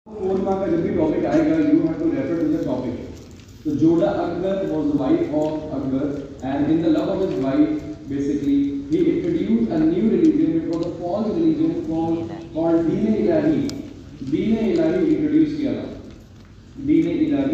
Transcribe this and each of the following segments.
4 mark का जब भी टॉपिक आएगा you have to refer to the topic. So Joda Akbar was the wife of Akbar, and in the love of his wife, basically, he introduced a new religion, which was a false religion called Deen Ilahi. Deen Ilahi introduced किया था. Deen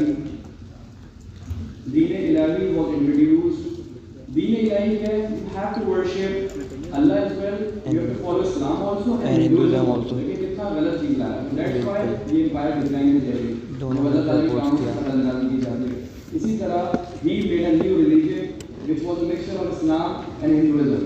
Ilahi was introduced. Deen Ilahi है, you have to worship Allah as well. You have to follow Islam also and Hinduism also. लेकिन कितना गलत चीज लाया. That's why ये empire decline में जा रही है. दोनों अल्लाह ताला के काम से खतरनाक की जाती है. इसी तरह he made a new religion which was a mixture of Islam and Hinduism.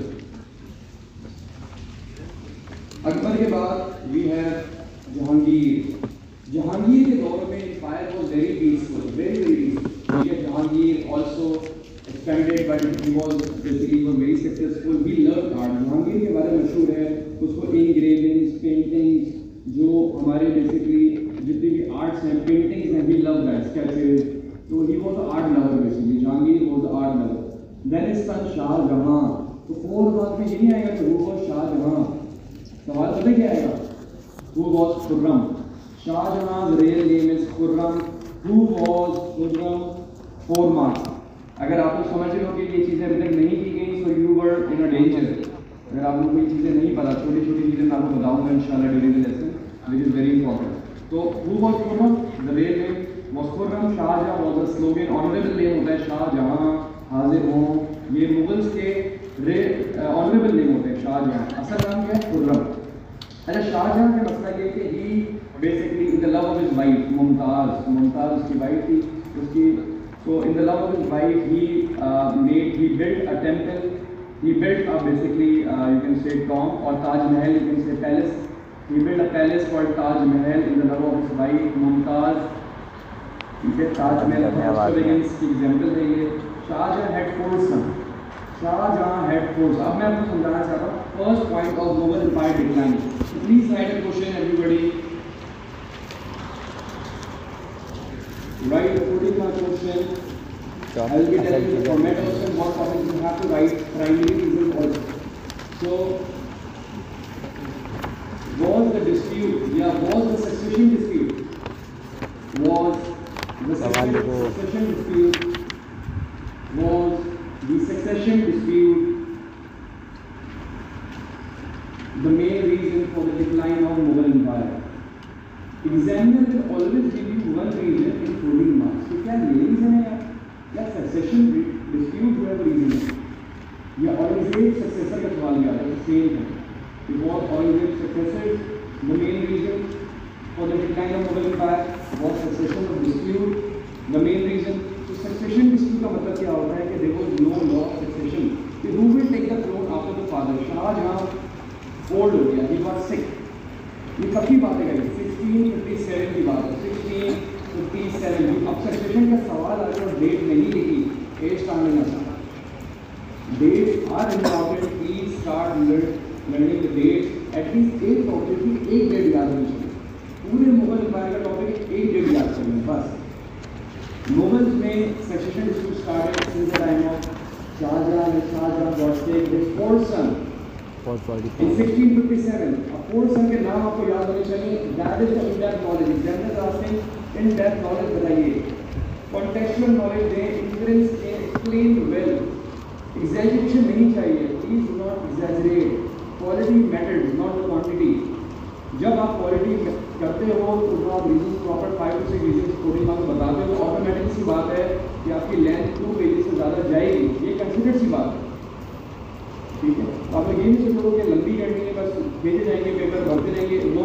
Akbar के बाद we have जहांगीर. जहांगीर के दौर में empire was very peaceful, very peaceful. ये Jahangir also expanded, but he was basically very successful. He loved art. Jahangir के बारे में मशहूर है उसको engravings, paintings, जो हमारे basically जितनी भी arts हैं, paintings हैं, he loved that, sketches. So he was an art lover basically. Jahangir was an art lover. Then his son Shah Jahan. तो 4 मार्क में ये नहीं आएगा कि who was Shah Jahan. सवाल पता क्या आएगा? Who was Khurram? Shah Jahan's real name is Khurram. Who was Khurram? 4 marks. अगर आप लोग समझ रहे हो कि ये चीज़ें अभी तक नहीं की गई, so you were in a danger. अगर आप लोगों को ये चीज़ें नहीं पता, छोटी-छोटी चीज़ें मैं आपको बताऊंगा इंशाल्लाह during the lesson, which is very important. तो who was Khurram? The real name was Khurram. Shahjahan was a slogan, honorable name होता है शाहजहां, हाजिर हो. ये मुगल्स के honorable name होते हैं शाहजहां. असल नाम क्या है? खुर्रम. अच्छा, शाहजहां का मसला ये कि he basically in the love of his wife Mumtaz उसकी वाइफ थी उसकी. So in the love of his wife, he built a temple. He built a basically you can say tomb or Taj Mahal. You can say palace. He built a palace called Taj Mahal in the love of his wife Mumtaz. ठीक है, ताज महल का example है ये. Shahjahan had 4 sons. Shahjahan had 4 sons. अब मैं आपको समझाना चाहता हूँ first point of Mughal empire decline. Please write a question everybody. Write a 14-mark question. I will be telling you the format also and what topics you have to write. Primary reason also. So, was the dispute? Yeah, was the succession dispute? Was the succession dispute? Was the succession dispute the main reason for the decline of Mughal Empire? Examiner will always give you one reason in 14 marks. तो क्या ये reason है या succession dispute जो है वो reason है या औरंगजेब सक्सेसर का सवाल किया है सेम है. It was Aurangzeb successors. The main reason for the decline of Mughal Empire was succession of dispute. The main reason. तो succession dispute का मतलब क्या होता है कि there was no law of succession. कि who will take the throne after the father. Shahjahan old हो गया, he was sick. ये कब की बात है गाइस? 1657 की बात है. 1657. अब सक्सेशन का सवाल आया और डेट नहीं लिखी. एज स्टार्ट लेना चाहता. Date are important. Please start learning the date. At least एक टॉपिक की एक डेट याद होनी चाहिए. पूरे मुगल एम्पायर का टॉपिक एक डेट याद करना बस. मुगल्स में succession dispute started since the time of Shahjahan got sick his 4 sons. In 1657, a 4 sons के नाम आपको याद होने चाहिए. That is the in-depth knowledge. Examiner asking in-depth knowledge बताइए. Contextual knowledge दें. Inference दें. Explain well. Exaggeration नहीं चाहिए. Please do not exaggerate. Quality matters, not the quantity. जब आप quality करते हो तो जो आप reasons proper 5 to 6 reasons coding में बताते हो, ऑटोमेटिक सी बात है कि आपकी लेंथ 2 पेजेस से ज़्यादा जाएगी. ये कंसिडर सी बात है. ठीक है, तो आप लोग ये नहीं सोचोगे कि लंबी करनी है बस भेजे जाएंगे पेपर भरते रहेंगे. No.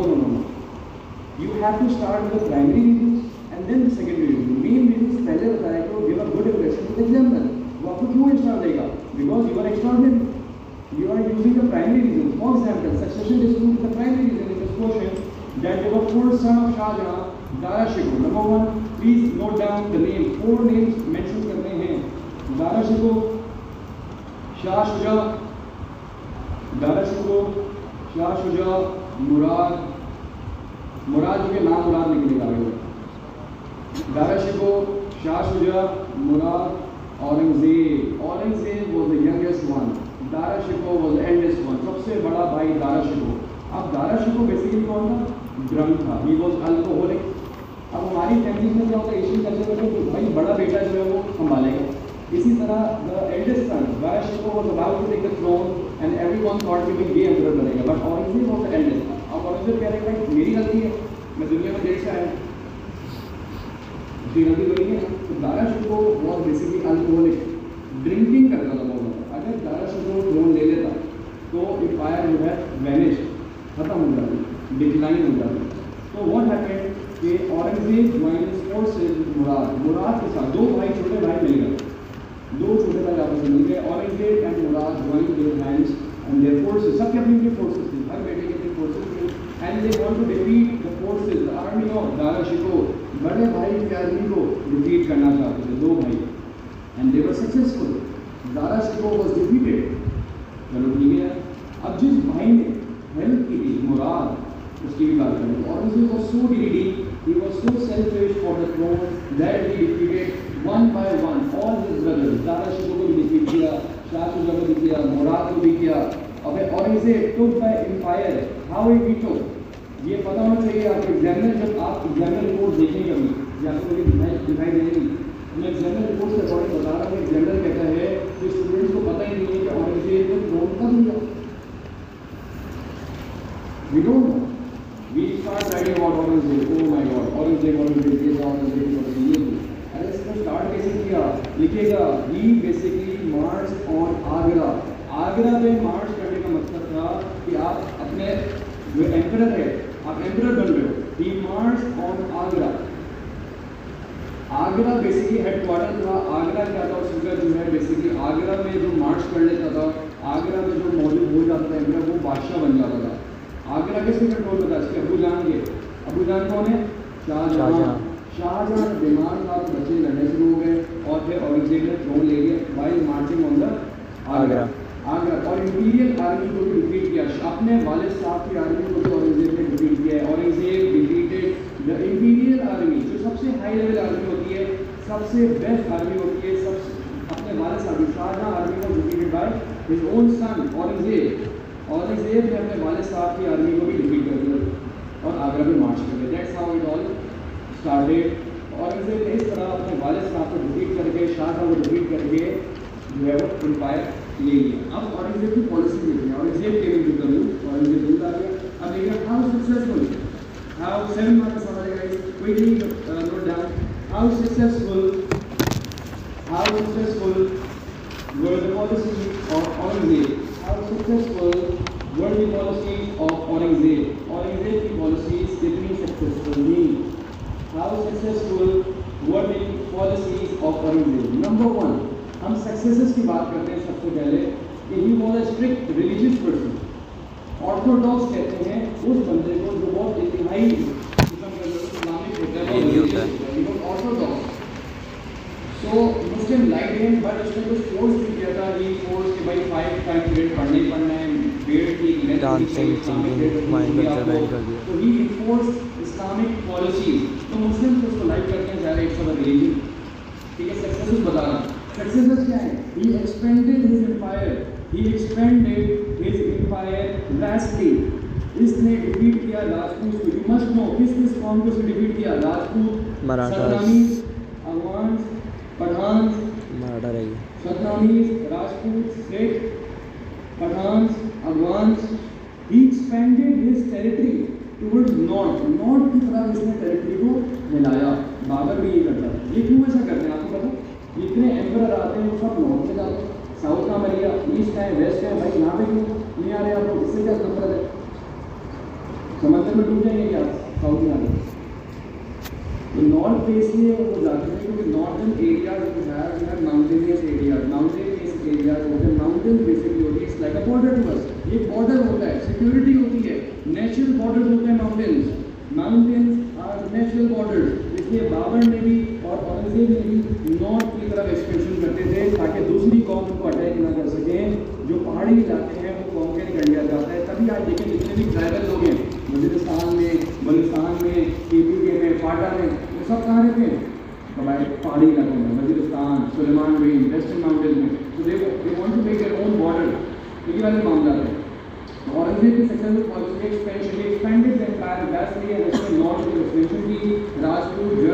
You have to start with primary reasons and then secondary reason. Main reasons पहले बताया कि give a good impression to the examiner. वो आपको क्यों एक्स्ट्रा देगा? Because you are extraordinary. You are using the primary reason. For example succession dispute the primary reason in this question that there were 4 sons of Shahjahan. Dara Shikoh. Number 1 please note down the name. 4 names mention करने हैं. दारा शिकोह, शाह शुजा, दारा शिकोह, शाह शुजा, मुराद के नाम मुराद निकलेगा. दारा शिकोह, शाह शुजा, मुराद, Aurangzeb. Aurangzeb was the youngest one. Dara Shikoh was the eldest one. सबसे बड़ा भाई दारा शिकोह. अब Dara Shikoh basically कौन था? ड्रंक था. He was alcoholic. हमारी फैमिली में क्या होता है, एशियन कल्चर में तो भाई बड़ा बेटा जो है वो संभालेगा। इसी तरह the eldest son Dara Shikoh was about to take the throne and everyone thought कि ये एम्परर बनेगा, but Aurangzeb was the eldest son. अब औरंगजेब कह रहे हैं भाई मेरी गलती है, मैं दुनिया में देर से आया, उसकी गलती तो नहीं है। तो Dara Shikoh was basically alcoholic, drinking करता था बहुत ज़्यादा। अगर दाराशिको थ्रोन ले लेता तो एम्पायर जो है वैनिश, खत्म हो जाती, डिक्लाइन हो जाती। तो व्हाट हैपेंड कि Aurangzeb join forces with Murad, Murad के साथ दो भाई, छोटे भाई मिल गए, दो छोटे भाई आपस में मिल गए। Aurangzeb and Murad join their hands and their forces, सबके अपनी अपनी फोर्सेस थी, हर बेटे की अपनी फोर्सेस थी, and they want to defeat the forces, the army of Dara Shikoh, बड़े भाई की आर्मी को डिफीट करना चाहते थे दो भाई, and they were successful. Dara Shikoh was defeated. चलो ठीक है, अब जिस भाई ने हेल्प की थी मुराद, उसकी भी बात करें। Aurangzeb was so greedy, he was so selfish for the throne that he defeated one by one all his brothers। Dara Shikoh को भी डिफीट किया, शाह शुजा को भी किया, मुराद को भी किया। अब Aurangzeb took the empire, how he took, ये पता होना चाहिए आपको। एग्जामिनर, जब आप एग्जामिनर रिपोर्ट देखेंगे कभी या आपको कभी दिखाई देगी, मैं एग्जामिनर रिपोर्ट से अकॉर्डिंग बता रहा हूँ। एग्जामिनर कहता है कि स्टूडेंट्स को पता ही नहीं है कि औरंगजेब ने थ्रोन कब लिया, we don't know। We start writing about Aurangzeb, oh my God, Aurangzeb ये था, Aurangzeb ये थी। अरे इसने स्टार्ट कैसे किया, लिखिएगा, he basically marched on Agra. Agra पे मार्च करने का मतलब था कि आप अपने जो एम्परर है, आप एम्परर बन रहे हो। he marched on Agra. Agra basically headquarter था। आगरा क्या था उसका जो है बेसिकली आगरा में जो मार्च कर लेता था, आगरा में जो मौजूद हो जाता था एम्परर, वो बादशाह बन जाता था। आगरा किसके कंट्रोल में था, इसके अबू जान के। अबू जान कौन है, शाहजहां। शाहजहां बीमार था तो बच्चे लड़ने शुरू हो गए और फिर औरंगजेब ने थ्रोन ले लिया while marching on the Agra. और इंपीरियल आर्मी को भी डिफीट किया, अपने वालिद साहब की आर्मी को भी औरंगजेब ने डिफीट किया है। Aurangzeb defeated the imperial army, जो सबसे हाई लेवल आर्मी होती है, सबसे बेस्ट आर्मी होती है, सबसे अपने वालिद साहब शाहजहां आर्मी को defeated by his own son Aurangzeb. Aurangzeb ने अपने वालिद साहब की आर्मी को भी डिफीट कर दिया और आगरा में मार्च कर दिया। That's how it all started. Aurangzeb ने इस तरह अपने वालिद साहब को डिफीट करके, शाहजहां को डिफीट करके जो है वो एम्पायर ले लिया। अब औरंगजेब की पॉलिसी देखते हैं। औरंगजेब के भी करूँ, औरंगजेब दूर आ गया। अब देखिए हाउ सक्सेसफुल, हाउ 7 मार्क्स आ जाएगा, quickly note down. How successful were the policies of Aurangzeb? How successful were the policies of Aurangzeb? Aurangzeb की policies कितनी successful थी? How successful were the policies of Aurangzeb? Number 1, हम successes की बात करते हैं सबसे पहले कि he was a strict religious person। Orthodox कहते हैं उस बंदे को जो बहुत इंतहाई इस्लामिक होता है, ऑर्थोडॉक्स। तो मुस्लिम लाइक हिम, बट उसने कुछ फोर्स भी किया था। ये फोर्स कि भाई 5 टाइम पीरियड पढ़ना ही पढ़ना है, डेढ़ की dancing singing mind culture ban कर दिया। तो ही इन्फोर्स इस्लामिक पॉलिसी। तो मुस्लिम उसको लाइक करते हैं, ज़्यादा इट्स ऑफ रिलीजन। ठीक है, सक्सेसेस बता रहा हूँ। सक्सेसेस क्या है, he expanded his empire, he expanded his empire vastly. इसने डिफीट किया राजपूत को। यू मस्ट नो किस किस कौम को इसने डिफीट किया, Rajput, Satnamis, Afghan, Pathan, Satnamis, Rajput, Sikh, Pathan, Afghan. He expanded his territory towards north. North की तरफ इसने टेरिटरी को हिलाया। बाबर भी ये करता है। ये क्यों ऐसा करते हैं आपको पता? जितने एम्परर आते हैं वो सब नॉर्थ में जाते हैं, साउथ का मरिया, ईस्ट है, वेस्ट है। भाई यहाँ पे क्यों नहीं आ रहे आप लोग? इससे क्या नफरत है? समंदर में डूब जाएंगे क्या साउथ में आ रहे? तो नॉर्थ पे इसलिए वो जाते हैं क्योंकि northern areas mountainous areas, mountainous areas होते हैं। माउंटेन बेसिकली होती है like a border to us. एक बॉर्डर होता है, सिक्योरिटी होती है, नेचुरल बॉर्डर होते हैं mountains. Mountains are natural borders. इसलिए बाबर ने भी और औरंगजेब ने भी नॉर्थ की तरफ एक्सपेंशन करते थे ताकि दूसरी कौम को अटैक ना कर सकें। जो पहाड़ी इलाके हैं वो कॉन्कर कर लिया जाता है। तभी आज देखें जितने भी ट्राइबल लोग हैं वजीरिस्तान में, बलूचिस्तान में, केपी में, फाटा में, वो सब कहाँ रहते हैं? पहाड़ी इलाकों में, Waziristan, Sulaiman range, western mountain में। तो they want to make their own border. ये वाले मामला है। औरंगजेब की successful policy expansion, expanded the empire vastly and इसमें नॉर्थ की एक्सपेंशन की। राजपूत, जट,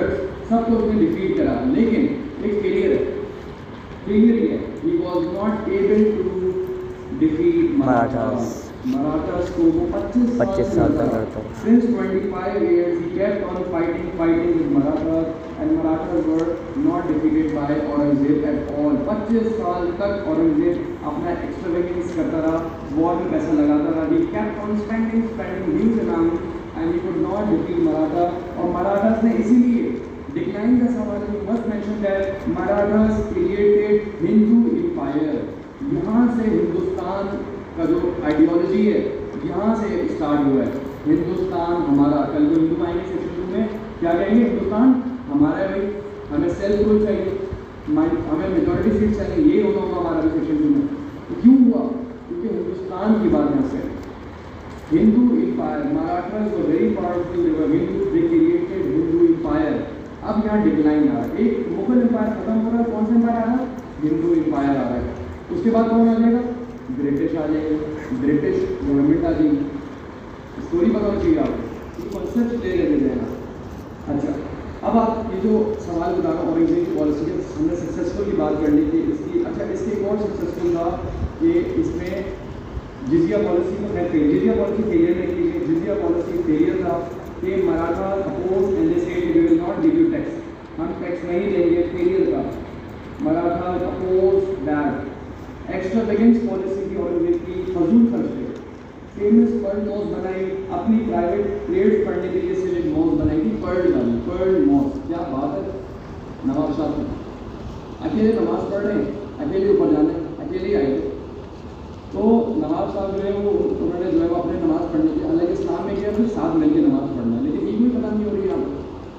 सबको उसने डिफीट करा, लेकिन एक फेलियर है, फेलियर है, he was not able to defeat Marathas. Marathas को वो 25 साल तक लड़ता है। Since 25 years he kept on fighting with Marathas and Marathas were not defeated by Aurangzeb at all। 25 साल तक औरंगजेब अपना एक्सट्रावेगेंस करता रहा, वॉर में पैसा लगाता रहा, he kept on spending huge amount and he could not defeat Maratha। और मराठास ने इसीलिए डिक्लाइन का सवाल है, must mention that Marathas created Hindu empire. यहाँ से हिंदुस्तान का जो आइडियोलॉजी है यहाँ से स्टार्ट हुआ है। हिंदुस्तान हमारा, कल को हिंदू आएंगे सेक्शन 2 में क्या कहेंगे, हिंदुस्तान हमारा है भाई, हमें सेल्फ रूल चाहिए, हमें मेजॉरिटी सीट चाहिए, ये होना होगा हमारा भी सेक्शन 2 में। तो क्यों हुआ, क्योंकि हिंदुस्तान की बात यहाँ से Hindu empire, Marathas were very powerful, they were Hindu, they created Hindu empire. अब यहाँ डिक्लाइन आ रहा है, एक मुगल एम्पायर खत्म हो रहा है, कौन सा एम्पायर आ रहा है, हिंदू एम्पायर आ रहा है। उसके बाद कौन आ जाएगा, ब्रिटिश आ जाएगा, ब्रिटिश गवर्नमेंट आ जाएगी। स्टोरी पता होनी चाहिए आपको, ये कॉन्सेप्ट ले लेते हैं। अच्छा, अब आप ये जो सवाल बता रहा हूँ औरंगजेब की पॉलिसी के, हमने सक्सेसफुल की बात कर ली थी इसकी। अच्छा, इसके एक और सक्सेसफुल था कि इसमें जिजिया पॉलिसी को जिजिया पॉलिसी फेलियर नहीं की, जिजिया पॉलिसी फेलियर था कि Maratha oppose and they said we will not give you tax, हम टैक्स नहीं लेंगे, फेलियर था। Maratha oppose that. Extravagance policy की औरंगजेब की, फजूल खर्च पे फेमस पर्ल मॉस बनाई, अपनी प्राइवेट प्लेयर्स पढ़ने के लिए सिर्फ एक मॉस बनाई थी, पर्ल मॉस। क्या बात है, नवाब साहब अकेले नमाज पढ़ रहे हैं, अकेले ऊपर जाने, अकेले आए। तो नवाब साहब जो है वो उन्होंने जो है वो अपने नमाज पढ़ने के, हालांकि इस्लाम में क्या है साथ मिलकर नमाज पढ़ना, लेकिन ये कोई पता नहीं हो रही है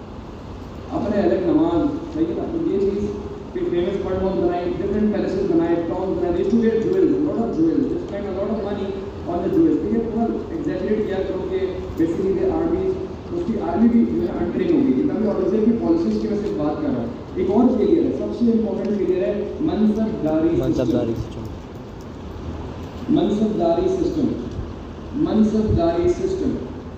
अपने अलग नमाज, सही था। तो ये चीज़ फिर फेमस पर्ल मॉस बनाई, डिफरेंट पैलेसेस बनाए, टाउन बनाए, they to get jewels, lot of jewels, they spend a lot of money on the jewels. ठीक है, पूरा एग्जैजरेट किया करो कि बेसिकली द आर्मी, उसकी आर्मी भी जो है अंडरिंग होगी। तभी औरंगजेब की पॉलिसीज की मैं सिर्फ बात कर रहा हूँ। एक और फेलियर है, सबसे इंपॉर्टेंट फेलियर है मनसबदारी सिस्टम। मनसबदारी सिस्टम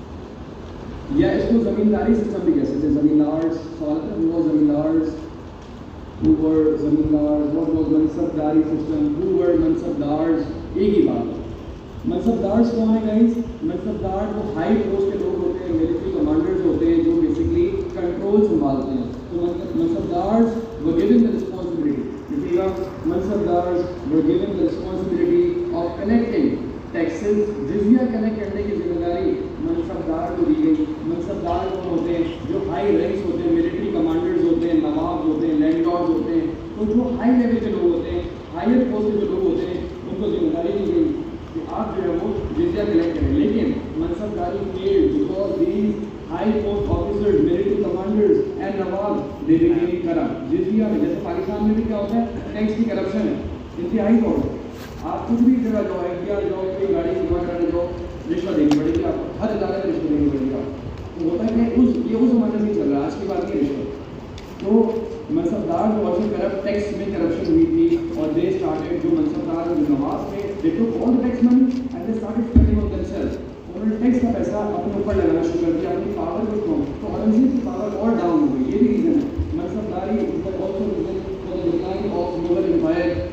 या इसको जमींदारी सिस्टम भी कह सकते हैं। जमींदार्स, सवाल है वो zamindars, who were zamindars, what was mansabdari system, who were mansabdars, एक ही बात है। मनसबदार्स कौन है गाइस, मनसबदार वो हाई पोस्ट के लोग होते हैं, मिलिट्री कमांडर्स होते हैं जो बेसिकली कंट्रोल संभालते हैं। तो mansabdars were given the responsibility, देखिएगा, mansabdars were given the responsibility of collecting taxes, jizya collect करने की जिम्मेदारी मनसबदार को दी गई। मनसबदार कौन होते हैं, जो हाई रैंक्स होते हैं, मिलिट्री कमांडर्स होते हैं, नवाब होते हैं, लैंडलॉर्ड्स होते हैं। तो जो हाई लेवल के लोग होते हैं, हायर पोस्ट के जो लोग होते हैं, उनको जिम्मेदारी दी गई कि आप जो है वो जिजिया कलेक्ट करें। लेकिन mansabdari failed because these high post officers, military commanders and nawab they became corrupt. Jizya में जैसे पाकिस्तान में भी क्या होता है, टैक्स की करप्शन है, इंतहाई तौर पर। आप कुछ भी जगह जाओ, इंडिया जाओ, कोई गाड़ी जमा करने जाओ, रिश्वत देनी पड़ेगी आपको, हर इलाके में रिश्वत देनी पड़ेगी आपको। तो होता है कि ये उस ज़माने में चल रहा है, आज की बात नहीं रिश्वत। तो मनसबदार जो ऑल्सो करप्ट, टैक्स में करप्शन हुई थी और दे स्टार्टेड, जो मनसबदार जो नवाब थे, they took all the tax money and they started spending on themselves. उन्होंने टैक्स का पैसा अपने ऊपर लगाना शुरू कर दिया, अपनी पावर को कम। तो औरंगजेब की पावर और डाउन हो गई, ये भी रीज़न है। Mansabdari is also reason for the decline of Mughal empire.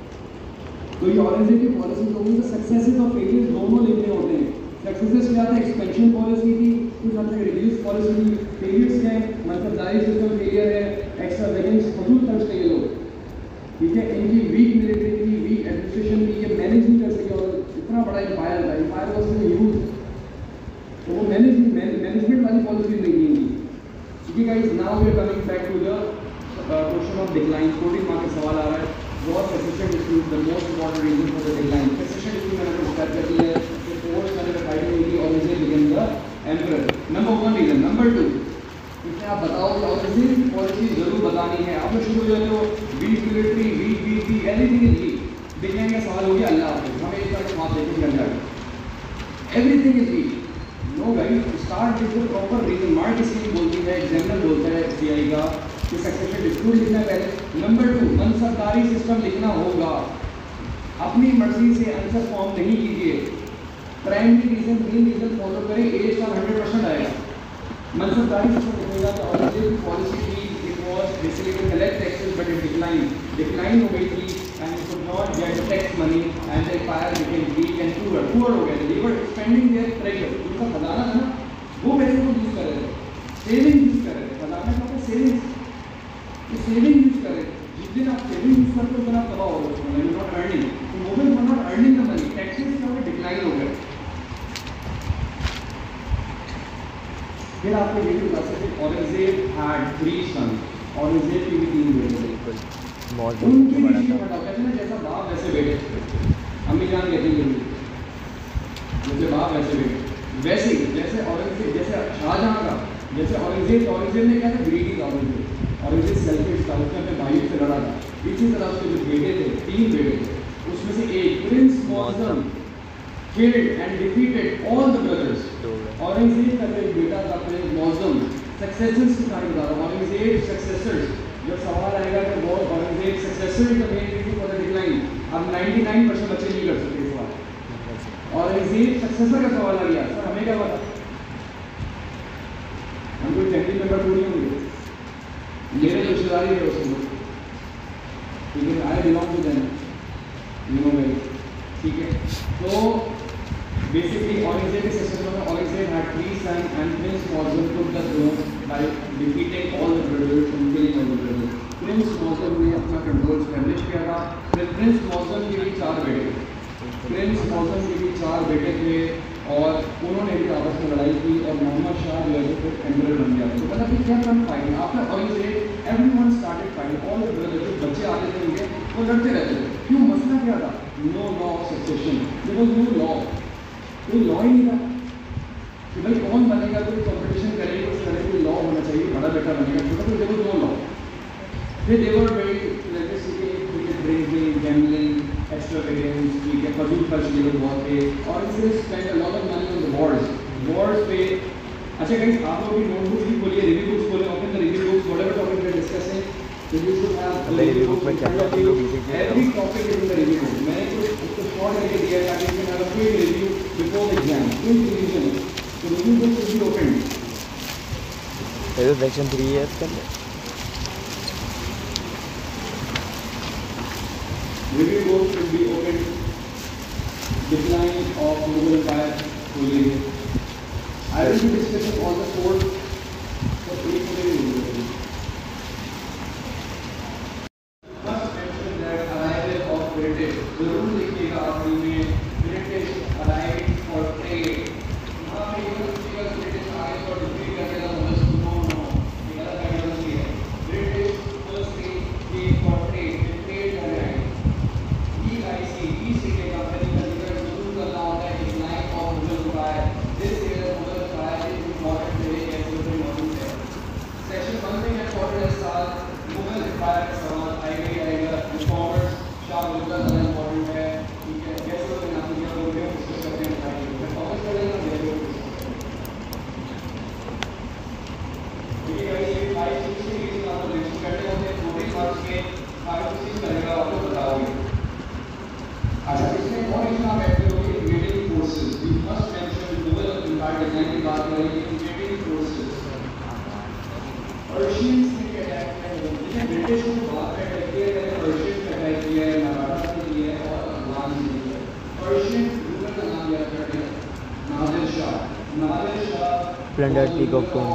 तो ये औरंगजेब की पॉलिसी जो होगी, सक्सेसेस और फेलियर्स दोनों लिखने होते हैं। सक्सेसेस क्या था, एक्सपेंशन पॉलिसी थी, कुछ हद तक रिड्यूस पॉलिसी थी। फेलियर्स क्या है, मनसबदारी सिस्टम फेलियर है, एक्स्ट्रावेगेंस, फजूल खर्च के ये लोग, ठीक है, इनकी वीक मिलिट्री थी, वीक एडमिनिस्ट्रेशन थी, ये मैनेज नहीं कर सके। और इतना बड़ा एम्पायर था, एम्पायर वॉज ह्यूज, तो वो मैनेजमेंट वाली पॉलिसी नहीं थी। ठीक है guys, now we are coming back to the question of decline. 14 mark का सवाल आ रहा है, what secession dispute the most important reason for the decline? Secession dispute मैंने आपको स्टार्ट कर दिया है कि फोर्स मैंने फाइटिंग हुई थी और Aurangzeb became the emperor। Number 1 reason. Number 2, इसमें आप बताओ कि औरंगजेब पॉलिसी जरूर बतानी है। आप लोग शुरू हो जाते हो weak military, weak everything is weak. Decline का सवाल हो गया, अल्लाह हाफिज़, हमें इस तरह बात देखने के अंदर everything is weak. No guys, start with the proper reason. Mark scheme बोलती है, एग्जामिनर बोलता है सीआई का कि सक्सेशन डिस्प्यूट लिखना पहले। नंबर 2, मनसबदारी सिस्टम लिखना होगा, अपनी मर्जी से आंसर फॉर्म नहीं कीजिए। Primary reason, main reason follow करें, एज का 100% आएगा। मनसबदारी सिस्टम लिखेगा तो औरंगजेब की पॉलिसी थी was basically to collect taxes, but it declined. Decline हो गई थी and it could not get the tax money and the empire became weak and poor. Poor हो गए थे. They were spending their treasure. उनका खजाना था ना, वो पैसे को यूज कर रहे थे. सेविंग यूज कर रहे थे. खजाना का मतलब सेविंग्स. ये सेविंग यूज कर रहे थे. जिस दिन आप सेविंग यूज करते हो, उतना तबाह हो गए. You're not earning. The moment you're not earning the money, taxes का भी decline हो गया. फिर आपको ये भी बता सकते हैं औरंगजेब had 3 sons. औरंगजेब की भी 3 बेटे थे. उनकी भी चीज़ें बताओ. कहते हैं जैसा बाप वैसे बेटे. अम्मी जान कहती है जैसे बाप वैसे बेटे. वैसे ही जैसे औरंगजेब, जैसे शाहजहां का, जैसे औरंगजेब ने क्या था, ग्रीडी था औरंगजेब सेल्फिश था, उसने अपने भाइयों से लड़ा था. इसी तरह उसके जो बेटे थे, 3 बेटे थे, उसमें से एक प्रिंस मौसम killed and defeated all the brothers. Aurangzeb का जो बेटा था प्रिंस मौसम, सक्सेसर्स की कहानी बता रहा हूँ. औरंगजेब सक्सेसर्स, जब सवाल आएगा तो वो Aurangzeb successor is the main reason for the decline. अब 99% बच्चे नहीं कर सकते सवाल. औरंगजेब सक्सेसर का सवाल आ गया, सर हमें क्या पता, हम कोई फैमिली मेंबर थोड़ी होंगे, मेरे रिश्तेदारी है उसको, ठीक है, I belong to them, you know very, ठीक है. तो basically औरंगजेब के सक्सेसर में Aurangzeb had 3 sons and Prince Mozam took the throne by defeating all the brothers and killing all the brothers. Prince Mozam ने अपना कंट्रोल स्टैब्लिश किया था. फिर Prince Mozam के भी 4 बेटे थे. Prince Mozam के भी 4 बेटे थे और उन्होंने भी आपस में लड़ाई की और मोहम्मद शाह जो है फिर एम्परर बन गया. तो मतलब कि क्या come fighting after Aurangzeb everyone started fighting. All the brothers, जो बच्चे आते थे उनके, वो लड़ते रहते थे. क्यों? मसला क्या था? No law of succession. There was no law. कोई लॉ ही नहीं था कि भाई कौन बनेगा, कोई कंपटीशन करेगी, कुछ करे, कोई लॉ होना चाहिए, बड़ा बेटा बनेगा, छोटा. तो देखो नो लॉ. फिर they were very electricity, drinking, gambling, extravagance, ठीक है, फजूल खर्च ये लोग बहुत थे. और इससे spend a lot of money on the wars पे. अच्छा गाइस, आप लोग भी नोटबुक्स भी खोलिए, रिव्यू बुक्स खोलिए, open the review books, whatever topic we are discussing. So you should have review book में क्या टॉपिक है? every topic is in the review book. मैंने कुछ उसको शॉर्ट करके दिया ताकि you can have a quick review before the exam. Quick revision. So review book should be opened. ये तो सेक्शन 3 है इसके अंदर. Review book should be opened. Decline of Mughal Empire. खोलिए. I will be discussing all the four. So एक को review. जरूर लिखिएगा आखिरी में ब्रिटिश अलाइड और ट्रेड. यहाँ पे ये लिखिएगा ब्रिटिश अलाइड और ट्रेड करके ना समझ नो नो ये गलत आइडियोलॉजी है. ब्रिटिश फर्स्टली ट्रेड और ट्रेड अलाइड EIC EC के कंपनी का जिक्र जरूर करना होता है. Decline of Mughal empire. This is Mughal empire is important मेरे कैसे भी मौजूद है. सेक्शन 1 में मैं पढ़ रहा था मुगल एम्पायर का सवाल आएगा. रिफॉर्मर्स शाह मुगल इम्पोर्टेंट है, ठीक है. कैसे लोग नाम दिया लोग हैं उसको करते हैं बताइए. मैं फॉकस करेंगे ना देखो, ठीक है गाइस. ये 5 6 सीरीज में आप लोग लेक्चर करते होते हैं. 40 मार्क्स के 5 6 करेगा, आप लोग बताओगे. अच्छा, इसमें और इतना बैठे होंगे invading forces. We must mention Mughal empire design की बात करेंगे. इन्वेडिंग फोर्सेस पर्शियंस ने क्या अटैक किया, लेकिन ब्रिटिश को बात में अटैक किया है, पर्शियंस ने अटैक किया है, मराठा ने किया है और अफगान ने किया है. पर्शियन रूलर का नाम याद करते हैं, Nadir Shah. Nadir Shah plunder peacock throne.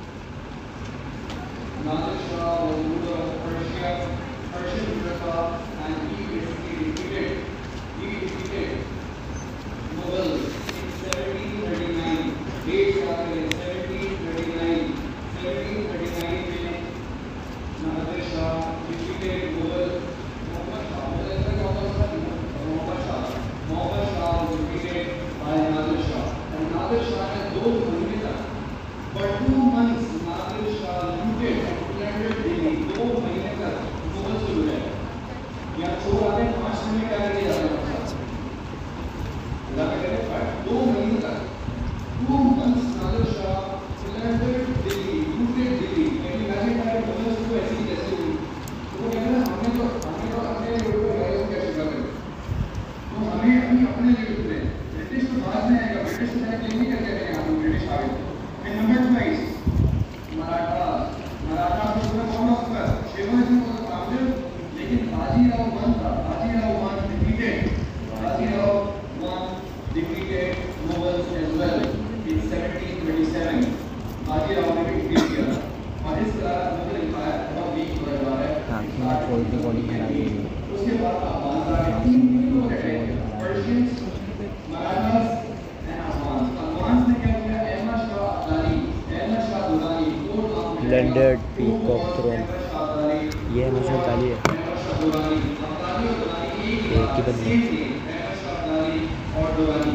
Nadir Shah was ruler of Persia. Persian ruler था and he basically defeated Mughals in 1739. Dates याद करें 1739. 1739 में Nadir Shah defeated Mughal. Mohammad Shah was defeated by Nadir Shah. And Nadir Shah ने 2 महीने तक, for 2 months Nadir Shah looted and plundered Delhi. 2 महीने तक मुगल से लुटा. हमने कोई भी बॉडी बनाई नहीं है। उसके बाद अफगान आ गए, तीन ग्रुप रहे, पर्शियंस, मराठास एंड अफगान। अफगान में क्या किया, अहमद शाह दुरानी दो नाम में ब्लेंडेड पीकॉक थ्रोन, ये अहमद शाह अब्दाली है, एक ही बंदे। और Durrani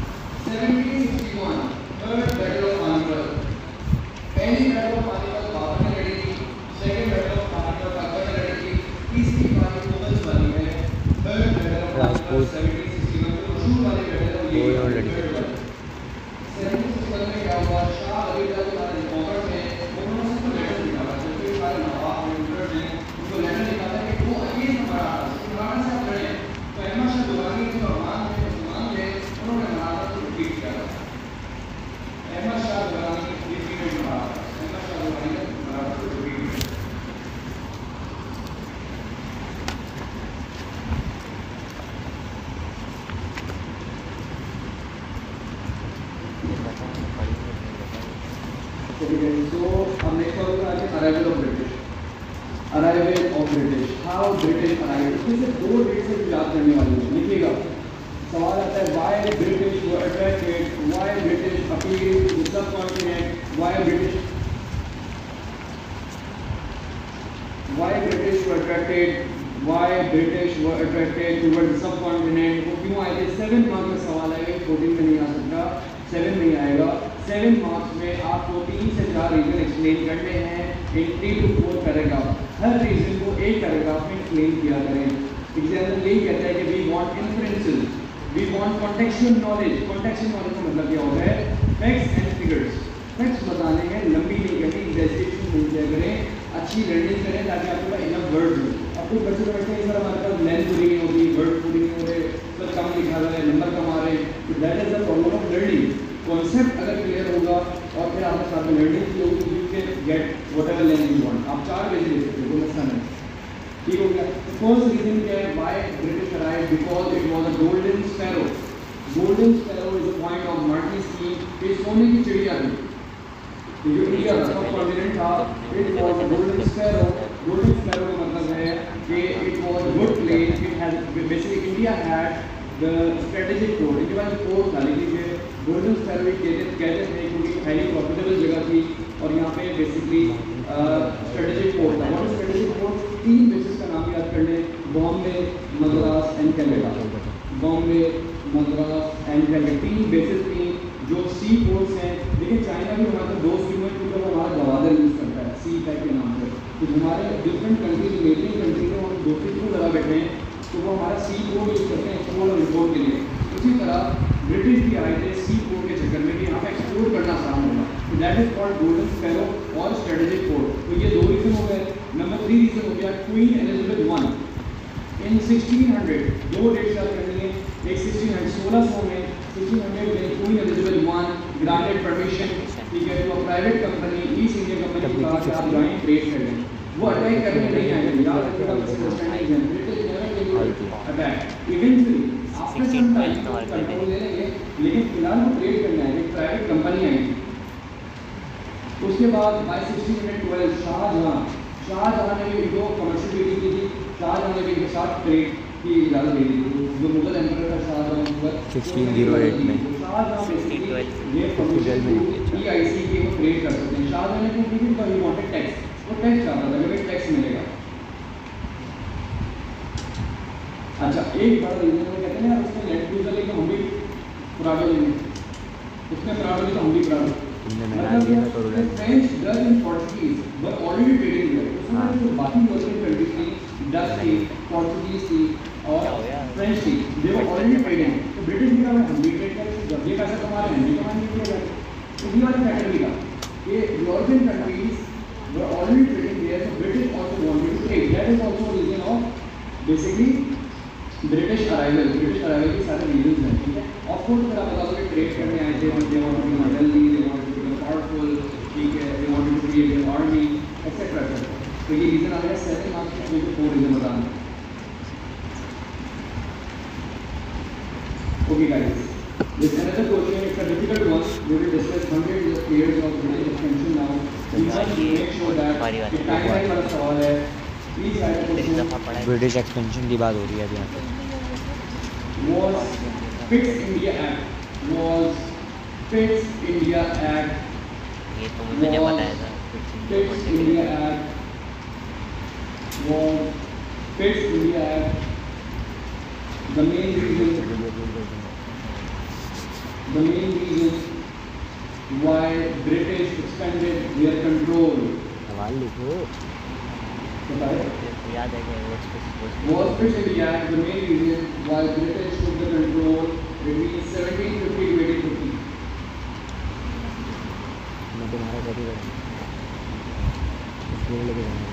1761 third battle of Panipat, पहली बैटल ऑफ पानीपत बाबर ने लड़ी थी, second battle of Panipat Akbar ने लड़ी थी, तीसरी बारी मुगल्स वाली है, थर्ड बैटल ऑफ राजपूत 1761 में मशहूर वाली बैटल है वो ये यहाँ लड़ी थी। 1761 में क्या हुआ, शाह अली का जो रिफॉर्मर थे उन्होंने उसको लेटर निकाला, जो सारे नवाब मिनिस्टर ने उनको लेटर निकाला कि वो अगेंस्ट मराठा से आप लड़े। तो अहमद शाह दुरानी जो अफगान थे मुसलमान थे, उन्होंने मराठा को डिफीट किया। अहमद शाह दुरानी डिफीटेड मराठा, अहमद शाह दुरानी ने मराठा को डिफीट किया। So अब नेक्स्ट टॉपिक आ गया arrival of British. Arrival of British, how British arrival. इसमें से दो डेट से याद करने वाले हैं, लिखिएगा। सवाल आता है why British were attracted, why British appeared to the subcontinent, why British toward the subcontinent. वो क्यों आए थे? 7 मार्क्स का सवाल आएगा, 14 में नहीं आ सकता, 7 में ही आएगा। 7 मार्क्स में आपको 3 से 4 रीजन एक्सप्लेन करने हैं इन 3 to 4 पैराग्राफ। हर रीजन को एक पैराग्राफ में एक्सप्लेन किया करें। एग्जाम्पल यही कहता है कि we want inferences, we want contextual knowledge. Contextual knowledge का मतलब क्या होता है? Facts and figures. फैक्ट्स बताने हैं, लंबी नहीं करनी, एग्जैजरेशन नहीं किया करें, अच्छी लर्निंग करें ताकि आपके पास इनफ वर्ड हो। अब कुछ बच्चे तो बैठे हैं सर हमारे पास लेंथ पूरी नहीं होती, वर्ड पूरी नहीं हो रहे, सर कम लिखा रहा है, नंबर कम आ रहे हैं। तो that is the problem of learning. Concept अगर क्लियर होगा और फिर आपके साथ में लर्निंग की होगी, you can get whatever length you want. आप 4 पेज ले सकते हो, कोई मसला नहीं। ठीक हो गया। फर्स्ट रीजन क्या है? Why British arrived? Because it was a golden sparrow. Golden sparrow is a point of मर्टी स्कीम। ये सोने की चिड़िया थी, जो इंडिया का सबकॉन्टिनेंट था, it was a golden sparrow. Golden sparrow का मतलब है कि it was a good place, it has basically India had the strategic port. इनके पास पोर्ट था, लेकिन गोल्डन स्पैरो कहते थे क्योंकि हाईली प्रॉफिटेबल जगह थी और यहाँ पे बेसिकली स्ट्रेटेजिक पोर्ट था। What is strategic port? 3 bases का नाम याद कर लें, Bombay, Madras and Calcutta. Bombay, Madras and Calcutta 3 bases थी जो सी पोर्ट्स हैं। देखिए चाइना भी हमारे दोस्त क्यों है? क्योंकि वो हमारा गवादर यूज़ करता है सी पैक के नाम पर। तो हमारे डिफरेंट कंट्रीज, नेबरिंग कंट्रीज में हम दोस्ती क्यों लगा बैठे हैं? तो वो हमारा सी पोर्ट यूज़ करते हैं एक्सपोर्ट और इम्पोर्ट के लिए। उसी तरह ब्रिटिश भी आए थे सी पोर्ट के चक्कर में कि यहाँ पे एक्सपोर्ट करना आसान होगा। तो that is called golden sparrow और स्ट्रेटेजिक पोर्ट। तो ये 2 रीजन हो गए। नंबर 3 रीजन हो गया क्वीन एलिजाबेथ 1 इन 1600। 2 डेट्स याद करनी है। एक 1600 में 1600 में क्वीन एलिजाबेथ 1 ग्रांटेड परमिशन, ठीक है, तो private company East India company के पास आप जाएं ट्रेड करें। वो अटैक करने नहीं आएंगे, याद रखिएगा, मिसअंडरस्टैंडिंग है। British never will attack. Eventually after some time control ले लेंगे, लेकिन फिलहाल वो ट्रेड करना है। एक प्राइवेट कंपनी आई थी। उसके बाद बाय 1612 शाहजहां ने भी जो कमर्शियल ट्रेडिंग की थी, शाहजहां ने भी इनके साथ ट्रेड की इजाज़त दे दी थी। जो मुगल एम्परर था शाहजहां 1608 में, शाहजहां बेसिकली ये 1612 में EIC के वो ट्रेड कर सकते हैं। शाहजहां ने क्यों की? Because he wanted tax. वो टैक्स चाहता था कि हमें टैक्स मिलेगा। अच्छा, एक बड़ा रीजन वो कहते हैं ना, उसने लैंड यूजर लेके हम भी प्राडो लेंगे, उसने प्राडो लेके हम भी प्राडो। मतलब French, Dutch and Portuguese were already trading there. उसमें जो बाकी यूरोपियन कंट्रीज थी, डच थी, पोर्चुगीज थी और फ्रेंच थी, दे वर ऑलरेडी ट्रेडिंग। तो ब्रिटिश भी कहा हम भी ट्रेड करें, जब ये पैसा कमा रहे हैं हम भी कमाएंगे। तो ये वाला फैक्टर भी था कि European countries were already trading there, so British also wanted to trade. That is also reason of basically British arrival. British arrival के सारे रीजंस हैं, ठीक है। ऑफ कोर्स मेरा बता दो कि ट्रेड करने आए थे, they wanted to be wealthy, they wanted to be powerful, ठीक है, they wanted to create an army etcetera etcetera. तो ये रीजन आ गया 7 मार्क्स में, 4 रीजन बताना। Okay guys, this another question, it's a difficult one. We will discuss 100 years of British expansion now. We must make sure that ये timeline वाला सवाल है, Please write a एक question. दफ़ा पढ़ा है। ब्रिटिश एक्सपेंशन की बात हो रही है अभी यहाँ पे। Was Fixed India Act was Fixed India Act ये तो मुझे क्या बताया था Fixed India Act was Fixed India Act. The main reason why British expanded their control. सवाल लिखो। बताइए। याद है कि Was Fixed India Act the main reason why British took the control between 1750 to 1850? मैं तुम्हारा कभी करूँगा इसलिए लेके जाऊँगा।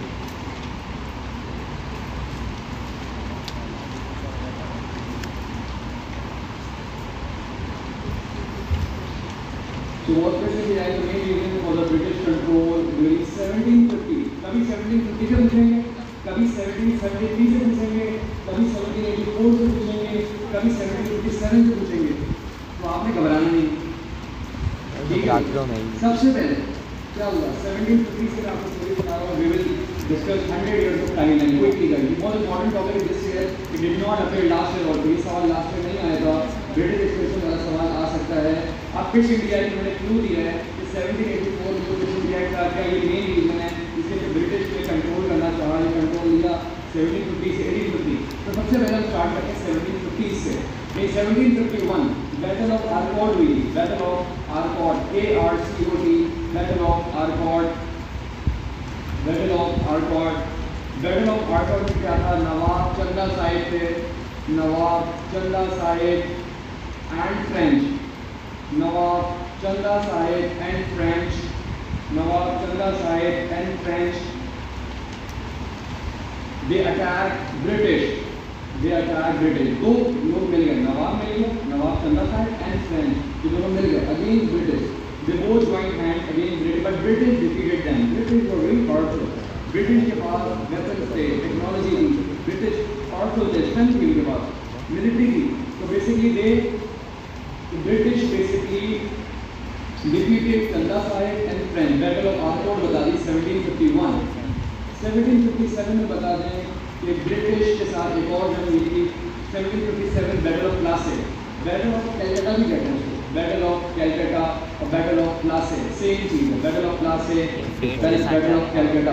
So was Fixed India Act the main reason for the British control during 1750? कभी 1750 से पूछेंगे, कभी 1773 से पूछेंगे, कभी 1784 से पूछेंगे, कभी 1757 से पूछेंगे। तो आपने घबराना नहीं। ठीक है। सबसे पहले क्या हुआ 1750 से मैं आपको स्टोरी बता रहा हूँ। We will discuss 100 years of timeline quickly guys. Most important topic is this year. It did not appear last year also. ये सवाल लास्ट में नहीं आया था। ब्रिटिश एक्सपेंशन वाला सवाल आ सकता है। अब फिक्स इंडिया एक्ट मैंने क्लू दिया है कि 1784 जो फिक्स इंडिया एक्ट का क्या ये मेन रीजन है इसके जो ब्रिटिश ने कंट्रोल करना चाहा, ये कंट्रोल लिया 1750 से 1850। तो सबसे पहले हम स्टार्ट करते हैं 1750 से। In 1751 Battle of Arcot हुई। Battle of Arcot, ARCOT, Battle of Arcot, Battle of Arcot, Battle of Arcot में क्या था? नवाब चंदा साहिब थे, नवाब Chanda Sahib and French, nawab Chanda Sahib and French, nawab Chanda Sahib and French. They attacked British. They attacked British. दो लोग मिल गए, नवाब मिल गया, नवाब चंदा साहिब एंड फ्रेंच, ये दोनों मिल गए against British. They both joined hands against British, but British defeated them. British were very powerful. British के पास weapons थे, technology थी, British powerful थे, strength थी उनके पास, military थी। तो basically British basically defeated Chanda Sahib and French. Battle of Arcot बता दी 1751। 1757 में बता दें कि ब्रिटिश के साथ एक और जंग हुई थी 1757 battle of Plassey. Battle of Calcutta भी कहते हैं उसको, बैटल ऑफ कैलकटा और बैटल ऑफ प्लासे सेम चीज है। Battle of Plassey, battle of Calcutta.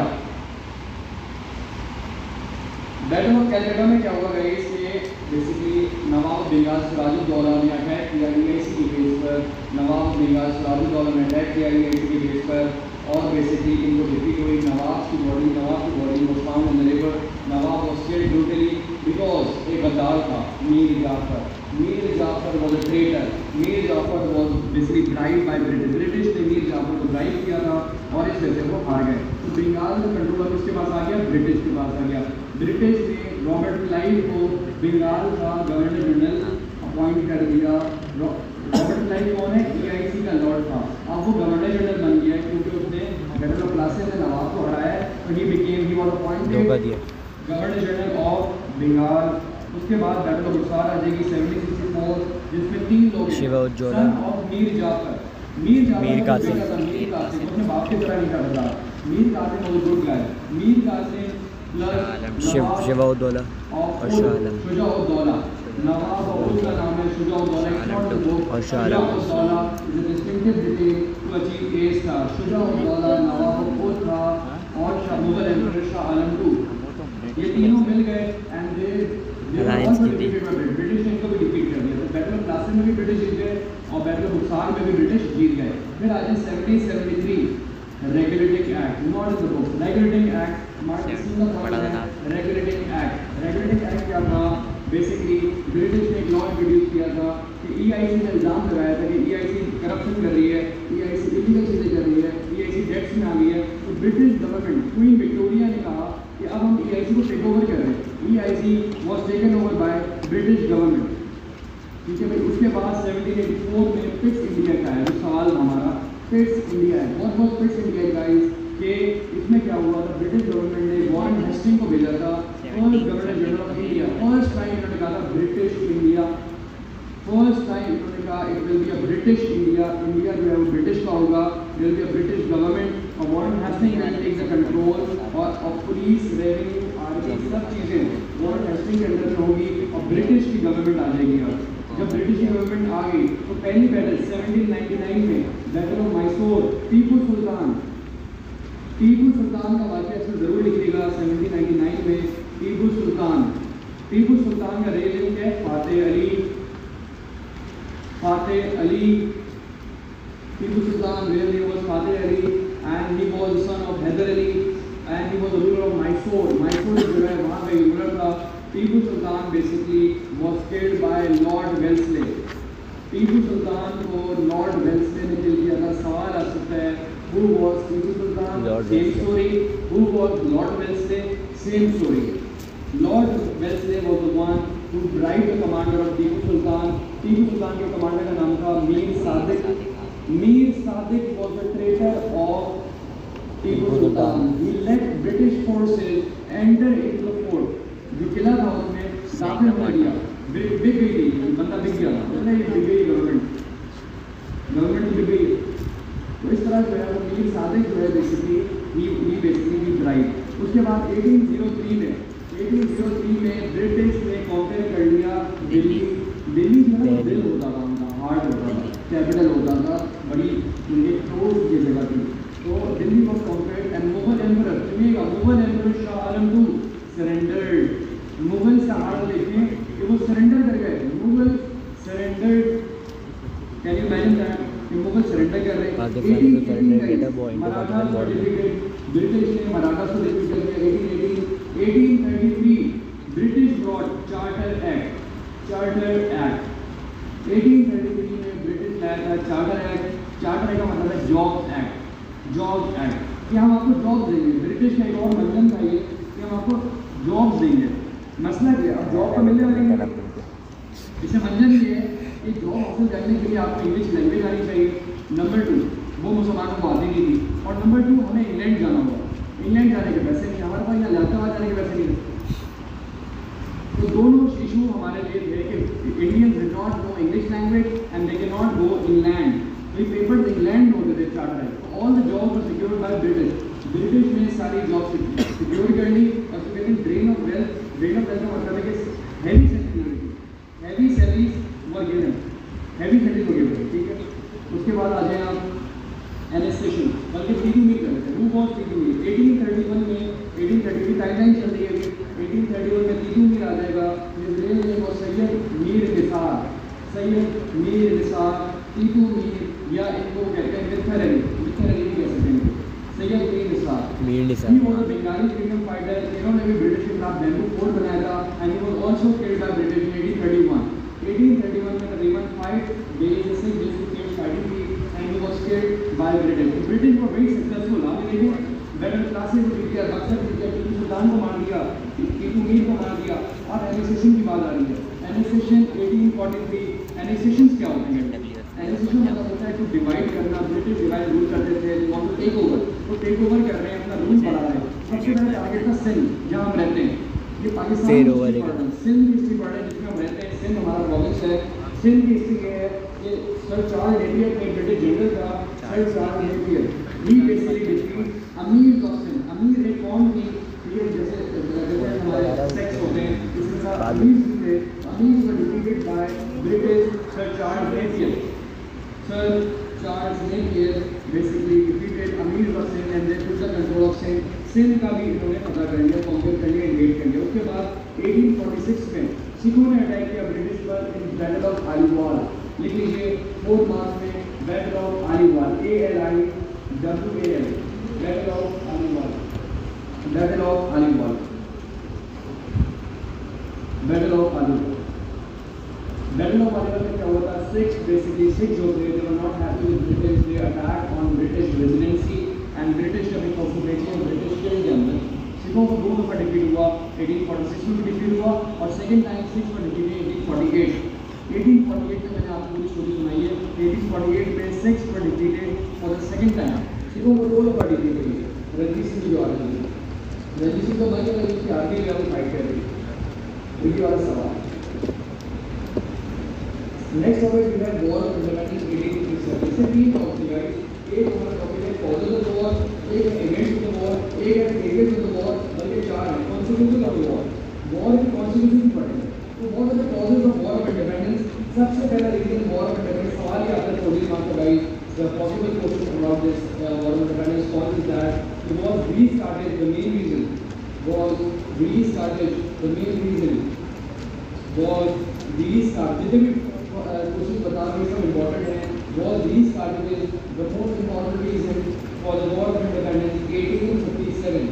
Battle of Calcutta में क्या हुआ गाइस कि बेसिकली नवाब बंगाल सिराजुद्दौला ने अटैक किया ईआईसी के बेस पर। नवाब बंगाल सिराजुद्दौला ने अटैक किया ईआईसी के बेस पर और बेसिकली इनको डिफीट हुई। नवाब की body was found in the river. Nawab was killed brutally because एक गद्दार था Mir Jafar. Mir Jafar was a traitor. Mir Jafar was basically bribe by British. British ने मीर जाफर को ब्राइब किया था और इस वजह से वो हार गए। तो बंगाल का कंट्रोल अब किसके पास आ गया? ब्रिटिश के पास आ गया। ब्रिटिश ने रॉबर्ट क्लाइव को बंगाल का गवर्नर जनरल अपॉइंट कर दिया। रॉबर्ट क्लाइव कौन है? ईआईसी का लॉर्ड था। अब वो गवर्नर जनरल बन गया क्योंकि उसने बैटल ऑफ प्लासे में नवाब को हराया है। तो he was appointed governor general of Bengal. उसके बाद बैटल ऑफ बुखार आ जाएगी 1764 जिसमें 3 लोग सन ऑफ मीर जाफर। मीर कासिम अपने बाप की तरह नहीं करता। Mir Kasim was good guy. Mir Kasim Shujauddaula और शाह आलम। शुजाउद्दौला नवाब और उसका नाम है शुजाउद्दौला। और Shah Alam Shujauddaula is a distinctive detail to achieve as था। शुजाउद्दौला नवाब को था और शाह मुगल एम्परर शाह आलम II। ये तीनों मिल गए एंड दे अलायंस की थी। ब्रिटिश ने इनको भी डिफीट कर दिया। तो बैटल ऑफ प्लासे में भी ब्रिटिश जीत गए और बैटल ऑफ बुखार में भी ब्रिटिश जीत गए। फिर आज 1773 regulating act, not in the book. Regulating act regulating act क्या था? बेसिकली ब्रिटिश ने एक लॉ इंट्रोड्यूस किया था कि ईआईसी ने इल्ज़ाम लगाया था कि ईआईसी करप्शन कर रही है, ईआईसी इलीगल चीज़ें कर रही है, ईआईसी डेट्स में आ गई है। तो ब्रिटिश गवर्नमेंट क्वीन विक्टोरिया ने कहा कि अब हम ईआईसी को टेक ओवर कर रहे हैं। EIC was taken over by British government. ठीक है भाई। उसके बाद 1784 में फिक्स इंडिया का है जो सवाल हमारा। फिक्स इंडिया है। बहुत फिक्स इंडिया गाइस कि इसमें क्या हुआ था? ब्रिटिश गवर्नमेंट ने वॉरेन हेस्टिंग को भेजा था first governor general of India. First time इन्होंने कहा था ब्रिटिश इंडिया। फर्स्ट टाइम इन्होंने कहा it will be a British India. India जो है वो ब्रिटिश का होगा। Will be a British government और Warren nothing will take the control, और पुलिस, रेवेन्यू, आर्मी, सब चीज़ें वॉर टेस्टिंग के अंदर में होगी और ब्रिटिश की गवर्नमेंट आ जाएगी। अब जब ब्रिटिश की गवर्नमेंट आ गई तो पहली बैटल 1799 में बैटल ऑफ मैसूर, टीपू सुल्तान का वाक़या इसमें ज़रूर लिखिएगा। 1799 में टीपू सुल्तान का रियल नेम है Fateh Ali. Tipu Sultan real name was Fateh Ali and he was the son of Haidar Ali and he was the ruler of Mysore जो है वहाँ का रूलर था। Tipu Sultan basically was killed by lord Wellesley. Tipu Sultan को लॉर्ड वेल्सले ने किल किया था। सवाल आ सकता है who was Tipu Sultan? Same story. Who was Lord Wellesley? Same story. Lord Wellesley was the one who bribed the commander of Tipu Sultan. Tipu Sultan के कमांडर का नाम था Mir Sadiq was the traitor of Tipu Sultan. He let British forces enter into the fort। जो किला था उसमें दाखिल कर दिया। बिक गई थी, बंदा बिक गया था, मतलब ये बिक गई गवर्नमेंट बिक गई। तो इस तरह जो है वो मीर सादिक जो है बेसिकली ही ब्राइब। उसके बाद 1803 में ब्रिटिश ने कॉन्कर कर लिया दिल्ली। दिल्ली जो है दिल होता था उनका, हार्ट होता था, कैपिटल होता था, बड़ी उनके क्लोज की जगह थी। तो Delhi was conquered and Mughal emperor Shah Alam II surrendered. Mughal से हार लेके कि वो सरेंडर कर गए। Mughal surrendered, can you imagine that कि मुगल सरेंडर कर रहे हैं। 1818 मराठा सर्टिफिकेट ब्रिटिश ने मराठा से डिफीट कर दिया। 1833 ब्रिटिश ब्रॉड चार्टर एक्ट। 1833 में ब्रिटिश लाया था चार्टर एक्ट। चार्टर एक्ट का मतलब है जॉब एक्ट कि हम आपको जॉब देंगे। ब्रिटिश का एक और मंजन था ये कि हम आपको जॉब देंगे। मसला क्या, अब जॉब तो मिलने वाली है। इससे मंजन ये है कि जॉब हासिल करने के लिए आपको इंग्लिश लैंग्वेज आनी चाहिए। नंबर 2 वो मुसलमानों को आती नहीं थी। और नंबर 2 हमें इंग्लैंड जाना होगा। इंग्लैंड जाने के पैसे नहीं, हमारे पास यहाँ इलाहाबाद जाने के पैसे नहीं। तो दोनों इशू हमारे लिए थे कि Indians did not know English language and they can not go England. तो ये पेपर इंग्लैंड में होते थे चार्टर है। All the job were secured by British ने सारी जॉब सिक्योर कर ली। और तो कहते हैं ड्रेन ऑफ वेल्थ का मतलब है कि हैवी सैलरीज वर गिवन, ठीक है। उसके बाद आ जाए आप एनेस्थेशन, बल्कि टीवी मीट कर लेते हैं। वो बहुत टीवी मीट 1831 में 1833 टाइमलाइन चल रही है। 1831 में टीवी मीट आ जाएगा। सैयद मीर निसार टीटू मीर, या इनको कहते हैं मित्थर अली भी कह सकते हैं। Syed Mir Nisar he was a Bengali freedom fighter. इन्होंने भी ब्रिटिश के खिलाफ बैम्बू फोर्ट बनाया था and he was also killed by British in 1831 में तकरीबन 5 days से जिसकी फाइटिंग की and he was killed by British. British को वेरी सक्सेसफुल। आपने देखो बैटल क्लासेस को जीत गया, बक्सर जीत गया, टीपू सुल्तान को मार दिया, टीपू मीर को मार दिया। अब एनेक्सेशन की बात आ रही है। एनेक्सेशन 1843। एनेक्सेशन क्या होते हैं? एनेक्सेशन मतलब होता है टू डिवाइड करना। ब्रिटिश डिवाइड रूल करते थे, they want to take over. तो टेक ओवर कर रहे हैं, अपना रूल बढ़ा रहे हैं। सबसे पहले टारगेट था सिंध, जहाँ हम रहते हैं। ये पाकिस्तान सिंध की हिस्ट्री पढ़ रहे हैं जिसमें हम रहते हैं। सिंध हमारा प्रोविंस है। सिंध की हिस्ट्री ये है कि सर चार्ल्स नेपियर में ब्रिटिश जनरल था। Sir Charles Napier he basically defeat amir of Sindh. Amir एक कौम थी, जैसे हमारे सेक्स होते हैं, इसके साथ अमीर थे। Amir were defeated by British sir Charles Napier. Sir Charles Napier basically defeated amir of Sindh and they took the control of Sindh. Sindh का भी इन्होंने पता कर लिया, कॉन्कर कर लिया, इन्वेट कर लिया। उसके बाद 1846 में सिखों ने अटैक किया ब्रिटिश पर इन बैटल ऑफ आलीवाल। लिख लीजिए 4 मार्च में battle of Aliwal, ALIWAL, battle of Aliwal, battle of Aliwal, battle of Aliwal. Battle of Aliwal में क्या हुआ था? सिक्स जो थे, they were not happy with British, they attacked on British residency and British coming occupation, British killed them। सिखों को 2 दफा डिफीट हुआ। 1846 में भी डिफीट हुआ और सेकेंड टाइम 6 पर डिफीट 1848। 1848 में मैंने आपको पूरी स्टोरी सुनाई है। 1848 में 6 पर defeated for the second time. सिखों को 2 दफा डिफीट हुई। रणजीत सिंह जो आर्मी थी, रणजीत सिंह तो मर गया, उसकी आर्मी जो है फाइट कर रही है। वही वाला सवाल। Next topic we have war of independence 1847। इससे 3 टॉपिक है। एक हमारा टॉपिक है कॉजेज ऑफ वॉर, एक event the possible question about this war of independence cause is that it was restarted. The main reason was restarted. The main reason was restarted. जितने भी question बता रहे हैं सब इम्पोर्टेंट हैं. Was restarted the most important reason for the war of independence 1857.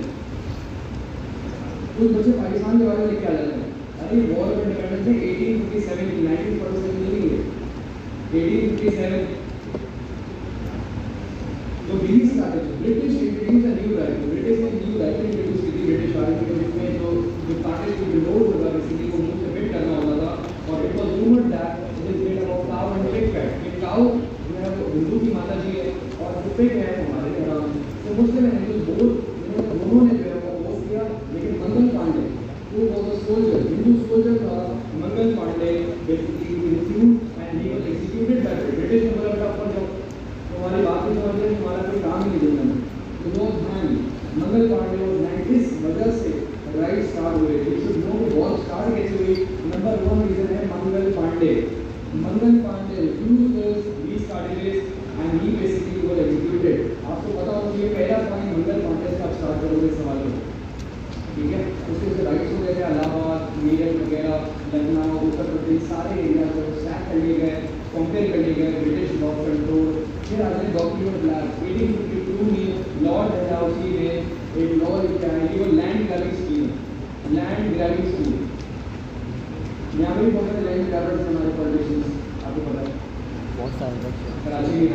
कुछ बच्चे पाकिस्तान के बारे में लिख के आ जाते हैं. अरे वॉर ऑफ इंडिपेंडेंस में 1857 की 1947 नहीं है. 1857 तो British introduce a new right. British ने न्यू राइट इंट्रोड्यूस की थी ब्रिटिश आर्मी के जिसमें जो पार्टी को लोड होगा किसी को मुंह से फिट करना होता था. और it was rumoured that it is made about cow and pig fat. कि काउ जो है वो हिंदू की माता जी है और पिग है हमारे यहाँ. तो मुस्लिम एंड हिंदू बोथ दोनों ने जो है वो अपोज किया. लेकिन Mangal Pandey who was a soldier, Hindu soldier था, Mangal Pandey basically refused and he was executed by the British. ने बोला बेटा ऊपर जाओ, तुम्हारी बात नहीं समझ रहे, तुम्हारा कोई काम नहीं देना. तो वो ध्यान मंगल पांडे और 90 वजह से राइट स्टार्ट हुए. You should know कि वॉर स्टार्ट कैसे हुई. नंबर 1 रीजन है Mangal Pandey. Mangal Pandey refused this, restarted this and he basically was executed. आपको पता होगा कि ये पहला पॉइंट मंगल पांडे से आप स्टार्ट करोगे सवाल को. ठीक है. उसके राइट्स हो गए थे इलाहाबाद, मेरठ वगैरह, लखनऊ, उत्तर प्रदेश सारे एरिया को सैक कर लिए गए, कंपेयर कर लिए गए ब्रिटिश लॉ कंट्रोल. फिर आते हैं डॉक्यूमेंट ब्लैक. 1852 में लॉर्ड डलहौसी ने एक लॉ लिखा है. ये वो land grabbing scheme. Land grabbing scheme यहाँ पे भी बहुत सारे लैंड ग्रैबर्स हमारे पॉलिटिशियंस आपको पता है बहुत सारे कराची में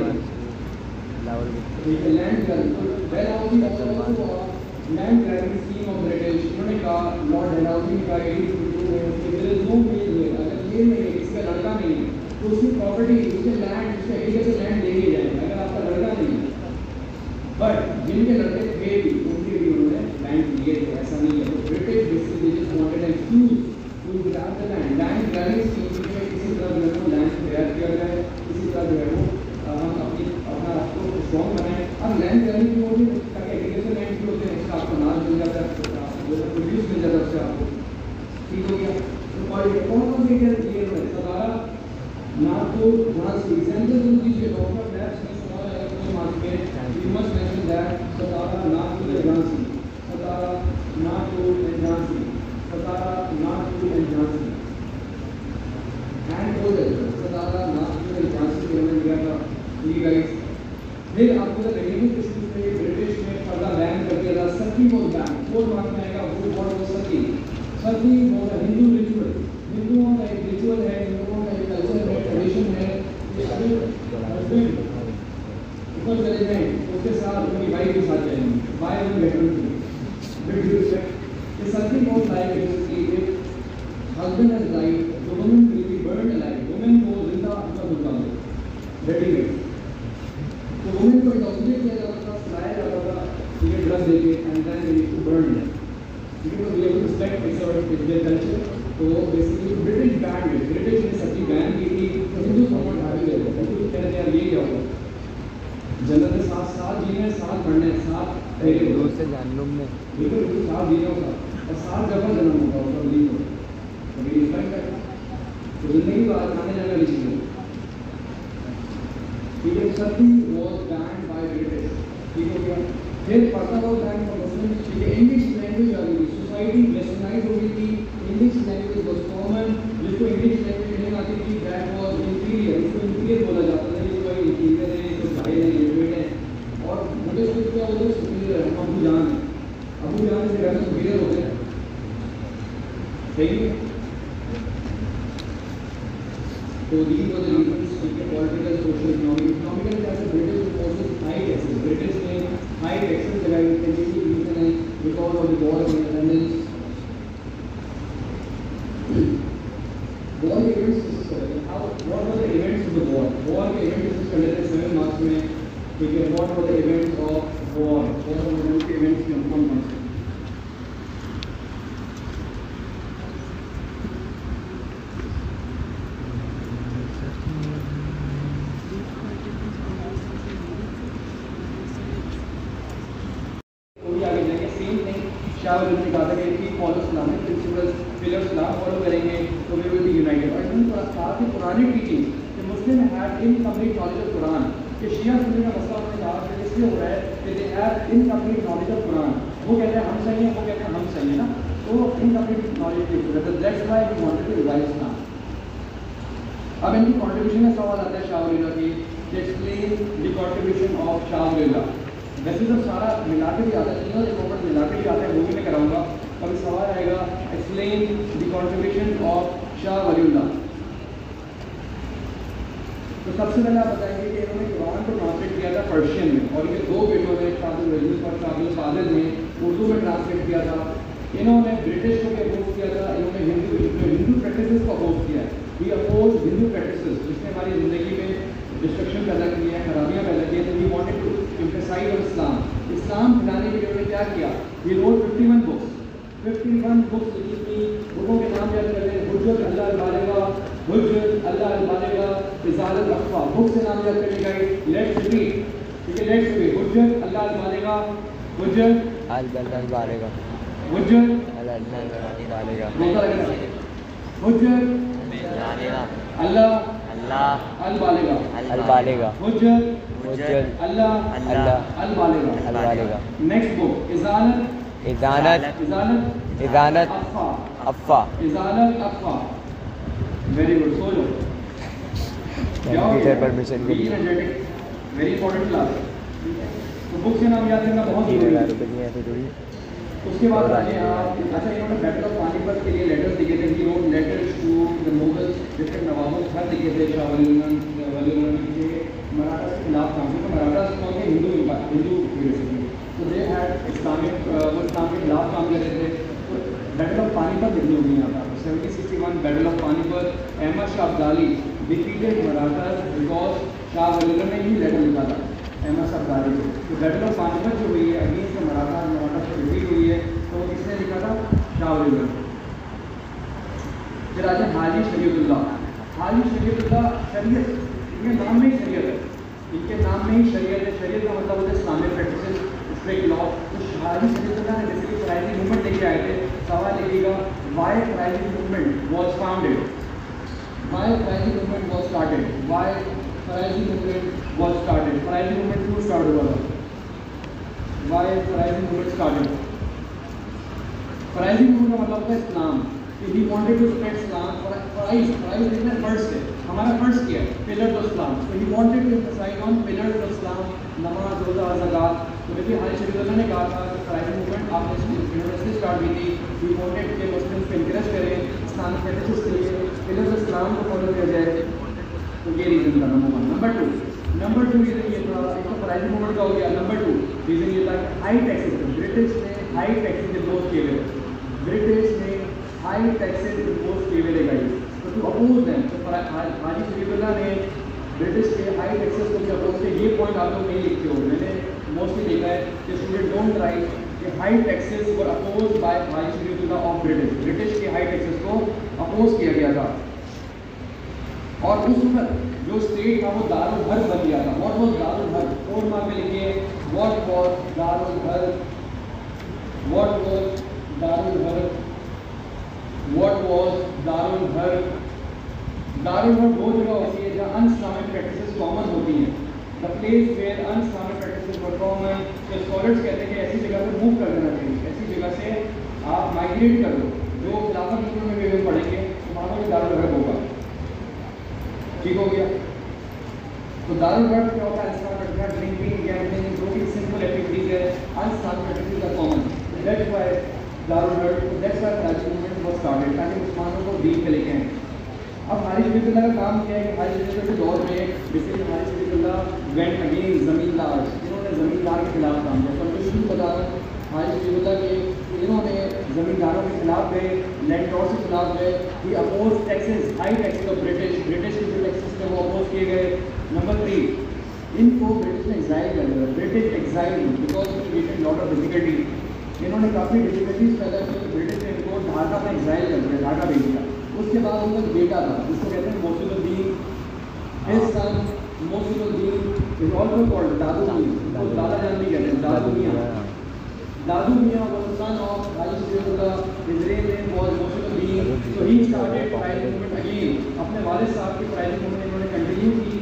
लैंड ग्रैबिंग. तो Dalhousie land grabbing scheme of British. उन्होंने कहा लॉर्ड डलहौसी ने कहा 1852 में कि देयर इज नो मेल है. अगर मेल नहीं है, किसी का लड़का नहीं है, तो उसकी प्रॉपर्टी, उसके लैंड, उसके एग्रीकल्चर लैंड लेके जाएंगे अगर आपका लड़का नहीं है. बट जिनके लड़के थे भी उनके भी उन्होंने लैंड लिए थे. ऐसा नहीं है. तो British basically just wanted an excuse to grab the land. Land grabbing scheme में किसी तरह जो है वो लैंड तैयार किया गया है. किसी तरह जो है वो हम अपना आपको स्ट्रॉन्ग बनाए. अब लैंड ग्रैबिंग की होगी ताकि एग्रीकल्चर लैंड की होते हैं, उसका आपको अनाज मिल जाता है, प्रोड्यूस मिल जाता है उससे आपको. ठीक हो गया. तो और ये कौन कौन से क्या दिए हुए सतारा नागपुर झांसी. एग्जाम्पल जो दीजिए डॉक्टर लैब्स में सवाल आएगा तो मार्क्स में you must mention that Satara Nagpur and Jhansi. Satara Nagpur and Jhansi. Satara Nagpur and Jhansi and total Satara Nagpur and Jhansi के हमने लिया था. ठीक गाइस. फिर आपको द रेवेन्यू इश्यूज में ब्रिटिश ने पर्दा बैन कर दिया था. सती को बैन 4 मार्क्स में आएगा. वो what was sati. Sati was a Hindu ritual. हिंदुओं का एक रिचुअल है, हिंदुओं का एक कल्चर है, ट्रेडिशन है. ये अभी हस्बैंड ऊपर चले जाएं उसके साथ उनकी वाइफ के साथ जाएंगे. बाय वन वेटरन की विद रिस्पेक्ट. ये sati was like basically husband has died, the woman will be burned alive. Woman को जिंदा अंदर होता है रेडीमेड. तो वुमेन को इंटॉक्सिकेट किया जाता था, सुलाया जाता था ये ड्रग देके and then they need to burn them. ठीक है. तो we have to respect their culture. तो बेसिकली ब्रिटिश बैन में ब्रिटिश ने सती बैन की थी. तो हिंदू समझ आ गए थे. हिंदू कहते हैं यार ये क्या होगा, जन्नत में 7 साल जीने, 7 पढ़ने, 7 मेरे दोस्त से जान लो मैं बिल्कुल 7 जीने होगा और 7 जगह जन्म होगा उसका बिलीव हो. कभी रिस्पेक्ट करना तो जिंदगी को आने जाने वाली चीज़ है. ठीक है. Sati was ban by British. ठीक हो गया. फिर पढ़ता हुआ बैन फॉर मुस्लिम. ठीक है. इंग्लिश लैंग्वेज आ गई. सोसाइटी वेस्टर्नाइज हो गई थी. English language was common. जिसको इंग्लिश लैंग्वेज नहीं आती थी दैट वॉज इंटीरियर. इसको इंटीरियर बोला जाता था. ये कोई इंटीरियर है, कोई भाई है, लिमिटेड है. और मुझे इसको क्या होता है सुपीरियर है. अबू जान है. अबू जान से कहते सुपीरियर होते हैं. सही है. तो these were the reasons. Political, social, economic. Economical as a British imposes high taxes. British ने high taxes लगाए थे. जिसकी reason है because of the war of independence. War events how what were the events of the war? War के events is considered 7 marks में. ठीक है. What were the events of war? What were the events में 1 marks? Shahrukh ने कहा था कि की follow Islam principles pillars Islam follow करेंगे तो वी विल बी यूनाइटेड. और इन्होंने कहा कि पुरानी टीचिंग कि Muslim had incomplete knowledge of Quran. कि शिया सुन्नी का मसला उन्होंने कहा कि इसलिए हो रहा है कि they have incomplete knowledge of Quran. वो कहते हैं हम सही हैं, वो कहते हैं हम सही हैं ना, तो इनकम्प्लीट नॉलेज की जरूरत है। That's why we wanted to revise now. अब इनकी कंट्रीब्यूशन का सवाल आता है शाह वली अल्लाह की, explain the contribution of Shah Wali Allah. वैसे तो सारा मिला के भी आता है, तीनों रिकॉर्ड मिला के भी आता है, वो भी मैं कराऊंगा। अभी सवाल आएगा explain the contribution of Shah Wali Allah. तो सबसे पहले आप बताएंगे कि इन्होंने कुरान को ट्रांसलेट किया था पर्शियन में, और ये दो बेटों ने शाह अब्दुल रजीज़ और शाह अब्दुल कादिर ने उर्दू में ट्रांसलेट किया था। इन्होंने ब्रिटिश को भी अपोज किया था, इन्होंने हिंदू प्रैक्टिसेस को अपोज किया है। वी अपोज हिंदू प्रैक्टिसेस जिसने हमारी ज़िंदगी में डिस्ट्रक्शन पैदा की है, खराबियाँ पैदा की है। तो we wanted to emphasize on Islam. Islam फैलाने के लिए उन्होंने क्या किया? ही रोट 51 बुक्स, 51 बुक्स लिखी थी। बुकों के नाम याद कर लें, हुज्जत अल्लाह अल बालिगा, हुज्जत अल्लाह अल बालिगा, इज़ालत अफ़वा। बुक से नाम याद करने का, लेट्स रिपीट, ठीक है, let's repeat. Hujjat Allah al Baligha, Hujjat al Baligha, Hujjat al Baligha, Hujjat Allah al Baligha, al Baligha, Hujjat Allah al Baligha. Next book Izalat Afwa. Izalat Afwa. Very good, सो लो। परमिशन के लिए वेरी इंपॉर्टेंट क्लास। तो बुक से नाम याद करना बहुत जरूरी है। उसके बाद आगे आप, अच्छा इन्होंने बैटल ऑफ पानीपत के लिए लेटर्स लिखे थे। He wrote letters to the Mughals, different नवाबों को खत लिखे थे। शाह वली अल्लाह के मराठा के खिलाफ काम किया। तो मराठा कौन थे? हिंदू तो दे हैड इस्लामिक, वो इस्लाम के खिलाफ काम कर रहे थे। तो बैटल ऑफ पानीपत लिखनी होगी यहाँ पर। 1761 battle of Panipat, Ahmad Shah Abdali defeated Maratha because Shah Wali ने ही लेटर लिखा था अहमद शाह अब्दाली को। तो बैटल ऑफ पानीपत जो हुई है अगेंस्ट मराठा से डिफीट हुई है, तो किसने लिखा था? शाह वली। फिर आते हैं हाजी शरीयतुल्लाह। हाजी शरीयतुल्लाह, शरीयत इनके नाम में ही शरीयत है, इनके नाम में ही शरीयत है। शरीयत का मतलब होता है इस्लामिक प्रैक्टिसेस, स्ट्रिक्ट लॉ। तो हाजी शरीयतुल्लाह ने बेसिकली फराइजी मूवमेंट लेके आए थे। सवाल लिखिएगा, why Faraizi movement was founded, why Faraizi movement was started, why Faraizi movement was started. Faraizi movement क्यों स्टार्ट हुआ था? Why Faraizi movement started? Faraizi movement का मतलब होता है इस्लाम, कि he wanted to spread Islam. फराइज लिखना फर्ज है, हमारा फर्ज क्या है? Pillar of Islam. तो he wanted to emphasize on pillar of Islam, नमाज, रोज़ा, ज़कात। तो देखिए हाजी शरीयतुल्लाह ने कहा था कि फराइजी मूवमेंट आपने यूनिवर्सिटी स्टार्ट की थी। ही वांटेड के मुस्लिम्स को इंकरेज करें इस्लामिक प्रैक्टिसेस के लिए, पिलर ऑफ इस्लाम को फॉलो किया जाए। तो ये रीज़न था नंबर 1। नंबर 2 रीज़न ये था, एक तो फराइजी मूवमेंट का हो गया। नंबर 2 रीज़न ये था कि हाई टैक्सेस, ब्रिटिश ने हाई टैक्सेस इम्पोज किए हुए, ब्रिटिश ने हाई टैक्सेस इम्पोज किए हुए गाइस। तो टू अपोज देम, तो हाजी शरीयतुल्लाह ने ब्रिटिश के हाई टैक्सेस को भी अपोज किया। ये पॉइंट आप लोग नहीं लिखते हो, मैंने मोस्टली देखा है कि स्टूडेंट डोंट राइट कि high taxes were oppose by Haji Shariatullah of British. British के हाई टैक्सेस को अपोज किया गया था। और उस वक्त जो स्टेट था वो दारुल हर्ब बन गया था। व्हाट वाज दारुल हर्ब? 4 मार्क में लिखिए, व्हाट वाज दारुल हर्ब, व्हाट वाज दारुल हर्ब, व्हाट वाज दारुल हर्ब। दारुल हर्ब वो जगह होती है जहाँ अनइस्लामिक प्रैक्टिसेस कॉमन होती हैं, the place where unislamic practices were common. तो स्कॉलर्स कहते हैं कि ऐसी जगह से मूव कर देना चाहिए, ऐसी जगह से आप माइग्रेट कर दो। जो खिलाफत में भी हम पढ़ेंगे तो वहाँ पर दारुल हर्ब होगा। ठीक हो गया? तो दारुल हर्ब क्या होता है? इस्लामिक ड्रिंकिंग, गैम्बलिंग, जो भी सिंपल एक्टिविटीज है unislamic activities are common. That's why दारुल हर्ब, that's why Faraizi movement was started, ताकि मुसलमानों को दीन पे लेके आए। अब हाजी शरीयतुल्लाह का काम क्या है कि हाजी शरीयतुल्लाह के दौर में basically Haji Shariatullah went against zamindar, इन्होंने ज़मींदार के खिलाफ काम किया। तो शुरू बता रहा हूँ हाजी शरीयतुल्लाह के, इन्होंने ज़मींदारों के खिलाफ गए, लैंडलॉर्ड्स के खिलाफ गए। He oppose taxes, high taxes of British के जो टैक्सेस थे वो अपोज किए गए। नंबर 3, इनको ब्रिटिश ने एक्साइल कर दिया। British exile because he faced lot of difficulty, इन्होंने काफ़ी डिफिकल्टीज पैदा की। ब्रिटिश ने इनको ढाका में एक्साइल कर दिया, ढाका भेज दिया। उसके बाद उनका एक बेटा था जिसको कहते हैं Mohsinuddin. His son Mohsinuddin is also called Dadu Miyan, तो दादा जान भी कहते हैं Dadu Miyan. Dadu Miyan was son of Haji Shariatullah, his real name was Mohsinuddin. So he started Faraizi movement again. अपने वालिद साहब की फराइजी मूवमेंट इन्होंने कंटिन्यू की और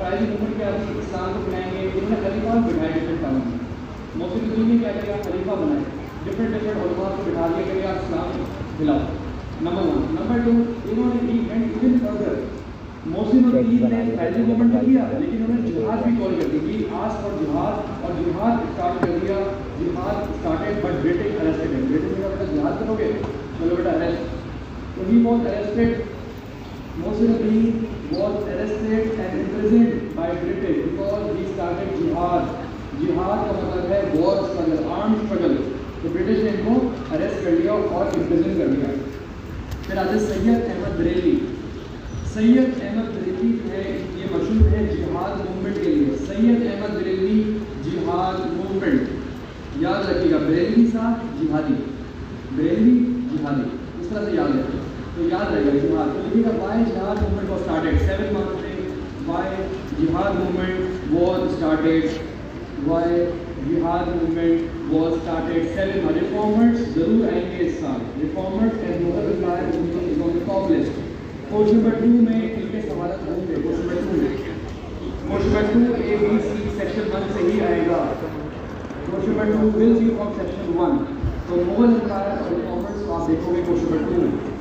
रिवाइवल मूवमेंट के आदमी इस्लाम को बनाएंगे, उन्होंने खलीफा बिठाए डिफरेंट टाउन में। मोहसिन ने क्या किया, खलीफा बनाए, डिफरेंट उलमा को बिठा दिया कि आप इस्लाम खिलाओ, नंबर 1। नंबर 2, इन्होंने इवन फर्दर मोहसिन ने पहले मूवमेंट तो किया, लेकिन उन्होंने जिहाद भी कॉल कर दी कि आज फॉर जिहाद, और जिहाद स्टार्ट कर दिया। जिहाद स्टार्टेड बट ब्रिटिश अरेस्टेड है। ब्रिटिश ने कहा जिहाद करोगे, चलो बेटा अरेस्ट। तो he was arrested, Mohsin Ali was arrested and imprisoned by British because he started jihad. Jihad का मतलब है war struggle, armed struggle। तो ब्रिटिश ने इनको अरेस्ट कर लिया और इम्प्रिजन कर दिया। फिर आते सैयद अहमद बरेली। सैयद अहमद बरेली जो है ये मशहूर है जिहाद मूवमेंट के लिए। सैयद अहमद बरेली जिहाद मूवमेंट, याद रखिएगा, बरेली साहब जिहादी, बरेली जिहादी, इस तरह से याद रखिएगा। तो याद रहेगा जिहाद। तो लिखिएगा वाई जिहाद मूवमेंट वॉज स्टार्टेड 7 मार्च में, वाई जिहाद मूवमेंट वॉज स्टार्टेड, वाई जिहाद movement was started 7 March. Reformers जरूर आएंगे इस साल, reformers and Mughal empire is on the top list. Question number 2 में इनके सवाल होंगे। क्वेश्चन नंबर 2 में, क्वेश्चन नंबर 2 ABC सेक्शन 1 से ही आएगा। Question number 2 will be from section 1। तो मुगल एम्पायर और रिफॉर्मर्स को आप देखोगे क्वेश्चन नंबर 2 में।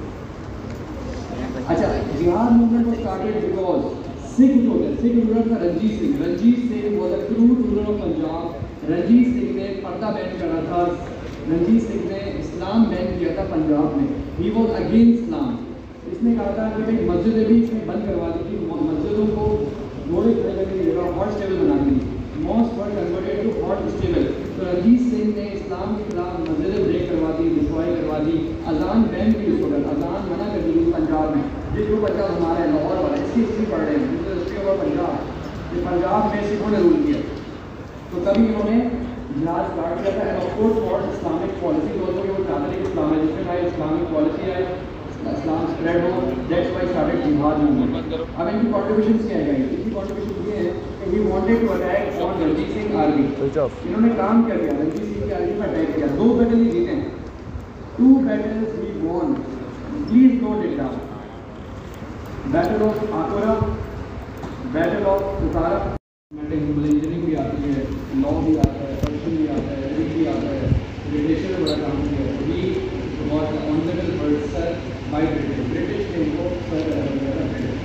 अच्छा, जिहाद मूवमेंट को स्टार्टेड बिकॉज सिख जो है, सिख रूलर था Ranjit Singh. Ranjit Singh was a crude ruler of Punjab. Ranjit Singh ने पर्दा बैन करा था, रंजीत सिंह ने इस्लाम बैन किया था पंजाब में। He was against Islam. इसने कहा था कि भाई मस्जिदें भी इसने बंद करवा दी थी, मस्जिदों को घोड़े खड़े करने की जगह हॉट स्टेबल बना दी, मॉस्क वर कन्वर्टेड टू हॉट स्टेबल। तो रंजीत सिंह ने इस्लाम के खिलाफ मस्जिदें ब्रेक करवा दी, डिस्ट्रॉय करवा दी। अजान बैन की उस वक्त, अजान मना कर दी पंजाब में। जो पंजाब हमारा है, लाहौर वाला, इसकी हिस्ट्री पढ़ रहे हैं, हिस्ट्री ऑफ पंजाब, ये पंजाब में सिखों ने रूल किया। तो तभी इन्होंने जिहाद स्टार्ट किया था। And of course for Islamic policy, दोस्तों वो चाहते थे कि इस्लामाइजेशन आए, इस्लामिक पॉलिसी आए, इस्लाम स्प्रेड हो, दैट्स व्हाई स्टार्टेड जिहाद मूवमेंट। अब इनकी कॉन्ट्रीब्यूशंस क्या है? इनकी कॉन्ट्रीब्यूशन ये है कि he wanted to attack on Ranjit Singh army. इन्होंने काम क्या किया, रंजीत सिंह की आर्मी पर अटैक किया। 2 बैटल ही जीते, 2 battles he won, please note it down। Battle of Akora, battle of Utara. Engineering भी आती है, लॉ भी आता है, पर्शियन भी आता है, अरबिक भी आता है, लिटरेचर में बड़ा काम किया है। ही वॉज ऑनरेबल बर्ड सर बाय ब्रिटिश, ब्रिटिश ने इनको सर किया था ब्रिटिश।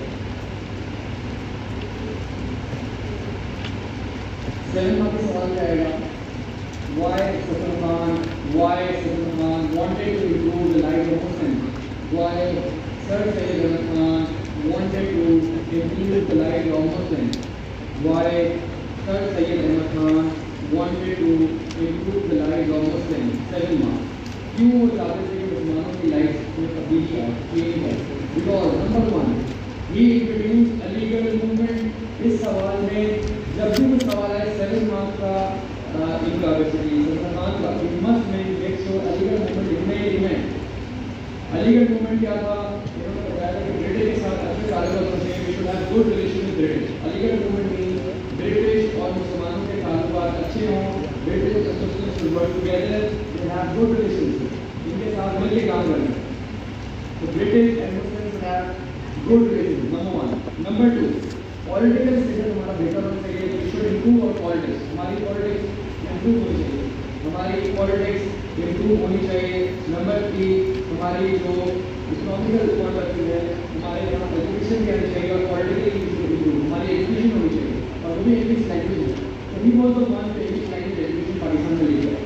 7 मार्क्स का सवाल क्या आएगा? Why Sultan Khan wanted to improve the life of Muslims? Why Sir Syed Ahmad Khan wanted to improve the life of Muslims? Why Sir Syed Ahmad Khan wanted to improve the life of Muslims? 7 marks। क्यों वो चाहते थे कि मुसलमानों की life में तब्दीली आए, चेंज आए? Because number 1, he introduced Aligarh movement. इस सवाल में जब भी कुछ सवाल आए 7 मार्क्स का इनका सल्मान का, it must make sure Aligarh movement इनमें अलीगढ़ मूवमेंट क्या था? इन्होंने बताया था कि ब्रिटिश के साथ अच्छे ताल्लुक होने, we should have good relation with British. Aligarh movement में ब्रिटिश और मुसलमानों के ताल्लुकात अच्छे हों, ब्रिटिश और Muslims should work together, they have good relations, इनके साथ मिलकर काम करना। तो British and Muslims have good relation, number 1। Number 2, political status हमारा बेहतर होना चाहिए, we should improve our politics, हमारी पॉलिटिक्स इंप्रूव होनी चाहिए, हमारी पॉलिटिक्स इंप्रूव होनी चाहिए। नंबर 3, हमारी जो इकोनॉमिकल पॉइंट ऑफ व्यू है, हमारे यहाँ एजुकेशन भी आनी चाहिए और पॉलिटिकली हमारी एजुकेशन होनी चाहिए, और वो भी इंग्लिश लैंग्वेज है। तो he was the one to English language education Pakistan में लेकर।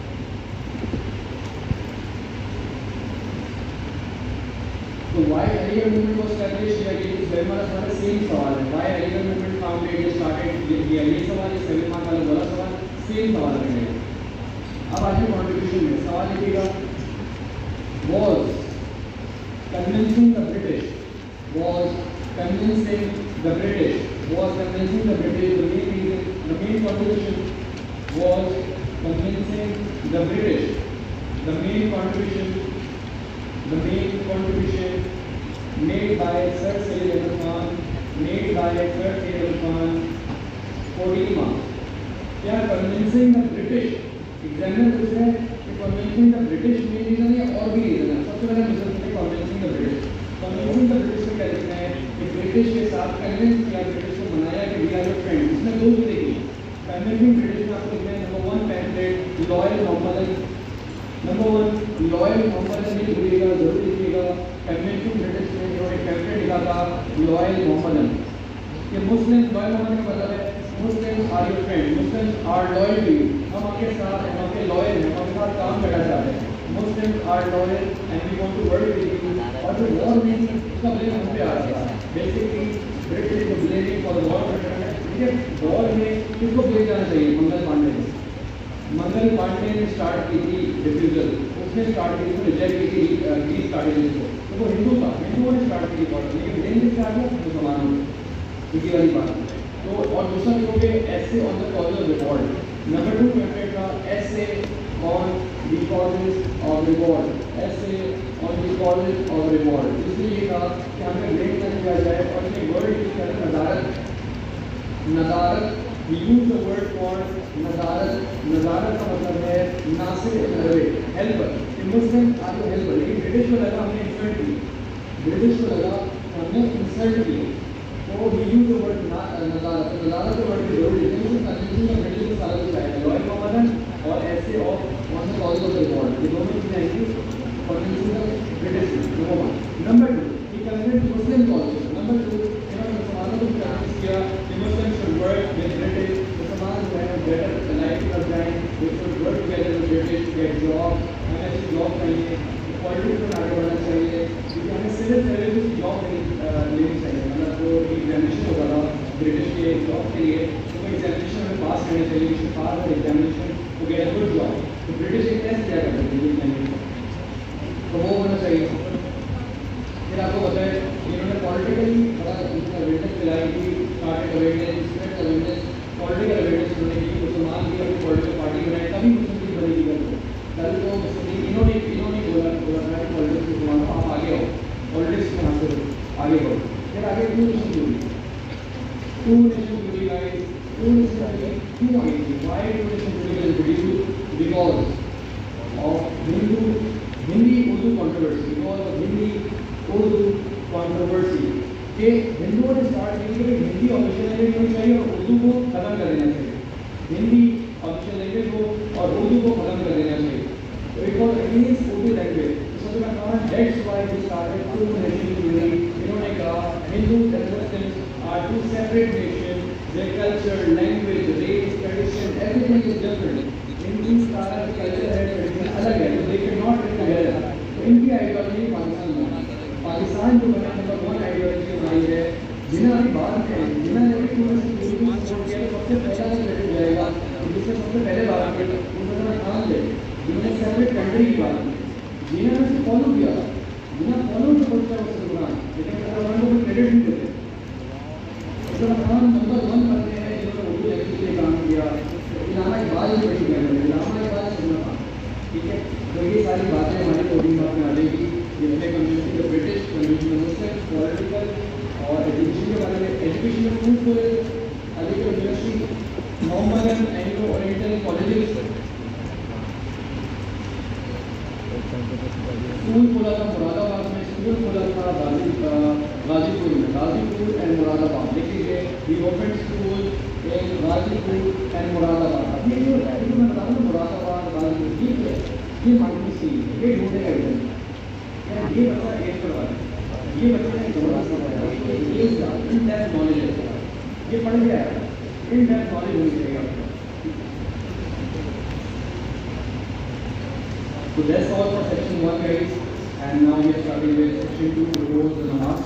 तो वाई अलीगढ़ मूवमेंट को एस्टैब्लिश किया गया, इस वेरी मच हमारा सेम सवाल है। Why Aligarh movement founded started किया, ये सवाल, ये 7 मार्क्स वाला बोला सवाल, सेम सवाल रहेगा। अब आज कॉन्ट्रीब्यूशन में सवाल लिखिएगा, was convincing the British, was convincing the British, was convincing the British, the main reason, the main contribution was convincing the British, the main contribution made by Sir Syed Ahmad Khan, made by Sir Syed Ahmad Khan, 14 marks। क्या convincing the British, examiner पूछ रहे हैं कि convincing the British में reason है और भी reason है। सबसे पहले convincing the British, convincing the British में क्या लिखना है कि ब्रिटिश के साथ कन्विंस किया, ब्रिटिश को मनाया कि वी आर योर फ्रेंड। इसमें दो चीजें की, कन्विंसिंग ब्रिटिश में आपको लिखना है number 1 pamphlet loyal Mohammedan, number 1 loyal Mohammedan नहीं भूलिएगा, जरूर लिखिएगा। कन्विंसिंग ब्रिटिश में इन्होंने पैम्फलेट लिखा था लॉयल मोहम्मदन कि मुस्लिम, लॉयल मोहम्मदन का मतलब है Muslims are your friend, Muslims are loyal to you, हम आपके साथ हैं, हम आपके लॉयल हैं, हम आपके साथ काम करना चाहते हैं। Muslims are loyal and we want to work with you. और जो वॉर में उसका ब्लेम हम पे आ रहा था, बेसिकली ब्रिटिश को ब्लेमिंग फॉर द वॉर। ठीक है, वॉर में किसको ब्लेम जाना चाहिए? मंगल पांडे ने। मंगल पांडे ने स्टार्ट की थी रिफ्यूजल, उसने स्टार्ट की थी, रिजेक्ट की थी पीस स्ट्रैटेजी को। तो वो हिंदू था, हिंदुओं ने स्टार्ट की वॉर, लेकिन ब्लेम किसका आ गया? मुसलमानों ने। इसी वाली बात। तो और दूसरा लिखोगे essay on the cause of revolt. Number 2 pamphlet का essay on the causes of revolt, essay on the causes of revolt. इसलिए ये कहा कि हमें ब्लेम न किया जाए और इसमें वर्ड यूज करें नदारत। नदारत, यूज द वर्ड फॉर नदारत। नदारत का मतलब है नासिर, helper. Muslim are your helper. लेकिन ब्रिटिश को लगा हमने इंसल्ट की, ब्रिटिश को लगा हमने इंसल्ट की, तो ही यूज द वर्ड नदारत। नदारत के वर्ड की जरूर लिखनी है, कन्विंसिंग द ब्रिटिश को सारा कुछ आएगा, लॉयल मोहम्मदन और essay of on the cause of revolt, ये दोनों चीजें आएंगी convincing the British. Number 1। Number 2 he convince Muslim causes. Number 2 इन्होंने मुसलमानों को कन्विंस किया कि Muslim should work with British, मुसलमान जो है बेटर लाइफ कर जाएं, they should work together with British, get job, हमें अच्छी जॉब चाहिए, पॉलिटिक्स में आगे बढ़ना चाहिए, क्योंकि हमें सिविल सर्विस की जॉब लेनी चाहिए। मतलब जो एग्जामिनेशन होगा था ब्रिटिश के जॉब के लिए, तो एग्जामिनेशन हमें पास करनी चाहिए, we pass the examination to get a good job. तो ब्रिटिश एक टेस्ट किया करते थे एग्जामिनेशन, तो वो होना चाहिए। फिर आपको पता है इन्होंने पॉलिटिकली बड़ा अवेयरनेस फैलाई थी, started awareness, spread awareness, political awareness उन्होंने की, मुसलमान की अपनी पॉलिटिकल पार्टी बनाई, तभी मुस्लिम लीग बनेगी। कल तो इन्होंने बोला था कि पॉलिटिक्स मुसलमानों आप आगे आओ, पॉलिटिक्स में यहाँ से आगे बढ़ो। फिर आगे 2 nation theory, 2 nation theory guys, 2 nation theory क्यों आई थी? Why 2 nation theory was introduced? Because of Hindi Urdu controversy, because of Hindi Urdu controversy के हिंदुओं ने स्टार्ट की कि हिंदी ऑफिशियल लैंग्वेज होनी चाहिए और उर्दू को खत्म कर देना चाहिए, हिंदी ऑफिशियल लैंग्वेज को और उर्दू को खत्म कर देना चाहिए। तो it was against Urdu language. So that's why we started 2 nation unity. इन्होंने कहा Hindus and Muslims are 2 separate nations. Their culture, language, race, tradition, everything is different. Hindus का culture है, tradition अलग है, so they cannot live together. तो इनकी ideology Pakistan में, पाकिस्तान जो बना नंबर 1 आइडियोलॉजी हमारी है, जिन्हें अभी बात करें, जिन्हें अभी पूरे सबसे पहला क्रेडिट जाएगा, जिससे सबसे पहले बात करें उन्होंने खान ले, जिन्होंने सेपरेट कंट्री की बात की, जिन्हें उसे फॉलो किया, जिन्हें फॉलो जो करता है उससे कुरान, लेकिन कुरान को कोई क्रेडिट नहीं देते। कुरान नंबर 1 करते हैं जिन्होंने उर्दू लैंग्वेज के लिए काम किया। इलामा इकबाल ही पढ़ी गया, इलामा इकबाल सुनना था, ठीक है। तो ये सारी बातें हमारी कोडिंग में आ जाएगी, जिसमें community the British, community the Muslim, political और एजुकेशन के बारे में, एजुकेशन में food college, Aligarh university, Mohammedan Anglo Oriental colleges, school खोला था मुरादाबाद में, स्कूल खोला था गाजीपुर में, गाजीपुर एंड मुरादाबाद। देखिए दी open school in Ghazipur and Moradabad. अब ये जो मैं बता रहा हूँ मुरादाबाद गाजीपुर, ये मालूम सी ये ढूंढने का विजन है। ये बच्चा एक करवा है, ये बच्चा ने थोड़ा सा पढ़ा, ये इन डेप्थ नॉलेज है, ये पढ़ गया है, इन डेप्थ नॉलेज होनी चाहिए आपको। So that's all for section 1 guys, and now we are starting with section 2, proposed the namaz.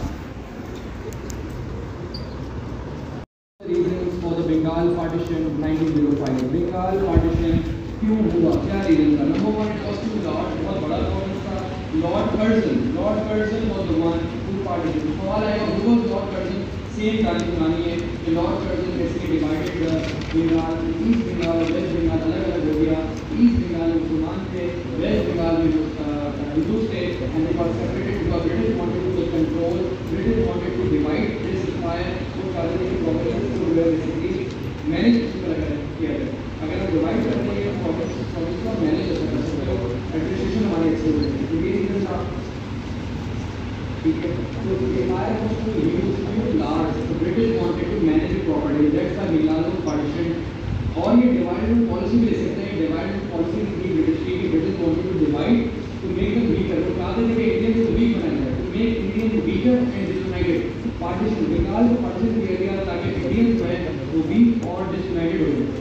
Reasons for the Bengal partition 1905. Bengal partition क्यों हुआ, क्या रीजन था? Number 1 it was too large, बहुत बड़ा conflict था। Lord Curzon was the one who partitioned. सवाल आएगा who was Lord Curzon? Same कहानी है कि Lord Curzon basically divided the Bengal, East Bengal, West Bengal अलग-अलग हो गया। ईस्ट बंगाल में मुसलमान थे, वेस्ट बंगाल में हिंदू थे, and they were separated because British wanted to control, British wanted to divide this empire, so चाहते थे कि provinces को basically मैनेज किया जाए। अगर हम डिवाइड करते हैं provinces को मैनेज कर सकते हो, एडमिनिस्ट्रेशन हमारी अच्छी हो जाएगी। तो ये रीजन था ठीक है, तो empire was to use large, the British wanted to manage the property, that's why Bengal was partitioned. और ये डिवाइड एंड पॉलिसी भी ले सकते हैं, डिवाइड एंड पॉलिसी थी ब्रिटिश की, British wanted to divide to make them weaker, वो चाहते थे कि इंडियन को वीक बनाया जाए, to make Indian weaker and disunited, partition, Bengal को पार्टीशन किया गया ताकि इंडियन जो है वो वीक और डिसयूनाइटेड हो जाए।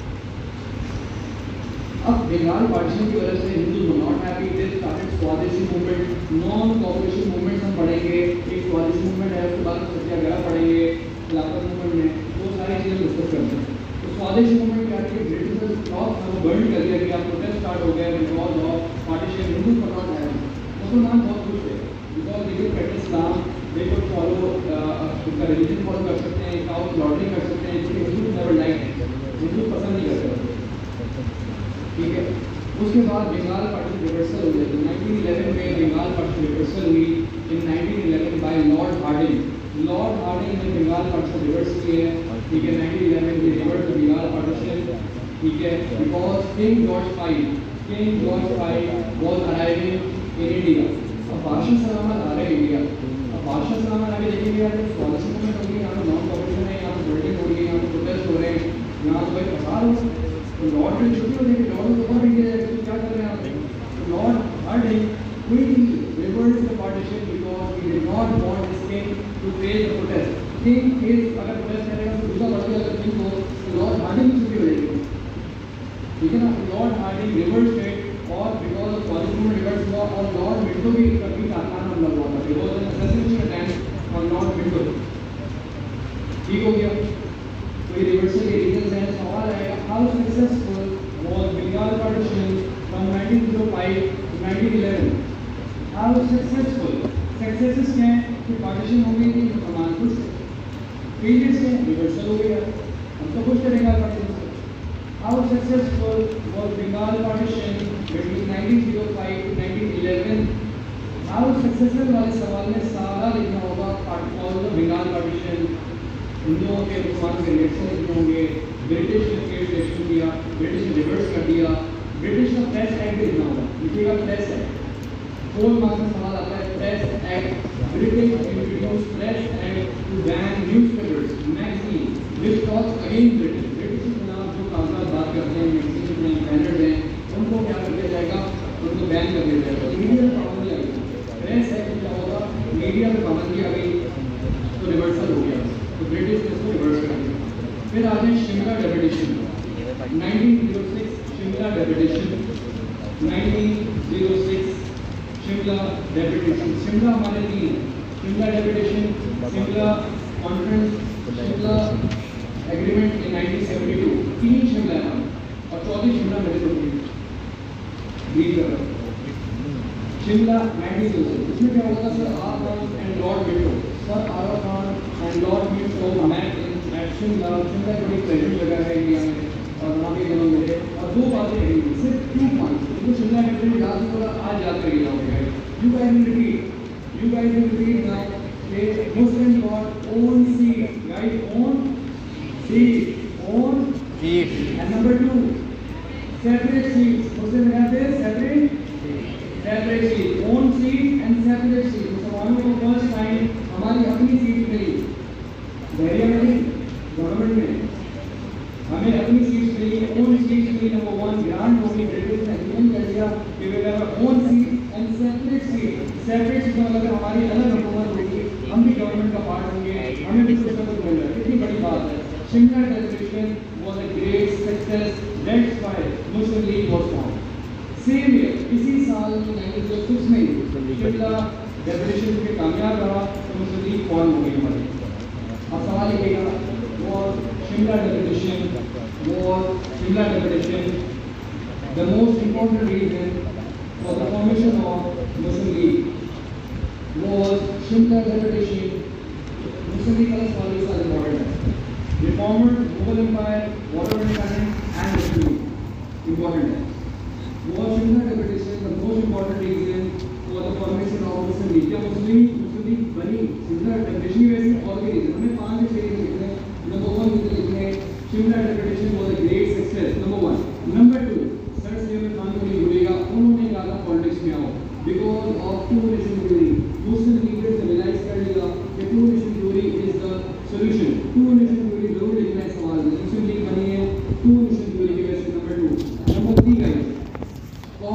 अब बंगाल पार्टीशन की वजह से Hindu not happy, they started Swadeshi movement, non cooperation movement हम पढ़ेंगे, एक स्वदेशी मूवमेंट है, उसके बाद सत्याग्रह पढ़ेंगे, खिलाफत मूवमेंट में, वो सारी चीजें डिस्कस करते हैं। स्वदेशी मूवमेंट क्या है, ब्रिटिश लॉस को बर्न कर दिया गया, प्रोटेस्ट स्टार्ट हो गया बिकॉज ऑफ पार्टीशन, हिंदू पर नॉट है, मुसलमान बहुत खुश थे because they could practice Islam, they could follow उनका रिलीजन फॉलो कर सकते हैं, काउ स्लॉटरिंग कर सकते हैं, जिसके हिंदू नेवर लाइक, हिंदू पसंद नहीं करते, ठीक है। उसके बाद बंगाल पार्टीशन रिवर्सल हो गया, 1911 में बंगाल पार्टीशन रिवर्सल हुई, in 1911 by Lord Hardinge, Lord Hardinge ने बंगाल पार्टीशन रिवर्स किए हैं, ठीक है, 1911 में रिवर्स टू बंगाल पार्टीशन, ठीक है, because King George V was arriving in India. अब बादशाह सलामत आ रहे हैं इंडिया, अब बादशाह सलामत आगे देखेंगे यार, स्वदेशी मूवमेंट होगी, यहाँ पे नॉन कॉपरेशन है, यहाँ पे बिल्डिंग हो रही है, यहाँ पे प्रोटेस्ट हो रहे हैं, यहाँ पे कोई फसाद हो, तो लॉर्ड की छुट्टी हो जाएगी, लॉर्ड को और इंडिया जाएगा, तो क्या कर रहे हैं आप, तो Lord Hardinge quickly reversed the partition because he did not want his king to face the protest. King is अगर protest करेगा तो दूसरा बढ़ गया, अगर king को तो लॉर्ड हार्डिंग की छुट्टी हो जाएगी, ठीक है ना। लॉर्ड हार्डिंग रिवर्स इट और बिकॉज ऑफ पॉलिटिकल रिवर्स हुआ और लॉर्ड विंडो भी कभी आसान हमला हुआ था, because of assassination attempt on Lord Window, ठीक हो गया। तो ये रिवर्सल के रीजंस हैं। सवाल आएगा how successful was Bengal partition from 1905 to 1911, how successful, successes क्या है कि पार्टीशन हो गई थी, मुसलमान खुश थे, फेलियर्स क्या है, रिवर्सल हो गया, हम तो खुश थे बंगाल पार्टीशन से। How successful was Bengal partition between 1905 to 1911, how successful वाले सवाल में सारा लिखना होगा ऑल द बंगाल पार्टीशन, हिंदुओं के मुसलमान के रिएक्शन लिखने होंगे, ब्रिटिश ने फेल रिएक्शन किया, ब्रिटिश ने रिवर्स कर दिया, ब्रिटिश का प्रेस एक्ट लिखना होगा, लिखिएगा प्रेस एक्ट, 4 मार्क्स में सवाल आता है, press act, British introduce press act to ban newspapers, magazine which talks against British, British के खिलाफ जो कागजात बात करते हैं, मैगजीन हैं, बैनर्स हैं, उनको क्या कर दिया जाएगा, उनको बैन कर दिया जाएगा। मीडिया पर पाबंदी आ गई, प्रेस एक्ट क्या होगा, मीडिया पर पाबंदी आ गई तो रिवर्सल हो गया, तो ब्रिटिश ने इसको रिवर्स कर दिया। फिर आ जाए Shimla deputation, 1906 Shimla deputation, 1906 Shimla deputation, Shimla हमारे तीन है, Shimla deputation, Shimla conference, Shimla agreement in 1972, 3 Shimla है और 14 शिमला मिलित होती है, शिमला 1906, इसमें क्या होगा sir, R Khan and Lord Minto, sir R Khan and Lord Minto met at Shimla, Shimla बड़ी प्रेजेंट जगह है इंडिया में और वहाँ पे जन्म मिले और 2 बातें कही, सिर्फ 2 पॉइंट्स, इनको शिमला एग्रीमेंट याद थोड़ा आज याद करके जाओगे, you guys will repeat now, कि Muslim got own seat, guys own seat, and number 2 separate seats, Muslim कहते हैं separate seat, own seat and separate seat, मुसलमानों को फर्स्ट टाइम हमारी अपनी सीट मिली, बहरिया में नहीं, गवर्नमेंट में हमें अपनी सीट मिली, ओन सीट मिली, नंबर 1 ग्रांट होगी, ब्रिटिश ने एग्रीमेंट कर दिया कि वे अगर own seat and separate seat मतलब हमारी अलग हुकूमत होगी, हम भी गवर्नमेंट का पार्ट होंगे, हमें भी कुछ मिल रहा है, कितनी बड़ी बात है। Shimla declaration was a great success, that's why Muslim League was formed. Same year, इसी साल 1906 में शिमला डेक्लेरेशन के कामयाब रहा तो मुस्लिम लीग फॉर्म हो गई हमारी। अब सवाल ये वो Shimla declaration the most important reason for the formation of Muslim League was Shimla declaration. Muslim League का सवाल इस साल important है। Reformed Mughal Empire, water independence and Muslim League important है। Was Shimla declaration the most important reason for the formation of Muslim League? क्या Muslim League बनी? Shimla declaration की वजह से और भी reason हमें 5 से लिखने हैं। Number 1 लिखने हैं Shimla declaration was a great success. Number 1. Number 2. Sir Syed Khan को नहीं भूलेगा, उन्होंने कहा था पॉलिटिक्स में आओ because of 2 reasons. Muslim League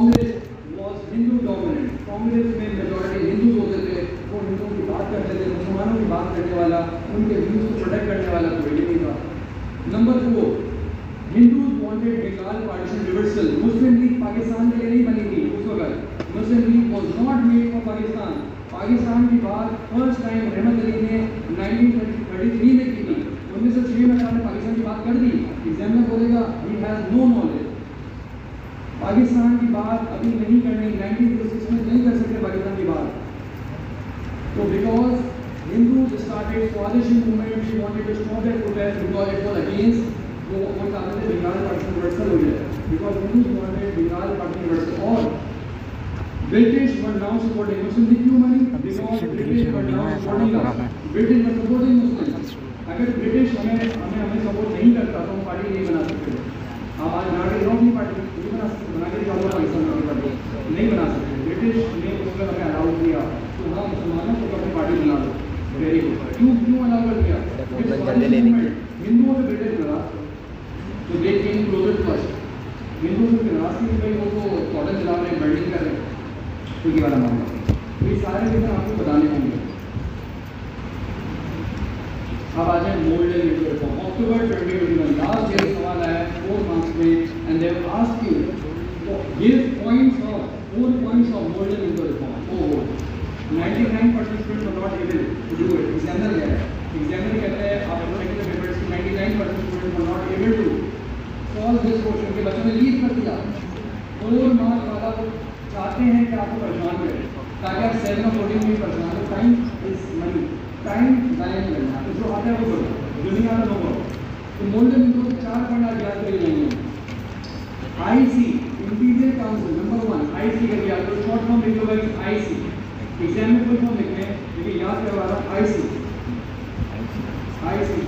Congress was Hindu dominant. Congress में मेजॉरिटी हिंदू होते थे, वो हिंदुओं की बात करते थे, मुसलमानों की बात करने वाला, उनके व्यूज को प्रोटेक्ट करने वाला कोई नहीं था. Number 4, Hindus wanted Bengal partition reversal. Muslim League Pakistan के लिए नहीं बनी थी उस वक्त. Muslim League was not made for Pakistan. Pakistan की बात फर्स्ट टाइम रहमत अली ने 1933 में की थी. 1906 में अल्लाह ने पाकिस्तान की बात कर दी. एग्जाम में बोलेगा he has no knowledge. Pakistan की बात अभी नहीं करनी, 1906 में नहीं कर सकते पाकिस्तान की बात. तो because Hindus started coalition movement, she wanted to stop that protest because it was against वो चाहते थे बंगाल पार्टीशन रिवर्सल हो जाए. Because Hindus wanted Bengal partition reversal. और British were now supporting Muslim. क्यों मानी? Because British were now supporting us. British were supporting Muslim. अगर British हमें सपोर्ट नहीं करता तो हम पार्टी नहीं बना सकते. आप आज नागरिक लोग नहीं पार्टी नहीं बना सकते. नागरिक लोग पाकिस्तान की पार्टी नहीं बना सकते. ब्रिटिश ने उसमें हमें अलाउ किया तो हाँ मुसलमानों को अपनी पार्टी बना लो. Very good. क्यों अलाउ कर दिया? हिंदुओं से ब्रिटिश लड़ा तो दे केम क्लोजर टू अस. हिंदुओं से रास्ते में वो तो कॉलेज चला रहे हैं, बिल्डिंग कर रहे हैं, तो ये वाला मामला. तो ये सारे चीज़ें आपको बताने होंगे. अब आ जाए mold and reform. October 2021 last year सवाल आया 4 मार्क्स में and they have asked you to give points of 4 points of mold and reform. Oh 99% students were not able to do it. Examiner क्या है? एग्जामिनर कहता है आप technical papers की 99% students were not able to solve this question. के बच्चों ने leave कर दिया. 4 मार्क्स वाला चाहते हैं कि आपको परेशान करें ताकि आप 7 और 14 में परेशान हो. Time is money. टाइम जाया करना तो जो आता है वो करो, जो नहीं आता वो करो. तो मोल्ड में तो 4 पॉइंट आप याद कर लेंगे. IC interior council number 1. IC का याद करो. शॉर्ट फॉर्म लिख लो गाइस. आईसी एग्जाम में फुल फॉर्म लिखते हैं लेकिन याद करवा रहा हूं. आईसी आईसी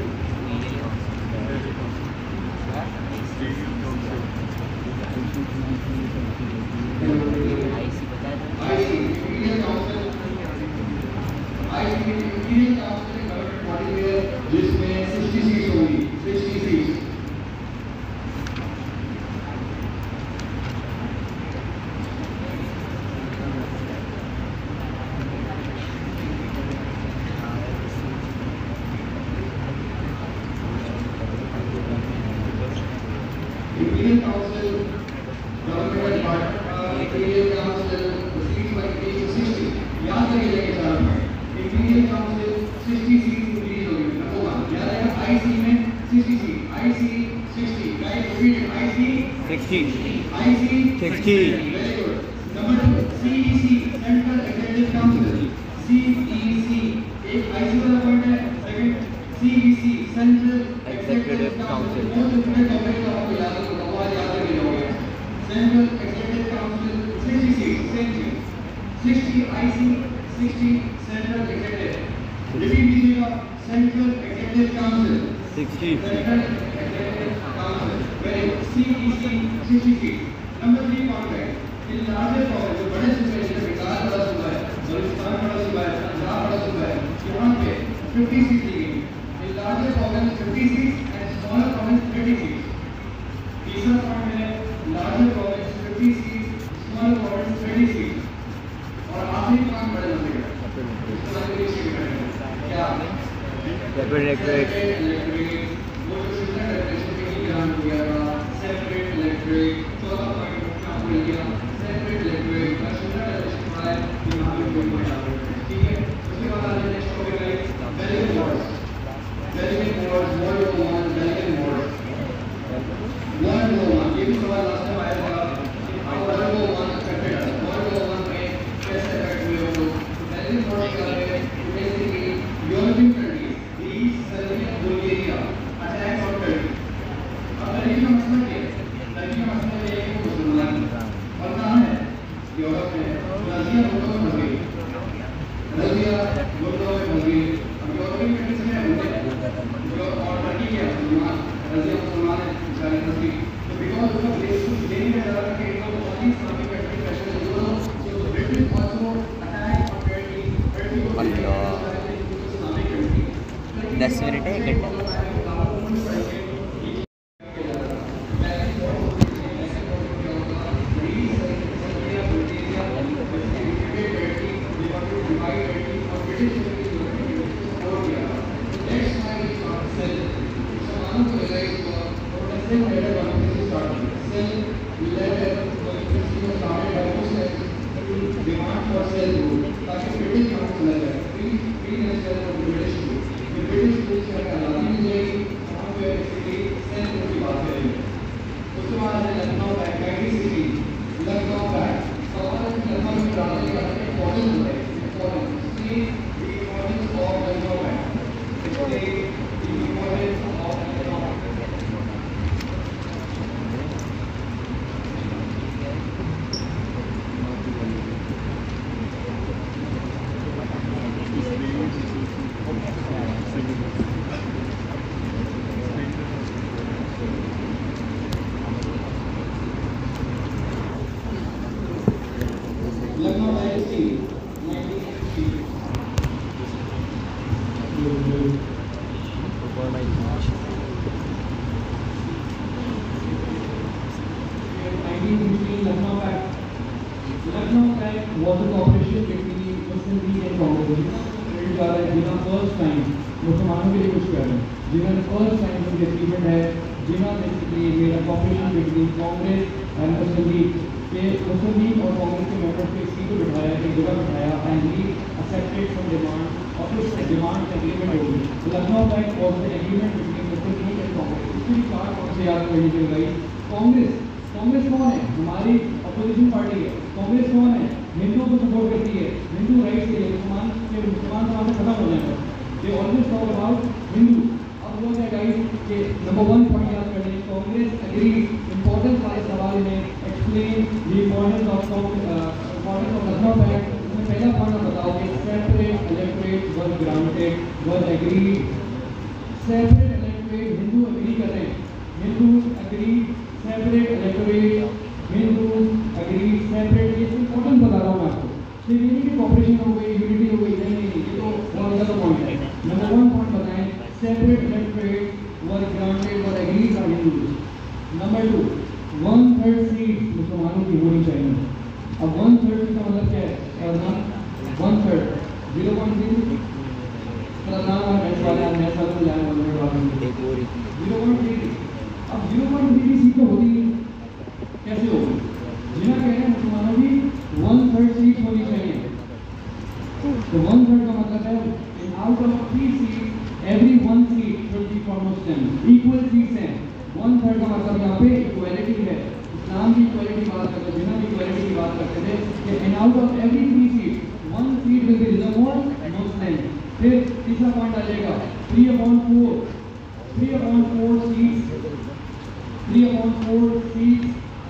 जिसमें 60 सीट्स होंगी. 60 seats. Imperial Council, Government Imperial Council, the seats by 60. याद रखिएगा ये सारा point. Imperial Council 60 seats release होगी. नंबर 1 याद रखिएगा. IC में 60 seat. IC 60. Guys repeat. IC 60. IC 60. Very good. Number 2 CEC central executive council. CEC एक IC वाला पॉइंट है. Second CEC central executive council. बहुत इंपॉर्टेंट टॉपिक है. आपको याद रखना. बहुत याद रखिएगा. Central executive council 60 seat. Same thing. 60 IC 60 central executive. Repeat कीजिएगा. Central executive council 60. Central executive council. Very good. CEC 60 seat. Number 3 contract. In larger power जो बड़े सूबे जैसे बिहार बड़ा सूबा है, बलूचिस्तान बड़ा सूबा है, पंजाब बड़ा सूबा है, यहाँ पे 50 सीट दी गई. In larger power 50 seat and smaller power 30 seat. तीसरा पॉइंट है larger power 50 seat, smaller power 30 seat. और आखिरी पॉइंट बड़े मजे का. इसके बारे में शेयर करेंगे क्या इलेक्ट्रिक वो जो सिग्नल इलेक्ट्रिसिटी की ग्रांट हो गया था. Separate electric. चौथा पॉइंट क्या हो गया? सेपरेट इलेक्ट्रिक का सिग्नल इलेक्ट्रिसिटी है. यहाँ पे कोई पॉइंट आ रहा है. ठीक है. उसके बाद आगे नेक्स्ट टॉपिक है Wellington wars. Wellington wars world war 1. Wellington wars world war 1. ये भी सवाल लास्ट टाइम आया था. वर्ल्ड वॉर 1 अफेक्टेड है. वर्ल्ड वॉर 1 में कैसे अफेक्ट हुए वो. वेलिंगटन वॉर्स का है basically European countries Greece, Serbia, Bulgaria attack on Turkey. अब टर्की का मसला क्या है? टर्की का मसला ये है कि मुसलमान और कहाँ है? यूरोप में. रसिया मुल्कों में फंस गई. रसिया मुल्कों में फंस गई. अब यूरोपियन कंट्रीज में होते और टर्की क्या मुसलमान. रसिया मुसलमान है, बेचारी फंस गई. तो बिकॉज उसका प्लेस कुछ लेने में ज़्यादा कि इनको ऑल इस्लामिक कंट्री प्रेशर है. So Britain also attack on Turkey. Turkey को 10 मिनट है. 1 घंटा. Lucknow dynasty 1960 Lucknow Pact. Lucknow Pact was a cooperation between Muslim League and Congress. जिन्होंने फर्स्ट टाइम मुसलमानों के लिए कुछ कर रहे हैं, जिन्होंने फर्स्ट टाइम उनकी अचीवमेंट है, जिन्होंने बेसिकली मेरा cooperation between Congress and Muslim League के मुस्लिम लीग और कांग्रेस के मेंबर्स को सीट पर बिठाया, एक जगह बिठाया and league accepted from demand और उस डिमांड एग्रीमेंट हो गई। Lucknow pact was an agreement between Muslim League and Congress. इसकी बात कौन से याद करनी चाहिए? कांग्रेस कांग्रेस कौन है? हमारी अपोजिशन पार्टी है। कांग्रेस कौन है? हिंदुओं को सपोर्ट करती है, हिंदू राइट्स के लिए। मुसलमान समाज खत्म हो जाएगा। They always talk about Hindu. अब वो क्या गाइस कि नंबर 1 पॉइंट याद कर लें, कांग्रेस एग्री इंपॉर्टेंस वाले सवाल में explain the importance of Lucknow pact. उसमें पहला पॉइंट बताओ कि separate electorate was granted was agreed. Separate electorate Hindu agree कर रहे हैं, Hindu agree separate electorate, Hindu agree separate. ये इंपॉर्टेंट बता रहा हूँ मैं आपको। ये नहीं कि कॉपरेशन हो गई, यूनिटी हो गई, नहीं, ये तो बहुत ज़्यादा पॉइंट है। नंबर 1 पॉइंट बताएं, separate electorate was granted was agreed by Hindus. Number 2, 1/3 seat मुसलमानों की होनी चाहिए। अब 1/3 का मतलब क्या है? 1/3 0.3 अब 0.3 सीट तो होती नहीं, कैसे होगी? जिन्हें कह रहे हैं मुसलमानों की 1/3 सीट होनी चाहिए। तो 1/3 का मतलब है out of 3 seat every 1 seat should be for Muslim. Equal seats हैं। 1/3 का मतलब यहाँ पे इक्वालिटी है। इस्लाम की इक्वालिटी की बात करते थे, जिन्हें भी इक्वालिटी की बात करते थे कि in out of every 3 seat 1 seat will be reserve for Muslim. फिर तीसरा पॉइंट आ जाएगा 3/4 सीट्स 3/4 सीट्स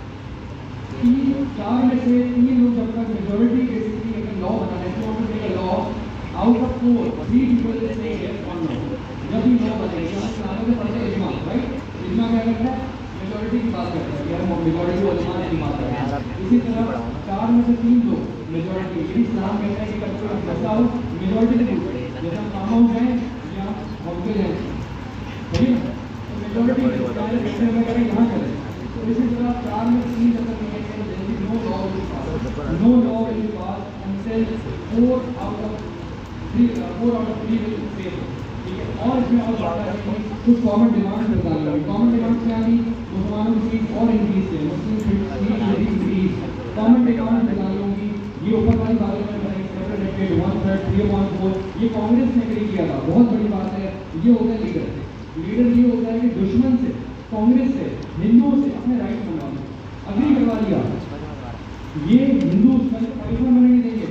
4 में से 3 लोग जब तक मेजॉरिटी बेसिकली अगर लॉ बनाना है, तो make a law out of 4 3 people से से यस और नो। जब भी लॉ बनेगा इस्लाम में पढ़ते हैं इजमा, राइट? इजमा क्या करता है? मेजॉरिटी की बात करता है यार, मेजॉरिटी उलमा की बात करता है। इसी तरह 4 में से 3 लोग मेजॉरिटी, इस्लाम कहता है कि कब कोई फैसला हो मेजॉरिटी से पूछो, जैसे हम फार्म हाउस हैं या हॉस्टल हैं, सही ना? तो मेजॉरिटी में करें यहाँ करें। तो इसी तरह 4 में 3 जब तक नहीं है, no law will be passed until 4 out of 3 will fail। ठीक है, और इसमें और बात है कि कुछ कॉमन डिमांड्स बता रहे हैं। कॉमन डिमांड्स क्या थी? मुसलमानों की सीट और इंक्रीज है, Muslim seat increase. Common demands बता रही होंगी, ये ऊपर वाली बात में बताई, सेपरेट 1/3 3/4, ये कांग्रेस ने एग्री किया था। बहुत बड़ी बात है। ये होता है लीडर। लीडर ये होता है कि दुश्मन से, कांग्रेस से, हिंदुओं से अपने राइट मंगवा लो, अग्री करवा लिया। ये हिंदू पाकिस्तान बनने नहीं देंगे,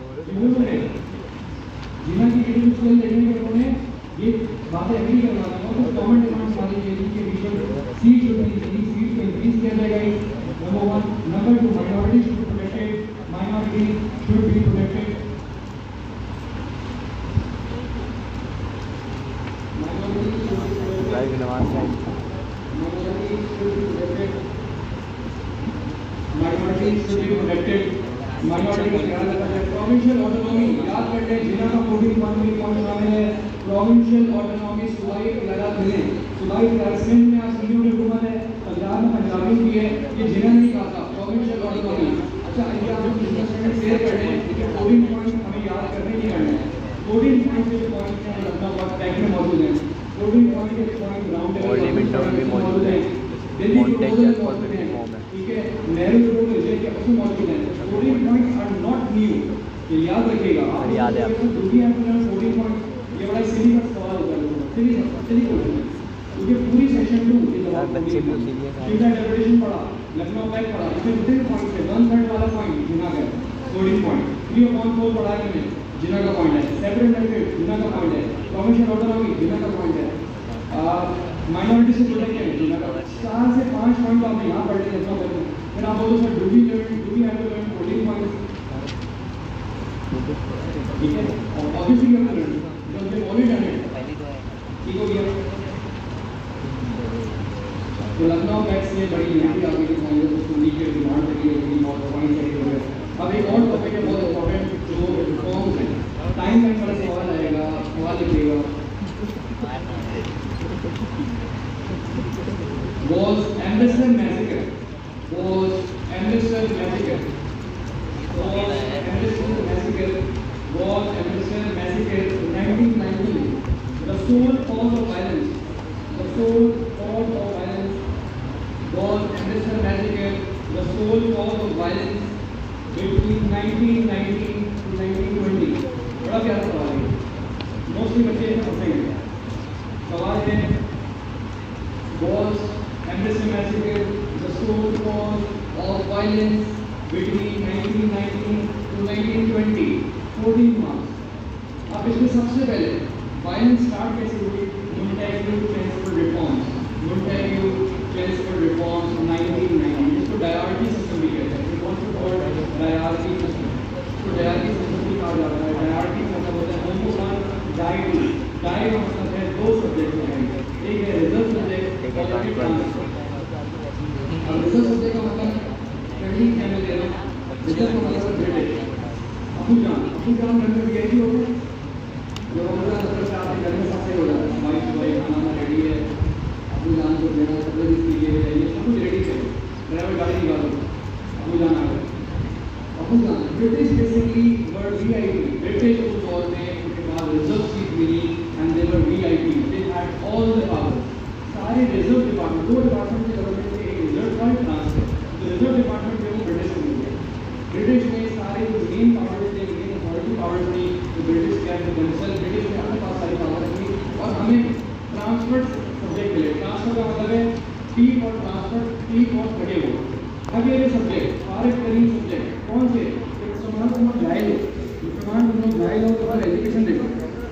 जिन्हें की स्केल देखने के उन्होंने ये बातें एग्री करवा दी। और कुछ कॉमन डिमांड्स वाली ये थी कि visual seat should be seat को इंक्रीज किया जाएगा। Number 1। Number 2, minority should be protected, minority should be protected. Minority का ख्याल रखा जाए। प्रोविंशियल ऑटोनॉमी याद कर लें, जिला का 14 पॉइंट शामिल है। प्रोविंशियल ऑटोनॉमी सूबाई इख्तियारात मिले। सूबाई इख्तियारात में आज सुन्नियों की हुकूमत है, पंजाब में पंजाबियों की है, ये जिला नहीं कहा था। Provincial autonomy. अच्छा, इनके आप डिस्कशन शेयर कर लें कि 14 पॉइंट हमें याद करने नहीं करने हैं। 14 पॉइंट के पॉइंट हैं लखनऊ पैक्ट में मौजूद हैं। 14 पॉइंट के पॉइंट ग्राउंड लेवल पे मौजूद हैं। दिल्ली प्रपोजल मौजूद हैं, ठीक है, नेहरू प्रपोजल के उसमें मौजूद हैं। 14 पॉइंट्स आर नॉट न्यू, ये याद रखिएगा। आप याद है आपको दुनिया में 14 पॉइंट, ये बड़ा सिली का सवाल होता है, सिली क्वेश्चन है, क्योंकि पूरी सेशन 2 इज अबाउट बच्चे भी सीधा डेफिनेशन पढ़ा, लखनऊ पैक्ट पढ़ा, इसमें कितने पॉइंट्स है? 1/3 वाला पॉइंट जिना का 14 पॉइंट, 3/4 पढ़ा है मैंने, जिना का पॉइंट है, सेपरेट इलेक्टेड जिना का पॉइंट है, प्रोविंशियल ऑटोनॉमी जिना का पॉइंट है, माइनॉरिटी से प्रोटेक्टेड जिना का 4 से 5 पॉइंट आपने यहाँ पढ़ लिए लखनऊ पैक्ट में। फिर आप बोलो sir duty have to learn 14 points, ठीक है, और obviously you have to learn because they already done it, ठीक हो गया। तो लखनऊ पैक्ट से बड़ी यूनिटी आपकी दिखाई है, तो सुन्नी के डिमांड करी होगी और पॉइंट करी होगी। अब एक और टॉपिक है बहुत इंपॉर्टेंट जो रिफॉर्म्स है। टाइम टाइम पर सवाल आएगा, सवाल लिखिएगा। Was Amritsar massacre? Was Amritsar massacre? Was Amritsar massacre? Was Amritsar massacre 1919 the sole cause of violence? The sole cause of violence. Was Amritsar massacre the sole cause of violence between 1919 to 1920? बड़ा प्यारा सवाल है, mostly बच्चे इसमें फंसेंगे। सवाल है, was Amritsar massacre the sole cause of violence between 1919 to 1920? 14 marks। अब इसमें सबसे पहले violence स्टार्ट कैसे हुई? Montagu Chelmsford reforms, Montagu Chelmsford reforms 1919, इसको डायarchy सिस्टम भी कहते हैं। It was called diarchy system, इसको डायarchy सिस्टम भी कहा जाता है। डायarchy मतलब होता है होमो वन डाई, डाई का मतलब है दो सब्जेक्ट होंगे, एक है रिजर्व सब्जेक्ट और एक ट्रांसफर। अब रिजर्व सब्जेक्ट का मतलब पहली क्या मैं दे रहा हूँ, रिजर्व का मतलब ब्रिटिश। अबू जान घर में वीआईपी होते हैं, जो हमारा मतलब से आपके घर में सबसे हो जाता है, भाई खाना रेडी है, अबू जान को देना सब कुछ कीजिए, ये सब कुछ रेडी है, ड्राइवर गाड़ी निकालो, अबू जान आ गए। अबू जान British basically word VIP, British उस दौर में उनके पास रिजर्व सीट मिली and they were VIP, they had all the power. सारे रिजर्व डिपार्टमेंट, दो डिपार्टमेंट के गवर्नमेंट में, एक रिजर्व था एक ट्रांसफर। तो रिजर्व डिपार्टमेंट में वो ब्रिटिश को मिल गया। ब्रिटिश में सारे जो मेन पावर्स थे, मेन अथॉरिटी पावर्स थी, तो ब्रिटिश क्या है दरअसल ब्रिटिश ने अपने पास सारी पावर रखी और हमें ट्रांसफर सब्जेक्ट मिले। ट्रांसफर का मतलब है T for transfer, T for खड़े हो, आगे ये सब्जेक्ट फारिग तरीन सब्जेक्ट कौन से? मुसलमान तुम घायल हो, मुसलमान तुम घायल हो तो फिर एजुकेशन देखो।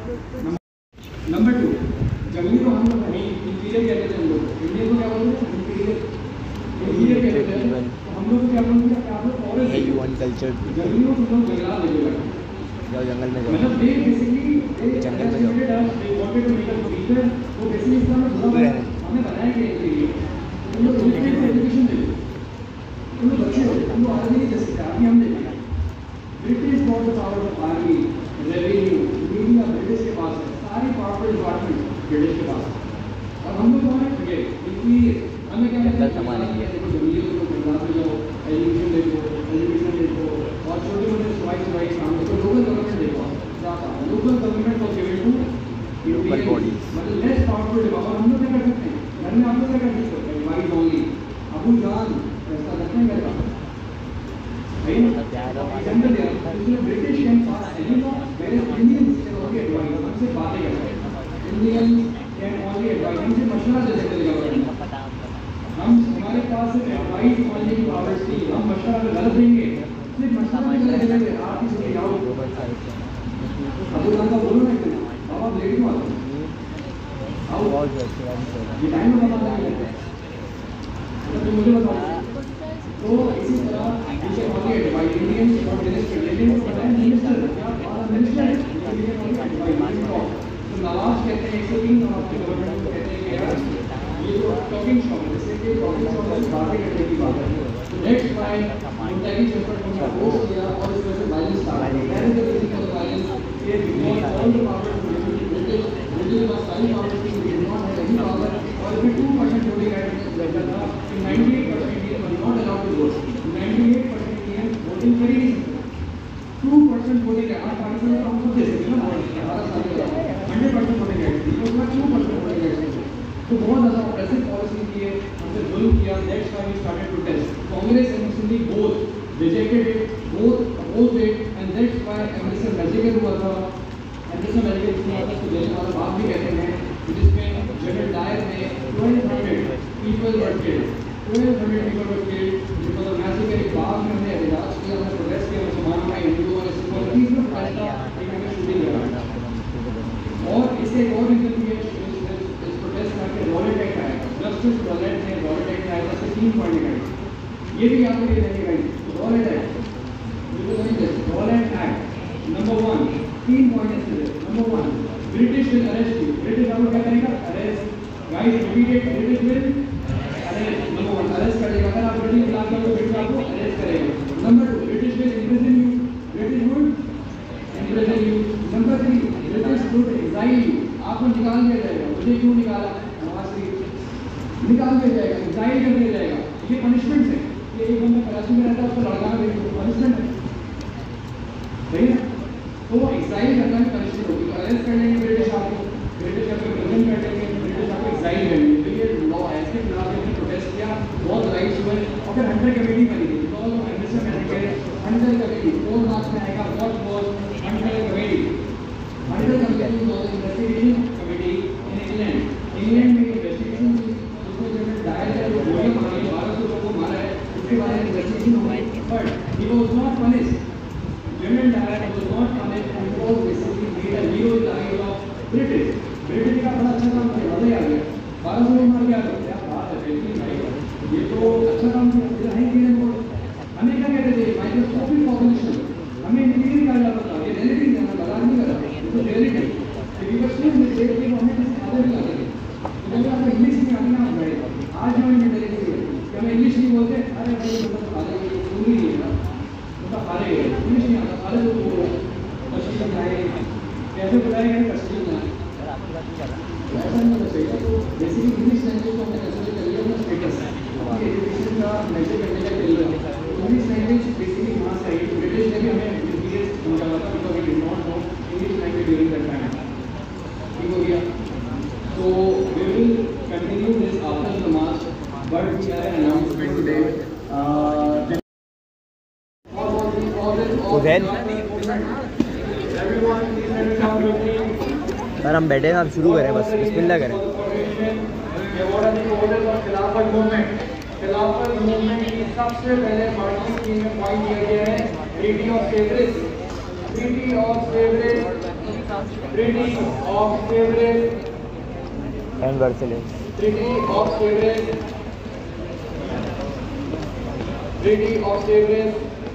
नंबर 2, जमीन को हम लोग नहीं इंटीरियर कहते थे, हम लोग इंडियन को क्या बोलते हैं? इंटीरियर कहते थे। तो हम लोग क्या बोलते हैं? आप लोग फॉरेस्ट कल्चर जमीनों को लोग जंगलात देते हैं, जाओ जंगल में जाओ, मतलब दे बेसिकली जंगल में जाओ। They wanted to make a feature, वो बेसिकली इसका मतलब हमें बनाया गया है ये। तुम लोग एजुकेशन दे, तुम लोग बच्चे हो, तुम लोग आर्मी नहीं दे सकते, आर्मी हम देते हैं। British got the power of army, revenue, media British के पास है, सारी पावरफुल डिपार्टमेंट ब्रिटिश के पास है। और हम लोग कौन है? ठगे। इसलिए हमें क्या कहते हैं? जमीन को जंगलात में जाओ, एजुकेशन देखो, एजुकेशन देखो, और छोटे मोटे सवाई काम देखो, लोकल गवर्नमेंट देखो। लोकल गवर्नमेंट को गिवन टू लोकल बॉडी, मतलब लेस पावरफुल डिपार्टमेंट। हम लोग क्या कर सकते हैं? घर में आप लोग क्या कर सकते हैं? Advice only. अबू जान ऐसा करते हैं मेरे पास इसमें British can pass any law, where Indians can only advice, हमसे बातें करते हैं। इंडियन कैन ओनली एडवाइस, हमसे मशवरा दे सकते हैं गवर्नमेंट। हम हमारे पास सिर्फ एडवाइस ओनली की पावर्स थी, हम मशवरा अगर गलत देंगे सिर्फ मशवरा नहीं देंगे, आप ही सुनिए आओ अबू जान का बोलो ना इतना, बाबा लेट क्यों आते आओ, ये टाइम में बता देंगे तो मुझे बताओ। तो इसी तरह इसे ओनली एडवाइस इंडियंस और मिनिस्टर, लेकिन वो पता है मिनिस्टर क्या बात मिनिस्टर है, लेकिन ओनली एडवाइस। तो नवाज कहते हैं 103 नवाज के गवर्नमेंट को कहते हैं कि यार ये जो टॉकिंग शॉप है, जैसे कि टॉकिंग शॉप में बातें करने की बात है, तो नेक्स्ट बाय मुंतगी चेफर को पोस्ट किया और इस वजह से वायलेंस स्टार्ट हो गया। दैट इज द वायलेंस ये because all the powers British पास सारी पावर्स थी, we did not have any power. और फिर 2% वोटिंग राइट लगा था कि 98% Indian were not allowed to vote, 98% Indian voting कर ही नहीं सकते। 2% वोटिंग राइट, आप पाकिस्तान में हम सब दे सकते हैं ना, 18 साल के बाद 100% वोटिंग राइट थी, उसके बाद 2% वोटिंग राइट थी। तो बहुत ज़्यादा ऑप्रेसिव पॉलिसी की है, हमसे जुल्म किया। That's why we started to test. Congress and Muslim League both rejected it, both opposed it, and that's why Amritsar massacre हुआ था। अमृतसर मैसेकर हुआ था, तो जैसे हमारा बाप भी कहते हैं, जिसमें जनरल डायर ने 1200 people were killed, 1200 people were killed because of massacre. एक बाग में हमने एहतजाज किया, हमने प्रोटेस्ट किया, मुसलमानों का हिंदुओं ने सिंपल रीजन फैसला एक हमें शूटिंग करा। और इससे एक और रीजन भी है, इस प्रोटेस्ट करके रॉलेट एक्ट आया, जस्टिस रॉलेट ने रॉलेट एक्ट आया था, 3 पॉइंट का, ये भी आपको ये रहेगा। Rowlatt act, Rowlatt act number 1, 3 point है। Number 1, British will arrest you, British आपको क्या करेगा? Arrest. Guys repeated, British will arrest. Number 1 arrest करेगा, अगर आप ब्रिटिश खिलाफ करोगे ब्रिटिश आपको अरेस्ट करेगा। नंबर 2, ब्रिटिश विल इम्प्रिजन सही है। तो एक्साइल करना भी पनिशमेंट होगी, अरेस्ट कर लेंगे ब्रिटिश आपको, ब्रिटिश आपको प्रेजेंट कर लेंगे, ब्रिटिश आपको एक्साइल कर लेंगे। तो ये लॉ ऐसे खिलाफ हमने प्रोटेस्ट किया, बहुत राइट्स हुए और फिर हंटर कमेटी बनी थी। बिकॉज ऑफ एंडरसन मैंने कह हंटर कमेटी 4 मार्च में आएगा, what was Hunter committee? Hunter committee was investigation committee in England. England में इन्वेस्टिगेशन उसको जब दायर किया तो गोलियां मारी, 1200 लोगों को मारा है, उसके बारे में इन्वेस्टिगेशन हुई, but he was not punished. General Dyer was not punished and was basically made a hero in the eyes of British. British का बड़ा अच्छा काम किया, मजा आ गया, 1200 लोग मार के आ गए, क्या बात है बेटी भाई, ये तो अच्छा काम किया। फिर है कि नहीं, हमें क्या कहते थे, माइक्रोस्कोपिक पॉपुलेशन, हमें इंजीनियरिंग कहा जाता था, ये रियलिटी है, मैं बता नहीं कर रहा, ये तो रियलिटी। तो वी वर सो मिस्टेक कि हमें किसी आदर नहीं आते थे, तो जब आपको इंग्लिश नहीं आती ना भाई, आज जो हमें मिलेगी कि हम इंग्लिश नहीं बोलते, अरे भाई ये तो आदर ये स्कूल ही है ना, तो हारे इंग्लिश नहीं आता, हारे लोग बोलो मशीन बनाए, कैसे बनाएंगे कस्टम ना, ऐसा नहीं होना चाहिए। तो बेसिकली इंग्लिश लैंग्वेज को हमने कंसीडर कर लिया अपना स्टेटस, एजुकेशन का मेजर करने का तरीका। इंग्लिश लैंग्वेज बेसिकली वहाँ से आई, ब्रिटिश ने भी हमें इंग्लिश समझाया था, because we did not know English language during that time. ठीक हो गया। So we will continue this after the march, but we have an announcement today. उधर सर हम बैठे हैं, आप शुरू करें, बस बिस्मिल्लाह करें। खिलाफत मूवमेंट की सबसे पहले मार्चिंग स्कीम में पॉइंट किया गया है treaty of Sevres. Treaty of Sevres, treaty of Sevres and word से ले, treaty of Sevres, treaty of Sevres,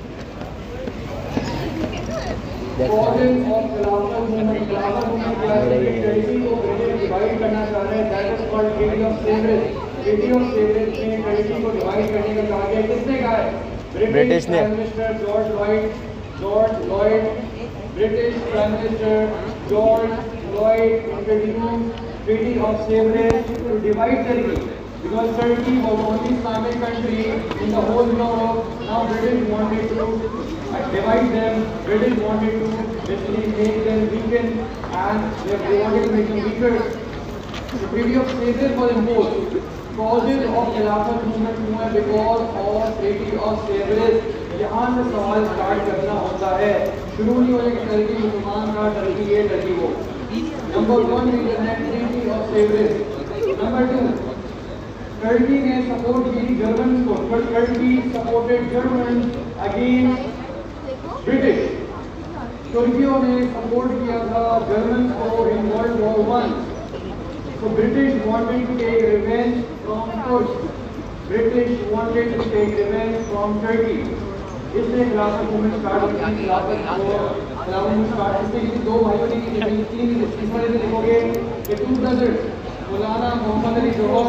causes of Khilafat movement. Khilafat movement क्या है? टेरिटरी को ब्रिटिश डिवाइड करना चाह रहे हैं, that is called treaty of Sevres. Treaty of Sevres में टेरिटरी को डिवाइड करने का कहा गया, किसने कहा है? ब्रिटिश ने। Prime minister George Lloyd, British prime minister George Lloyd introduced Treaty of Severance to divide Turkey, because Turkey was the only Islamic country in the whole Europe. Now British wanted to divide them. British wanted to basically make them weaken, and they wanted to make them weaker. The Treaty of Severance was imposed. Causes of Khilafat movement हुए because of Treaty of Severance. यहाँ से सवाल start करना होता है, शुरू नहीं होने की टर्की मुसलमान का, टर्की ये टर्की वो। Number 1 reason है Treaty of Severance. Number 2, Turkey ने सपोर्ट की जर्मन को, but Turkey supported Germans against British. तुर्कियों ने सपोर्ट किया था जर्मन को in World War I. So British wanted to take revenge from Turkey. British wanted to take revenge from Turkey. इसलिए खिलाफत मूवमेंट स्टार्ट हुई। खिलाफत मूवमेंट स्टार्ट इससे किसी दो भाइयों ने की, तीन इस वाले से लिखोगे कि two brothers, Maulana Mohammad Ali Jauhar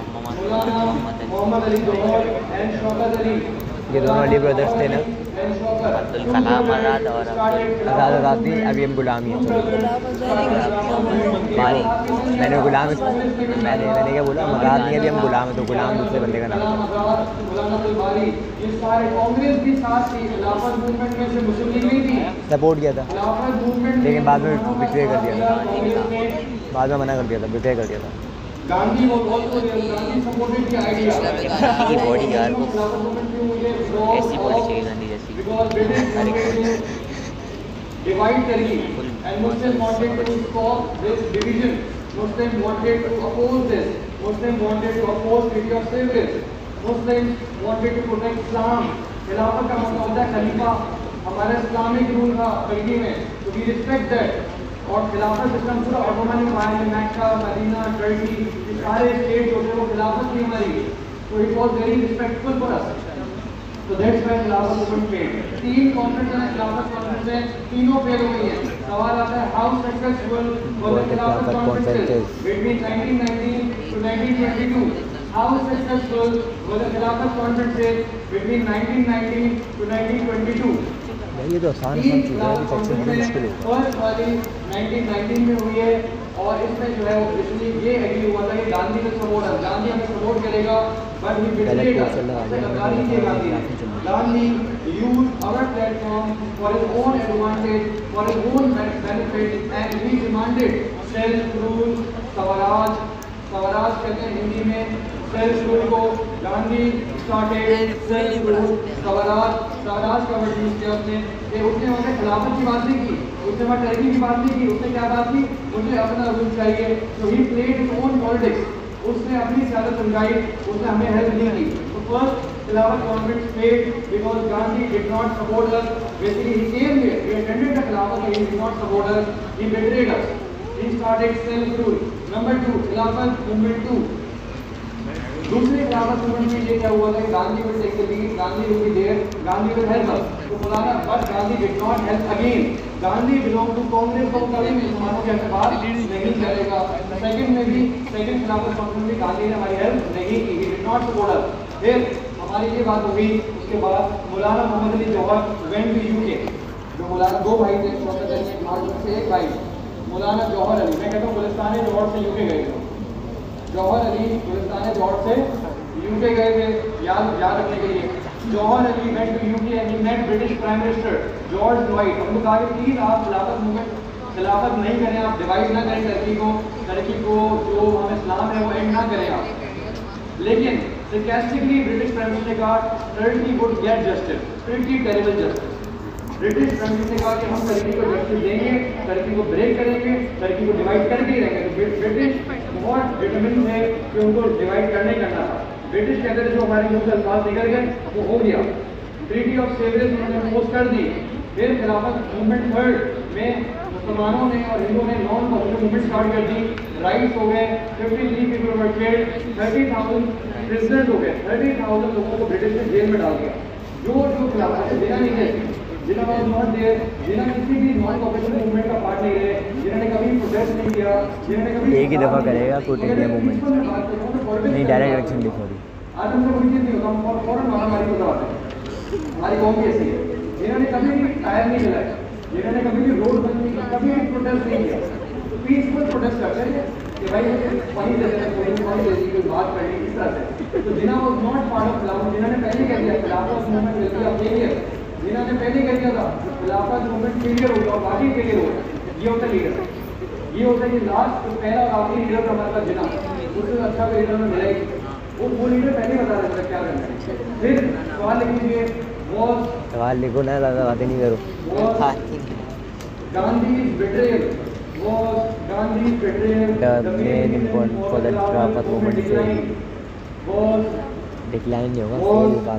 and Shaukat Ali, ये दोनों अली ब्रदर्स थे ना, अब्दुल कलाम आज़ाद और आज़ाद थी, अभी हम गुलाम ही हैं। मैंने गुलाम, मैंने क्या बोला, मज़ाद नहीं है, अभी हम गुलाम हैं, तो गुलाम दूसरे बंदे का नाम है। ये सारे कांग्रेस भी साथ थी, खिलाफत मूवमेंट में से मुस्लिम लीग नहीं थी, सपोर्ट किया था, खिलाफत मूवमेंट लेकिन बाद में बिट्रे कर दिया था, बाद में मना कर दिया था, बिट्रे कर दिया था। Gandhi was also there. Gandhi supported the idea. की बॉडी यार को खिलाफत मूवमेंट क्यों हुई है? ऐसी बॉडी चाहिए गांधी जैसी। Because British wanted to divide Turkey and Muslims wanted to stop this division. Muslims wanted to oppose this. Muslims wanted to oppose Treaty of Severance. Muslims wanted to protect Islam. खिलाफत का मतलब होता है खलीफा, हमारा Islamic rule था Turkey में, तो we respect that. और खिलाफत सिस्टम पूरा ऑटोमन एम्पायर में मक्का, मदीना, टर्की, ये सारे स्टेट जो थे वो खिलाफत की हमारी, तो it was very respectful for us. तो that's why Khilafat movement failed. 3 conference हैं खिलाफत कॉन्फ्रेंस में, तीनों फेल हो गई हैं। सवाल आता है how successful were the Khilafat conferences between 1919 to 1922? How successful were the Khilafat conferences between 1919 to 1922? ये तो आसान चीज़ है, कि सबसे बड़ी मुश्किल है। फर्स्ट वाली 1919 में हुई है, और इसमें जो है वो इसलिए ये एग्री हुआ था कि गांधी का सपोर्ट है, गांधी हमें सपोर्ट करेगा, but he betrayed us, Gandhi use our platform for his own advantage, for his own benefit, and he demanded self-rule, Swaraj. Swaraj कहते हैं हिंदी में self-rule को. Gandhi started self-rule. स्वराज का वर्ड यूज किया उसने कि उसने वहाँ खिलाफत की बात नहीं की, उसने वहाँ टर्की की बात नहीं की, उसने क्या बात की, मुझे अपना रूल चाहिए. तो he played his own politics. उसने अपनी सियासत समझाई, उसने हमें हेल्प नहीं की. तो first Khilafat government failed because Gandhi did not support us. Basically he came here, he attended the Khilafat, he did not support us, he betrayed us. He started self rule. Number 2, Khilafat movement 2. दूसरे खिलाफत मूवमेंट में ये क्या हुआ था, Gandhi will take the lead, Gandhi will be there, Gandhi will help us. तो Maulana but Gandhi did not help again. Gandhi belong to Congress, तो कभी मुसलमानों के अखबार नहीं चलेगा. सेकंड में भी, सेकंड खिलाफत कॉन्फ्रेंस में गांधी ने हमारी हेल्प नहीं की, he did not support us. फिर हमारी ये बात हो गई. उसके बाद Maulana Mohammad Ali Jauhar went to UK. जो मौलाना दो भाई थे, मोहम्मद अली से एक भाई मौलाना जौहर अली, मैं कहता हूँ गुलिस्तान जौहर से यूके गए थे. जौहर अली गुलिस्तान जौहर से यूके गए थे. याद रखने के लिए, Jauhar Ali went to UK and he met British prime minister George Lloyd. हमको कहा कि प्लीज आप खिलाफत नहीं करें, आप डिवाइड ना करें टर्की को जो हम इस्लाम है वो एंड ना करें आप. लेकिन sarcastically ब्रिटिश प्राइम मिनिस्टर ने कहा Turkey would get justice, pretty terrible justice. British prime minister ने कहा कि हम टर्की को जस्टिस देंगे, टर्की को ब्रेक करेंगे, टर्की को डिवाइड करके ही रहेंगे. तो ब्रिटिश बहुत डिटरमिन थे कि उनको डिवाइड करना था. ब्रिटिश कहते थे जो हमारे मुंह से अल्फाज निकल गए वो हो गया. ट्रीटी ऑफ सेवरेज उन्होंने अपोज कर दी. फिर खिलाफत मूवमेंट थर्ड में मुसलमानों ने और हिंदुओं ने नॉन पॉलिटिकल मूवमेंट स्टार्ट कर दी. राइट्स हो गए, 53 पीपल वर किल्ड, 30,000 प्रिजनर्स हो गए, 30,000 लोगों को ब्रिटिश ने जेल में डाल दिया. जो खिलाफत जिन्हें नहीं थे, जिन्हें वॉज नॉट देयर, जिन्हें किसी भी नॉन पॉपुलर मूवमेंट का पार्ट नहीं रहे, जिन्होंने कभी प्रोटेस्ट नहीं किया, जिन्होंने कभी एक ही दफ़ा करेगा क्विट इंडिया मूवमेंट, नहीं डायरेक्ट इलेक्शन भी. सॉरी, आज हमसे कोई चीज़ नहीं होता, हम फौरन महामारी को दबाते हैं. हमारी कौम भी ऐसी है. जिन्होंने कभी भी टायर नहीं जलाया, जिन्होंने कभी भी रोड बंद नहीं किया, कभी भी प्रोटेस्ट नहीं किया, तो पीसफुल प्रोटेस्ट करते हैं कि भाई पानी दे देना, पानी दे दी, कोई बात करनी इस तरह से. तो जिन्हें वॉज नॉट पार्ट ऑफ खिलाफत, जिन्होंने पहले कह दिया Khilafat movement will be a failure, जिन्होंने पहले कह दिया था खिलाफत मूवमेंट फेलियर होगा, बाकी फेलियर होगा. ये होता लीडर, ये होता है कि लास्ट पहला और आखिरी लीडर का मतलब जिना, उससे अच्छा कोई लीडर में मिला ही. वो लीडर पहले बता रहे थे क्या करना है. फिर सवाल लिख लीजिए, सवाल लिखो ना, ज़्यादा बातें नहीं करो. Gandhi's betrayal was Gandhi's betrayal. The main important for the Khilafat movement was decline नहीं होगा.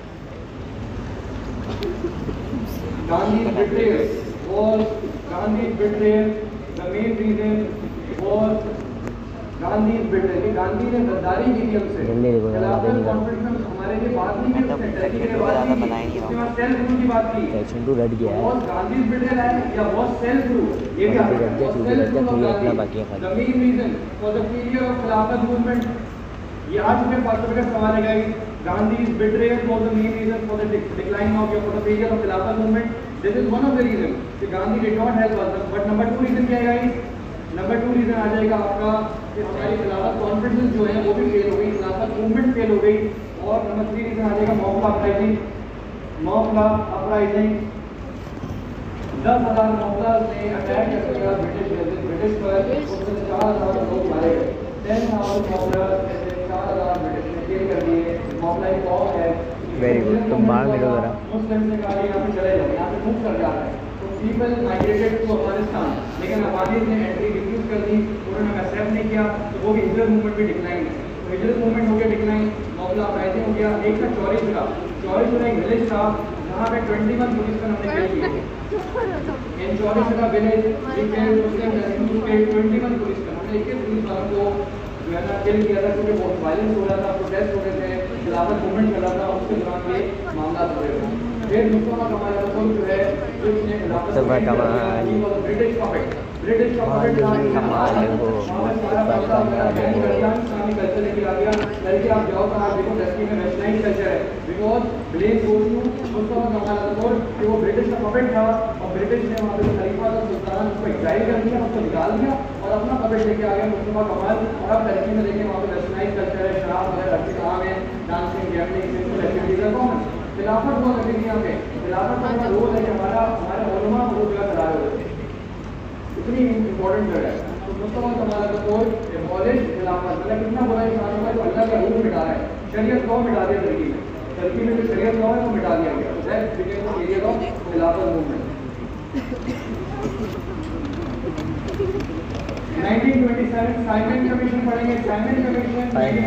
Gandhi's betrayal was Gandhi's betrayal. The main reason was Gandhi's betrayal. Gandhi ने गद्दारी की थी हमसे. खिलाफत कॉन्फ्रेंस में हमारे लिए बात नहीं की, उसने टर्की के बात की, उसके बाद सेल्फ रूल की बात की. सेक्शन 2 रट गया है. और गांधी's betrayal है या was self rule, ये भी रट गया, चूंकि रट गया, थोड़ी अपना बाकी है. The main reason for the failure of खिलाफत movement, ये आज में पार्ट का सवाल है guys. Gandhi's betrayal was the main reason for the decline of for the failure of खिलाफत movement. This is one of the reasons कि Gandhi did not help us. But number 2 reason क्या है गाइस? नंबर 2 रीजन आ जाएगा आपका कि हमारी खिलाफत conferences जो है वो भी फेल हो गई, खिलाफत मूवमेंट फेल हो गई. और नंबर 3 रीजन आ जाएगा मौका अपराइजिंग. 10,000 मौका ने अटैक किया ब्रिटिश पर, उसमें 4,000 लोग मारे गए. 10,000 मौका 4,000 ब्रिटिश ने किल कर दिए. मौका एक और है. वेरी गुड, तुम बाहर मिलो जरा. मुस्लिम ने कहा यहाँ पे चले जाओ, यहाँ पे मूव कर जाता है. पीपल माइग्रेटेड टू अफगानिस्तान, लेकिन अफगानिस्तान ने एंट्री रिफ्यूज कर दी, उन्होंने एक्सेप्ट नहीं किया. तो वो भी हिजरत मूवमेंट भी डिक्लाइन है. तो हिजरत मूवमेंट हो गया डिक्लाइन, मौला अपराइजिंग हो गया. एक था चौरीशुरा एक विलेज था जहाँ पे 21 पुलिसमैन हमने किल किए. इन चौरीशुरा विलेज के 21 पुलिसमैन हमने 21 पुलिस वालों को जो है ना किल किया था, क्योंकि बहुत वायलेंस हो रहा था, प्रोटेस्ट हो रहे थे, खिलाफत मूवमेंट चल रहा था, उसके दौरान ये मामला हो रहे थे. फिर मुस्तफा कमाल जो है जिसने ब्रिटिश पपेट इस्लामी कल्चर लेके आ गया. लड़के आप जाओ तो आप देखो टर्की में वेस्टर्नाइज्ड कल्चर है. Because blame goes to Mustafa Kemal कि वो ब्रिटिश का पपेट था और ब्रिटिश ने वहाँ पे खलीफा का सुल्तान उसको एग्जाइल कर दिया, उसको निकाल दिया और अपना पपेट लेके आ गया मुस्तफा कमाल. और अब टर्की में देखिए वहाँ पे वेस्टर्नाइज्ड कल्चर है, शराब वगैरह हर चीज़ आम है, डांसिंग, गैम्बलिंग, सिंपल एक्टिविटीज है कॉमन. खिलाफत हुआ करती थी यहाँ पे। खिलाफत का रोल है कि हमारे उलमा वो जगह खड़ा होते थे, इतनी इम्पोर्टेंट जगह है। तो मुस्तफा कमाल का कोई एबॉलिश खिलाफत, मतलब कितना बड़ा इंसान होगा जो अल्लाह का रूल मिटा रहा है, शरीयत लॉ मिटा दिया टर्की में जो शरीयत लॉ है वो मिटा दिया गया। तो that became the period of Khilafat movement. 1927 Simon Commission पढ़ेंगे। साइमन कमीशन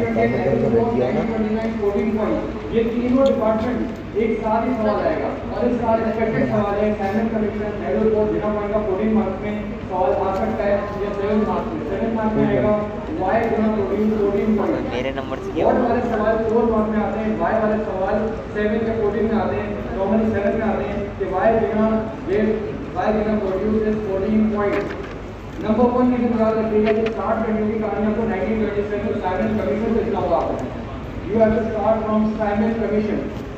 1929 14 पॉइंट, ये तीनों डिपार्टमेंट एक साथ ही सवाल आएगा और इस साल एक्सपेक्टेड सवाल है। साइमन कमीशन नेहरू रिपोर्ट बिना पॉइंट का 14 मार्क्स में सवाल आ सकता है या 7 मार्क्स में। 7 मार्क्स में आएगा वाई गुना प्रोटीन 14 पॉइंट। मेरे नंबर से वॉट वाले सवाल 4 मार्क्स में आते हैं, वाई वाले सवाल 7 या 14 में आते हैं, नॉर्मली 7 में आते हैं कि वाई गुना प्रोड्यूस इज 14 पॉइंट। नंबर 1 की बात रखिएगा कि स्टार्ट करने की कहानी आपको 1927 साइमन कमीशन से लिखा हुआ आपको। You have to start from Simon Commission.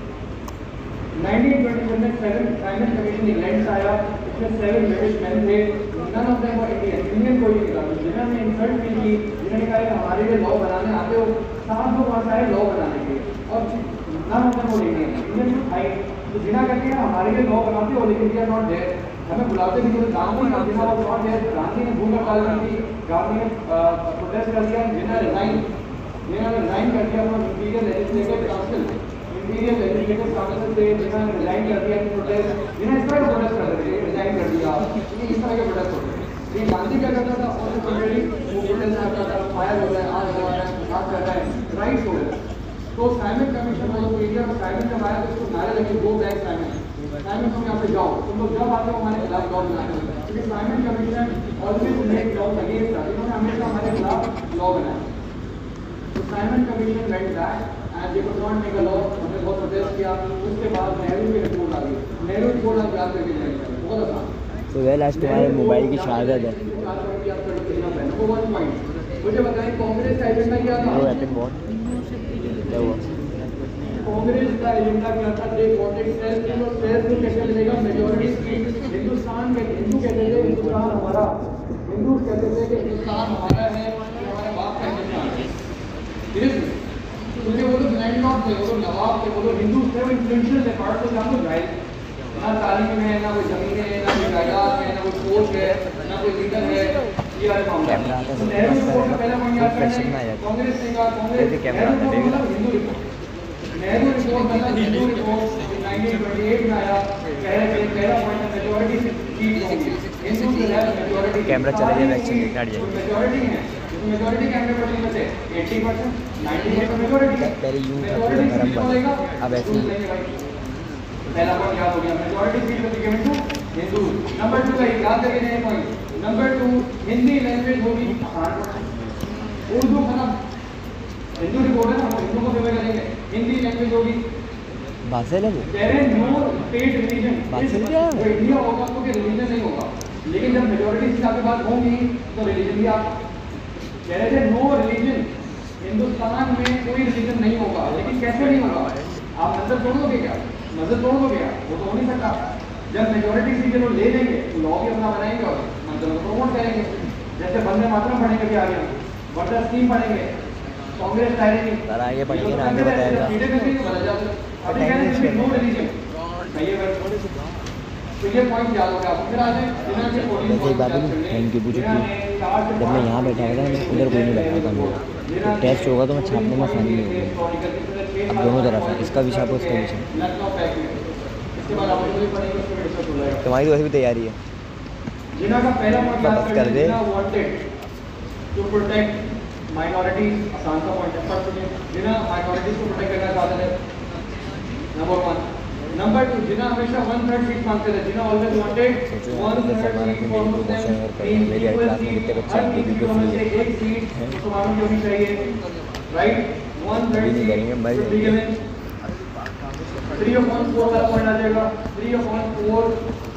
1927 में साइमन कमीशन इंग्लैंड से आया। इसमें 7 ब्रिटिश मैन थे, none of them were Indian कोई नहीं था। जिन्होंने इंसल्ट भी की, जिन्होंने कहा कि हमारे लिए लॉ बनाने आते हो, 7 लोग वहाँ आए लॉ बनाने के और none of them were Indian आई। तो जिन्ना कहते हैं हमारे लिए लॉ बनाते हो लेकिन वी आर नॉट देयर, हमें बुलाते भी नहीं। गांधी का जिन्ना वो नॉट देयर, गांधी ने भूख हड़ताल कर दी, गांधी ने प्रोटेस्ट कर दिया, जिन्ना रिजाइन कर दिया फ्रॉम इंपीरियल लेजिस्लेटिव काउंसिल से, जिन्होंने रिजाइन कर दिया प्रोटेस्ट, जिन्हें इस तरह का प्रोटेस्ट कर रहे थे, रिजाइन कर दिया, ये इस तरह के प्रोटेस्ट होते हैं। लेकिन गांधी क्या करता था, वो प्रोटेस्ट करता था, फायर हो रहा है, आज हो रहा है, बात कर रहा है, राइट्स हो रहे हैं। तो साइमन कमीशन वालों को इंडिया में साइमन जब आया तो उसको नारे लगे गो बैक साइमन, तुम यहाँ पे जाओ, तुम लोग जब आते हो हमारे खिलाफ लॉ बनाते हो, क्योंकि Simon Commission always make law against था, इन्होंने हमेशा हमारे खिलाफ लॉ बनाया। तो Simon Commission went back and they could not make a law, हमने बहुत प्रोटेस्ट किया। उसके बाद नेहरू की रिपोर्ट आ गई, नेहरू रिपोर्ट आप याद करके जाएंगे, बहुत आसान। तो वेल आज तुम्हारे मोबाइल की शहादत है। नंबर 1 पॉइंट मुझे बताएं, कांग्रेस का एजेंडा क्या था? कांग्रेस का एजेंडा क्या था? दे वांटेड सेल्फ रूल, और सेल्फ रूल कैसे मिलेगा? Majority seat. हिंदुस्तान में हिंदू कहते थे हिंदुस्तान हमारा, हिंदू कहते थे कि हिंदुस्तान हमारा है, ये हमारे बाप का हिंदुस्तान है। क्योंकि वो लोग लैंडलॉर्ड थे, वो लोग नवाब थे, वो लोग हिंदू थे, वो इन्फ्लुएंशियल थे। पार्ट तो जान दो जाए ना तालीम है, ना कोई जमीन है, ना कोई जायदाद है, ना कोई कोच है, ना कोई लीडर है। ये वाले मामला नेहरू रिपोर्ट का पहला पॉइंट याद करना है। कांग्रेस ने कहा, कांग्रेस हिंदू रिपोर्ट, नेहरू रिपोर्ट मतलब हिंदू रिपोर्ट 1928 में आया। पहला पॉइंट मेजॉरिटी सीट होगी, हिंदू जो है मेजॉरिटी। कैमरा चला गया, वैक्सीन हट जाएगी। मेजॉरिटी है, मेजॉरिटी कैमरे पर में से 80%, 90% मेजॉरिटी है। पहले यूं मेजॉरिटी सीट बोलेगा, अब ऐसे ही। पहला पॉइंट याद हो गया, majority seat will be given to Hindu. Number 2 का याद करके नए पॉइंट। नंबर 2 हिंदी लैंग्वेज होगी आसान, उर्दू खत्म। हिंदू रिपोर्ट है ना, हम हिंदू को फेवर करेंगे, हिंदी लैंग्वेज होगी। बात है वो कह रहे हैं नो स्टेट रिलीजन, क्या है? इंडिया होगा तो रिलीजन नहीं होगा, लेकिन जब मेजॉरिटी सीट आपके पास होंगी तो रिलीजन भी आप कह रहे थे नो रिलीजन, हिंदुस्तान में कोई रिलीजन नहीं होगा। लेकिन कैसे नहीं होगा? आप मजहब छोड़ दोगे क्या? मजहब छोड़ दोगे क्या? वो तो हो नहीं सकता। जब मेजॉरिटी सीटें लोग ले लेंगे तो लॉ भी अपना बनाएंगे और मजहब को प्रमोट करेंगे। जैसे वंदे मातरम पढ़ेंगे भी आगे, वाटर स्कीम पढ़ेंगे, कांग्रेस कहेगी आगे पढ़ेंगे ना, आगे बताएगा। अभी कह रहे हैं नो रिलीजन, सही है। तो ये पॉइंट याद हो गया आपको। फिर आज वैसे एक बात है, थैंक यू पूछो कि जब मैं यहाँ बैठा हुआ था ना, उधर कोई नहीं बैठा था मेरा, तो टेस्ट होगा तो मैं छापने में आसानी नहीं होगी। अब दोनों तरफ है, इसका भी छापो, उसका भी छापो। तुम्हारी तो वैसे भी तैयारी है, बस कर दे। टू प्रोटेक्ट माइनॉरिटीज, आसान सा पॉइंट है, जिन्हें माइनॉरिटीज को प्रोटेक्ट करना चाहते थे, नंबर 1। नंबर 2 जिन्हें हमेशा 1/3 सीट मांगते थे, जिन्हें always wanted 1/3 seat for Muslim. मेरे क्लास में कितने बच्चे हैं जो एक सीट मुसलमानों की होनी चाहिए, राइट? 1/3 नहीं करेंगे, मर जाएंगे। 3/4 वाला पॉइंट आ जाएगा। 3/4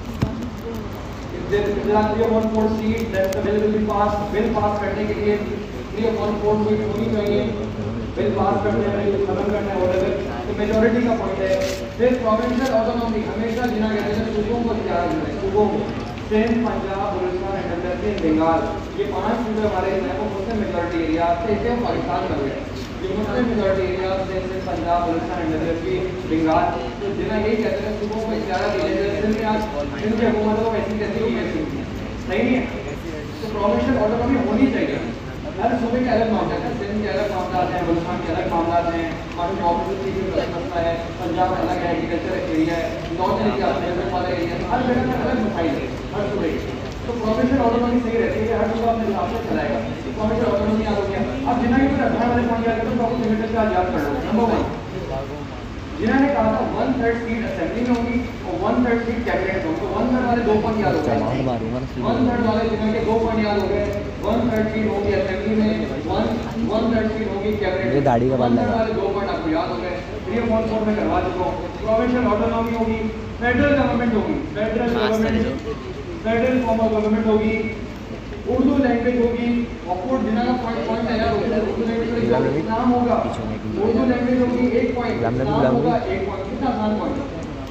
3/4 seat that's the bill will be pass. Bill pass करने के लिए 3/4 सीट होनी चाहिए। बिल पास करने में खत्म करना है ऑर्डर, तो मेजॉरिटी का पॉइंट है। फिर प्रोविंशियल ऑटोनॉमी, हमेशा जिन्हें कहते हैं सूबों को इख्तियार है, सूबों को सिंध, पंजाब, बलूचिस्तान एंड बंगाल, ये 5 सूबे हमारे हैं, वो मुस्लिम मेजॉरिटी एरिया से इसे पाकिस्तान बन गए। मुस्लिम मेजॉरिटी एरियाज जैसे पंजाब, बलूचिस्तान, यूपी, बंगाल, तो जिन्हें यही कहते हैं सुबह को इजारा दी जाए सिंध में आज सिंध की हुकूमत को ऐसी कैसी की है, सही नहीं है। तो प्रोविंशियल ऑटोनॉमी होनी चाहिए। हर सूबे के अलग मामले हैं, सिंध के अलग मामला हैं, बलूचिस्तान के अलग मामला हैं, हमारे ऑफिस की मसला है, पंजाब अलग है, एग्रीकल्चर एरिया है, नॉर्थ इंडिया अपने वाला एरिया, हर जगह में अलग मसाइल है हर सूबे के। तो प्रोविंशियल ऑटोनॉमी सही रहती है, हर सूबा अपने हिसाब से चलाएगा। प्रोविंशियल ऑटोनॉमी आ गया। अब जिन्हें भी अठारह वाले पॉइंट याद करो तो आपको लिमिटेड से याद कर लो। नंबर 1 जिन्होंने कहा था 1/3 सीट असेंबली में होगी और 1/3 सीट कैबिनेट में होगी। तो 1/3 वाले 2 पॉइंट याद हो गए, 1/3 वाले जिन्हों के 2 पॉइंट याद हो गए। 1/3 सीट होगी असेंबली में, 1/3 सीट होगी कैबिनेट में। दाढ़ी का बाल लगा 1/3 वाले 2 पॉइंट आपको याद हो गए। 3 में करवा चुका हूँ। प्रोविंशियल ऑटोनॉमी होगी, फेडरल गवर्नमेंट होगी, फेडरल फॉर्म ऑफ गवर्नमेंट होगी, उर्दू लैंग्वेज होगी। ऑफकोर्स जिन्हों का पॉइंट तैयार हो गया, उर्दू लैंग्वेज का नाम होगा, उर्दू लैंग्वेज होगी 1 पॉइंट, नाम होगा 1 पॉइंट। कितना आसान पॉइंट।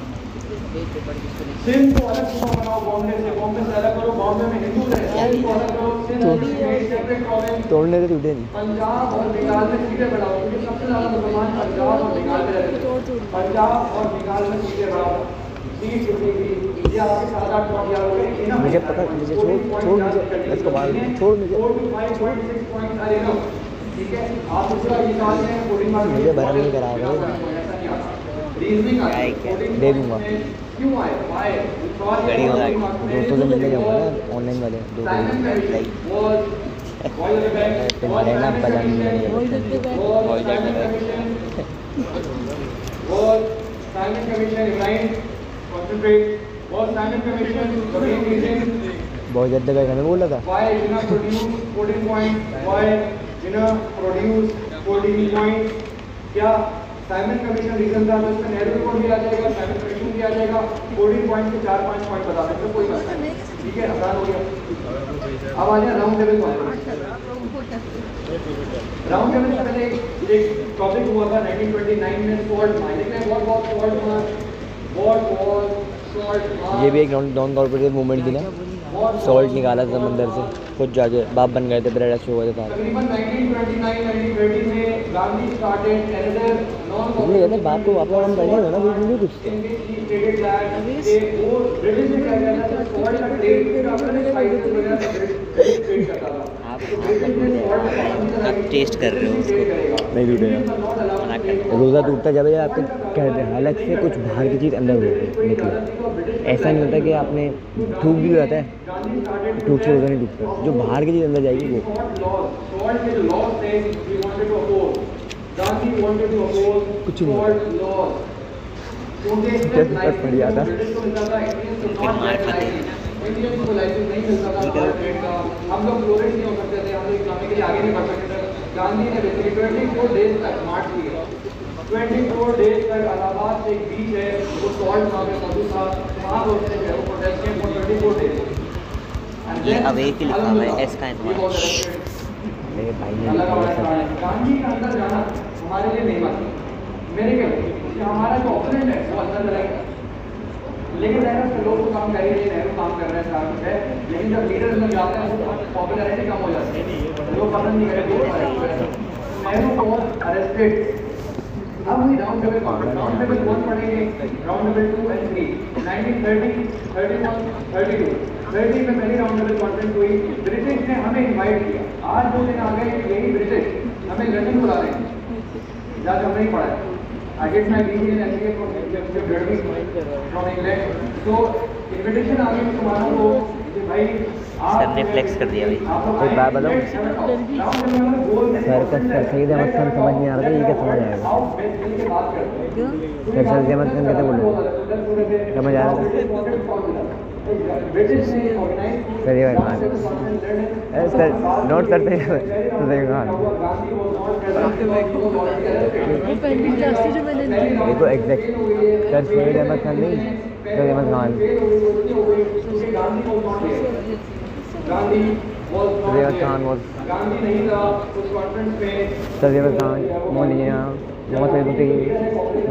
सिंध को अलग सूबा बनाओ बॉम्बे से, बॉम्बे से अलग करो, बॉम्बे में हिंदू रहे, सिंध को अलग करो, सिंध सेपरेट प्रोविंस। तोड़ने से टूटे नहीं। पंजाब और बंगाल में सीटें बढ़ाओ, क्योंकि सबसे ज़्यादा मुसलमान पंजाब और बंगाल में रहते हैं। पंजाब और बंगाल में सीटें बढ़ाओ, सीट कितनी थी ये आपके 7-8 पॉइंट याद हो गए। मुझे पता, मुझे छोड़ मुझे इसको बाहर छोड़ मुझे 4 to 5.6 पॉइंट आ रहे ना, ठीक है। आप दूसरा ये साल में कोडिंग मार्क्स मुझे भरम नहीं करा रहे हो। रीजनिंग आ दे दूंगा। क्यों आए वाई गड़ी हो गई। दोस्तों से मिलने जाऊँगा ना ऑनलाइन वाले तुम्हारे ना बजान Simon Commission Ibrahim concentrate was Simon Commission the main reason बहुत ज़्यादा का मैं बोला था why Jinnah produce 14 points, why Jinnah produce 14 points। क्या साइमन कमीशन रीजन था तो इसमें नेहरू रिपोर्ट भी आ जाएगा, साइमन कमीशन भी आ जाएगा। 14 पॉइंट के 4-5 पॉइंट बता सकते, कोई मसला नहीं, ठीक है, आसान हो गया। अब आ जाए round table conference. Round table से पहले एक टॉपिक हुआ था 1929 में सॉल्ट माइन। लेकिन what was salt mine, what was salt mine. ये भी एक नॉन कॉर्पोरेटिव मूवमेंट थी ना, सॉल्ट निकाला था समंदर से, कुछ जाके बाप बन गए थे, ब्रेड अच्छे हुए थे। तकरीबन 1929-1930 में Gandhi started another non cooperative बाप को वापस हम करने हो ना भी कुछ तो वो ब्रिटिश ने क्या किया था, सॉल्ट का ट्रेड अपने स्पाइसेस वगैरह से ब्रिटिश ट्रेड करता था। आप टेस्ट कर रहे हो उसको, नहीं टूटेगा। रोज़ा टूटता जब आपको कहते हैं अलग से कुछ बाहर की चीज़ अंदर निकले। ऐसा नहीं होता कि आपने थूक भी जाता है, थूक से रोज़ा नहीं टूटता, जो बाहर की चीज़ अंदर जाएगी वो। कुछ नहीं बढ़िया था। इंडियन को लाइसेंस नहीं मिलता था ट्रेड का, हम लोग फ्लोरेंस नहीं हो सकते थे, हम लोग इकोनॉमी के लिए आगे नहीं बढ़ सकते थे। गांधी ने बेसिकली 24 डेज तक मार्च किया। 24 डेज तक इलाहाबाद से एक बीच है वो सॉल्ट वहाँ पे मौजूद था, वहाँ पर उसने जो है वो प्रोटेस्ट किया फॉर 24 डेज। ये अब एक ही लिखा हुआ है एस का इस्तेमाल। मेरे भाई ने गांधी का अंदर जाना हमारे लिए नहीं बात, मेरे क्या हमारा जो ऑपोनेंट है वो अंदर रहेगा। लेकिन नेहरू लोग तो काम कर ही नहीं, नेहरू काम कर रहे हैं सारा कुछ है, लेकिन जब लीडर अंदर जाते हैं तो पॉपुलैरिटी कम हो जाती है, लोग पसंद नहीं करेंगे। Nehru was arrested. अब हम round table conference, round table कौन पढ़ेंगे, राउंड टेबल 2 और 3 1930, 31, 32। 30 में पहली राउंड टेबल कॉन्फ्रेंस हुई। ब्रिटिश ने हमें इन्वाइट किया। आज 2 दिन आ गए, यही ब्रिटिश हमें लंदन बुला रहे हैं, जहाँ हमने नहीं पढ़ा है। I get my degree in MBA from England. So invitation आ गई तुम्हारा को कि भाई सर ने फ्लेक्स कर दिया भाई। एक बात बताओ, सर का सईद अहमद खान समझ नहीं आ रहा था, ये क्या समझ आएगा? सर सईद अहमद खान कैसे बोले समझ आ रहा था? सर ये खान सर नोट करते हैं देखो एग्जैक्ट सर सईद अहमद खान नहीं, सर अहमद खान, सर खान वो सर अहमद खान मौलिया मोहम्मद सईद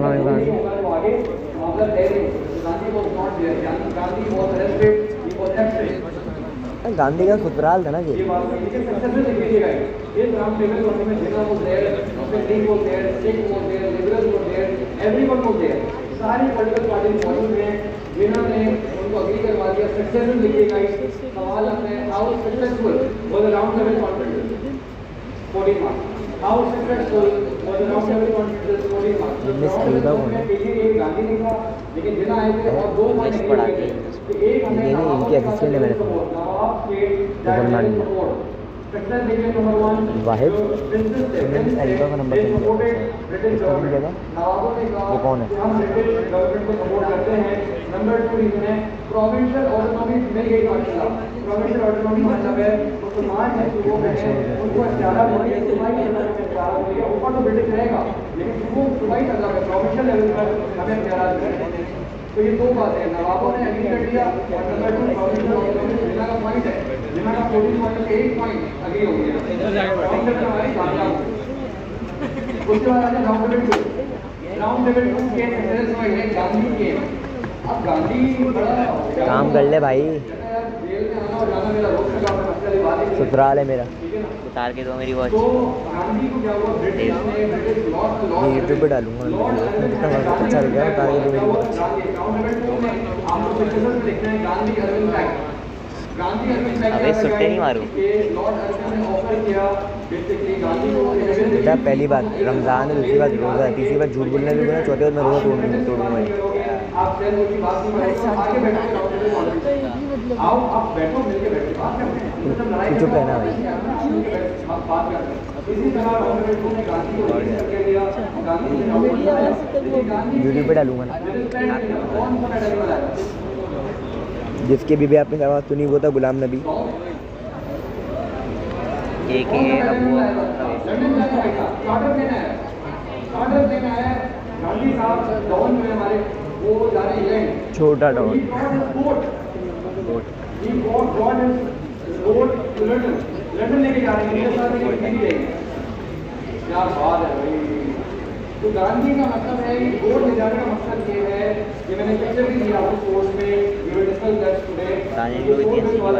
खान। गांधी का ससुराल था ना ये। ये बात है कि सक्सेसफुल देखिएगा इस राउंड टेबल में जिना वो देयर ली वो देयर सिख वो देयर लिबरल वो देयर एवरीवन वो देयर सारी पॉलिटिकल पार्टी मौजूद हैं जिन्होंने उनको अग्री करवा दिया सक्सेसफुल देखिएगा इस सवाल है how successful was the round table conference 14 March how successful was the round table conference 14 March miss अलीबा कौन है? एक गांधी ने कहा लेकिन जिना आए थे और दो पॉइंट मिस पढ़ा के एक हमें ये नहीं, इनकी असिस्टेंट है मेरे पास। वाहिद तुमने मिस अलीबा का नंबर चेंज किया इसका भी क्या था? ये कौन है? नंबर 2 रीजन है प्रोविंशियल ऑटोनॉमी मिल गई माशाल्लाह प्रोविंशियल ऑटोनॉमी मतलब है मुसलमान है वो है उनको ज्यादा बढ़िया सुबाई ऊपर तो ब्रिटिश रहेगा लेकिन वो सुबाई तक है प्रोविंशियल लेवल पर हमें प्यारा है। तो ये दो बातें हैं नवाबों ने एग्री कर दिया और नंबर 2 प्रोविंशियल ऑटोनॉमी जिला का पॉइंट है जिला का 14.8 पॉइंट अग्री हो गया राउंड टेबल हमारी कामयाब उसके बाद आते राउंड टेबल 2 के सक्सेस हुए हैं गांधी के अब गांधी बड़ा काम कर ले भाई, जेल में आना और जाना मेरा रोक लगा मैं मसले बात है ससुराल है मेरा। उतार के दो मेरी वॉच। तो गांधी को क्या हुआ ब्रिटिश ने ब्रिटिश लॉ ये यूट्यूब पे डालूंगा मैं कितना अच्छा लग रहा है बता के दो मेरी अबे सुट्टे नहीं मारूं। बेटा पहली बात रमज़ान है, दूसरी बात रोज़ा है, तीसरी बात झूठ बोलने भी बोला, चौथी बात मैं रोज़ा तोड़ूंगा मैं। तू चुप रहना भाई। यूट्यूब पे डालूंगा ना। जिसके भी आपने आवाज़ सुनी वो था गुलाम नबी। एक ही अब वो छोटा डॉन लंदन लेके जा रहे हैं क्या बात है भाई। तो गांधी का मतलब है कि वोट ले जाने का मकसद ये है कि मैंने पिक्चर भी दिया आपको कोर्स में ये डिस्कस दैट टुडे राजेंद्र को इतिहास की बात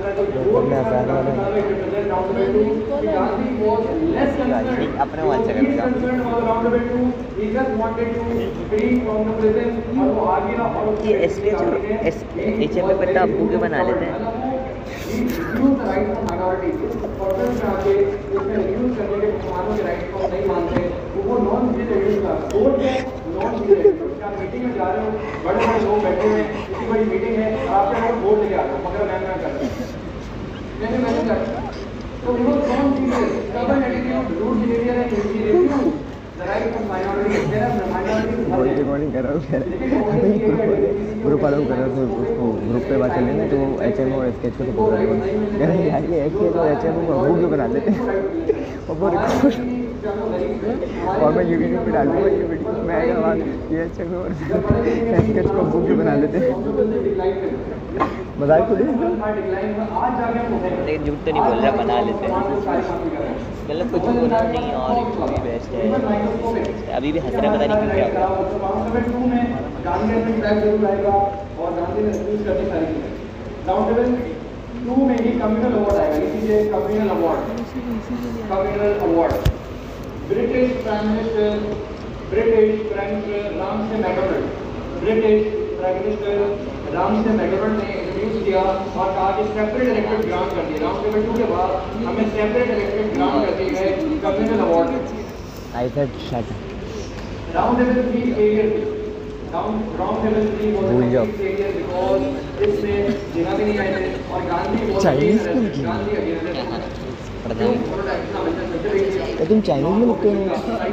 गांधी वाज लेस कंसर्न्ड अपने वहाँ से करेगा। He just wanted to free from the prison और वो आ गया और ये एचएम पे पट्टा अब्बू के बना लेते हैं। Use right of minority person में आके उसमें यूज करने के मुसलमानों के राइट को नहीं मानते वो नॉन सिटीजन का वोट है नॉन सिटीजन क्या मीटिंग में जा रहे हो बड़े बड़े लोग बैठे हुए इतनी बड़ी मीटिंग है आपके लोग वोट लेके आते हो मगर मैं करता हूँ मैंने करता तो वो non citizen stubborn attitude rude behaviour and refuse the right of minority there are minority recording कर रहा हूँ ग्रुप वालों को कर रहा हूँ उसको ग्रुप पे बात चल रही है तो वो एचएम और स्केच को सपोर्ट कर रहे हैं कह रहे यार ये एचएम और एचएम को वो क्यों बना लेते हैं और वो रिकॉर्ड और मैं यूट्यूब पे डालूंगा ये वीडियो में आएगा वहाँ ये एचएम और स्केच को वो क्यों बना लेते हैं मजाक तो लेकिन झूठ तो नहीं बोल रहा बना लेते हैं मतलब कुछ बोला नहीं और जो भी बेस्ट है अभी भी हंस रहा पता नहीं क्यों क्या टू में ही कम्युनल अवार्ड आएगा इसीलिए communal award British prime minister Ramsay MacDonald ने इंट्रोड्यूस किया और कहा कि सेपरेट इलेक्टेड ग्रांट कर दिया राउंड टेबल 2 के बाद हमें सेपरेट इलेक्टेड ग्रांट कर दी है communal award I said shut round table 3 failure round table 3 भूल जाओ बिकॉज़ इसमें जिना भी नहीं आए थे और गांधी चाइनीज गांधी तुम चाइनीज में लिखते हो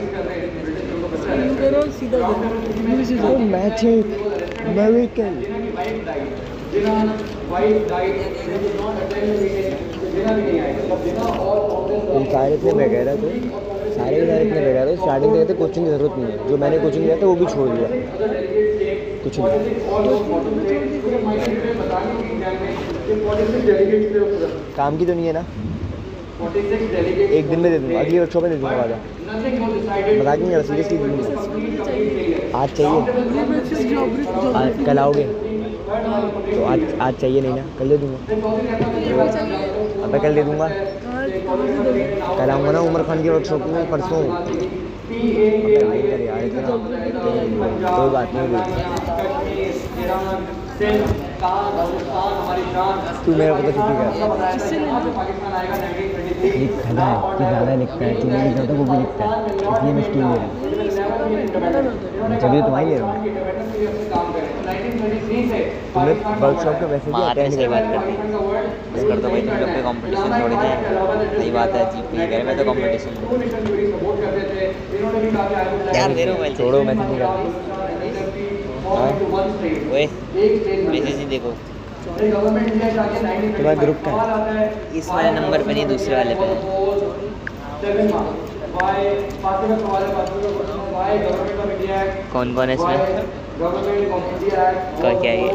मैच है अमेरिकन सारे इतने वगैरह तो सारे इतने वगैरह तो स्टार्टिंग में कहते कोचिंग की ज़रूरत नहीं है जो मैंने कोचिंग लिया था वो भी छोड़ दिया कुछ नहीं काम की तो नहीं है ना एक दिन में दे दूँगा अगली वर्कशॉप में दे दूँगा वादा मजाक नहीं है सीरियसली आज चाहिए कल आओगे तो आज चाहिए नहीं ना, कल दे दूँगा। अब कल दे दूँगा, कल आऊँगा ना उमर खान की वर्कशॉप में परसों। यार इतना कोई बात नहीं, तू मेरा पता छुट्टी कर लिखना है कि ज़्यादा लिखता है, तुम्हें लिखा था वो भी लिखता है, इसलिए मैं स्टील ले रहा हूँ। चलिए तुम्हारी ले रहा हूँ। तुम्हें वर्कशॉप का वैसे भी मारने से बात करती बस कर दो भाई, तुम लोग पे कंपटीशन थोड़ी ना है, सही बात है। जीप नहीं करे मैं तो कंपटीशन यार दे रहा हूँ, छोड़ो मैसेज नहीं कर। ओए मैसेज नहीं देखो, तुम्हारा ग्रुप का है? इस वाले नंबर पे नहीं, दूसरे वाले पे है। कौन कौन है इसमें? क्या है ये?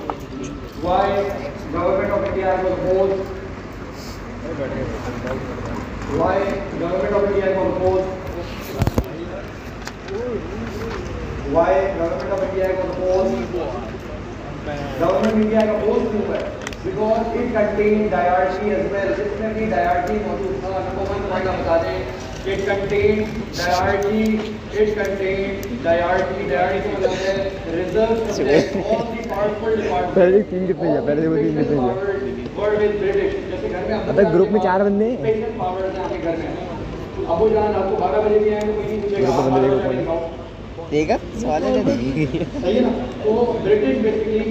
Why government of India को oppose? Government India का oppose क्यों है? Because it contains diarchy as well. जिसमें भी diarchy मौजूद था, नंबर वन पॉइंट आप बता दें। It contains diarchy. It contains diarchy. Diarchy का मतलब है reserves of all the powerful departments. पहले 3 कितने हैं? पहले वो 3 कितने हैं? Were with British. जैसे घर में अबे ग्रुप में 4 बंदे हैं। special powers हैं आपके घर में। अबू जान आपको 12 बजे भी आए तो कोई नहीं पूछेगा। ग्रुप में बंदे देखो कौन है? देखा सवाल है ना, सही है ना? तो ब्रिटिश बेसिकली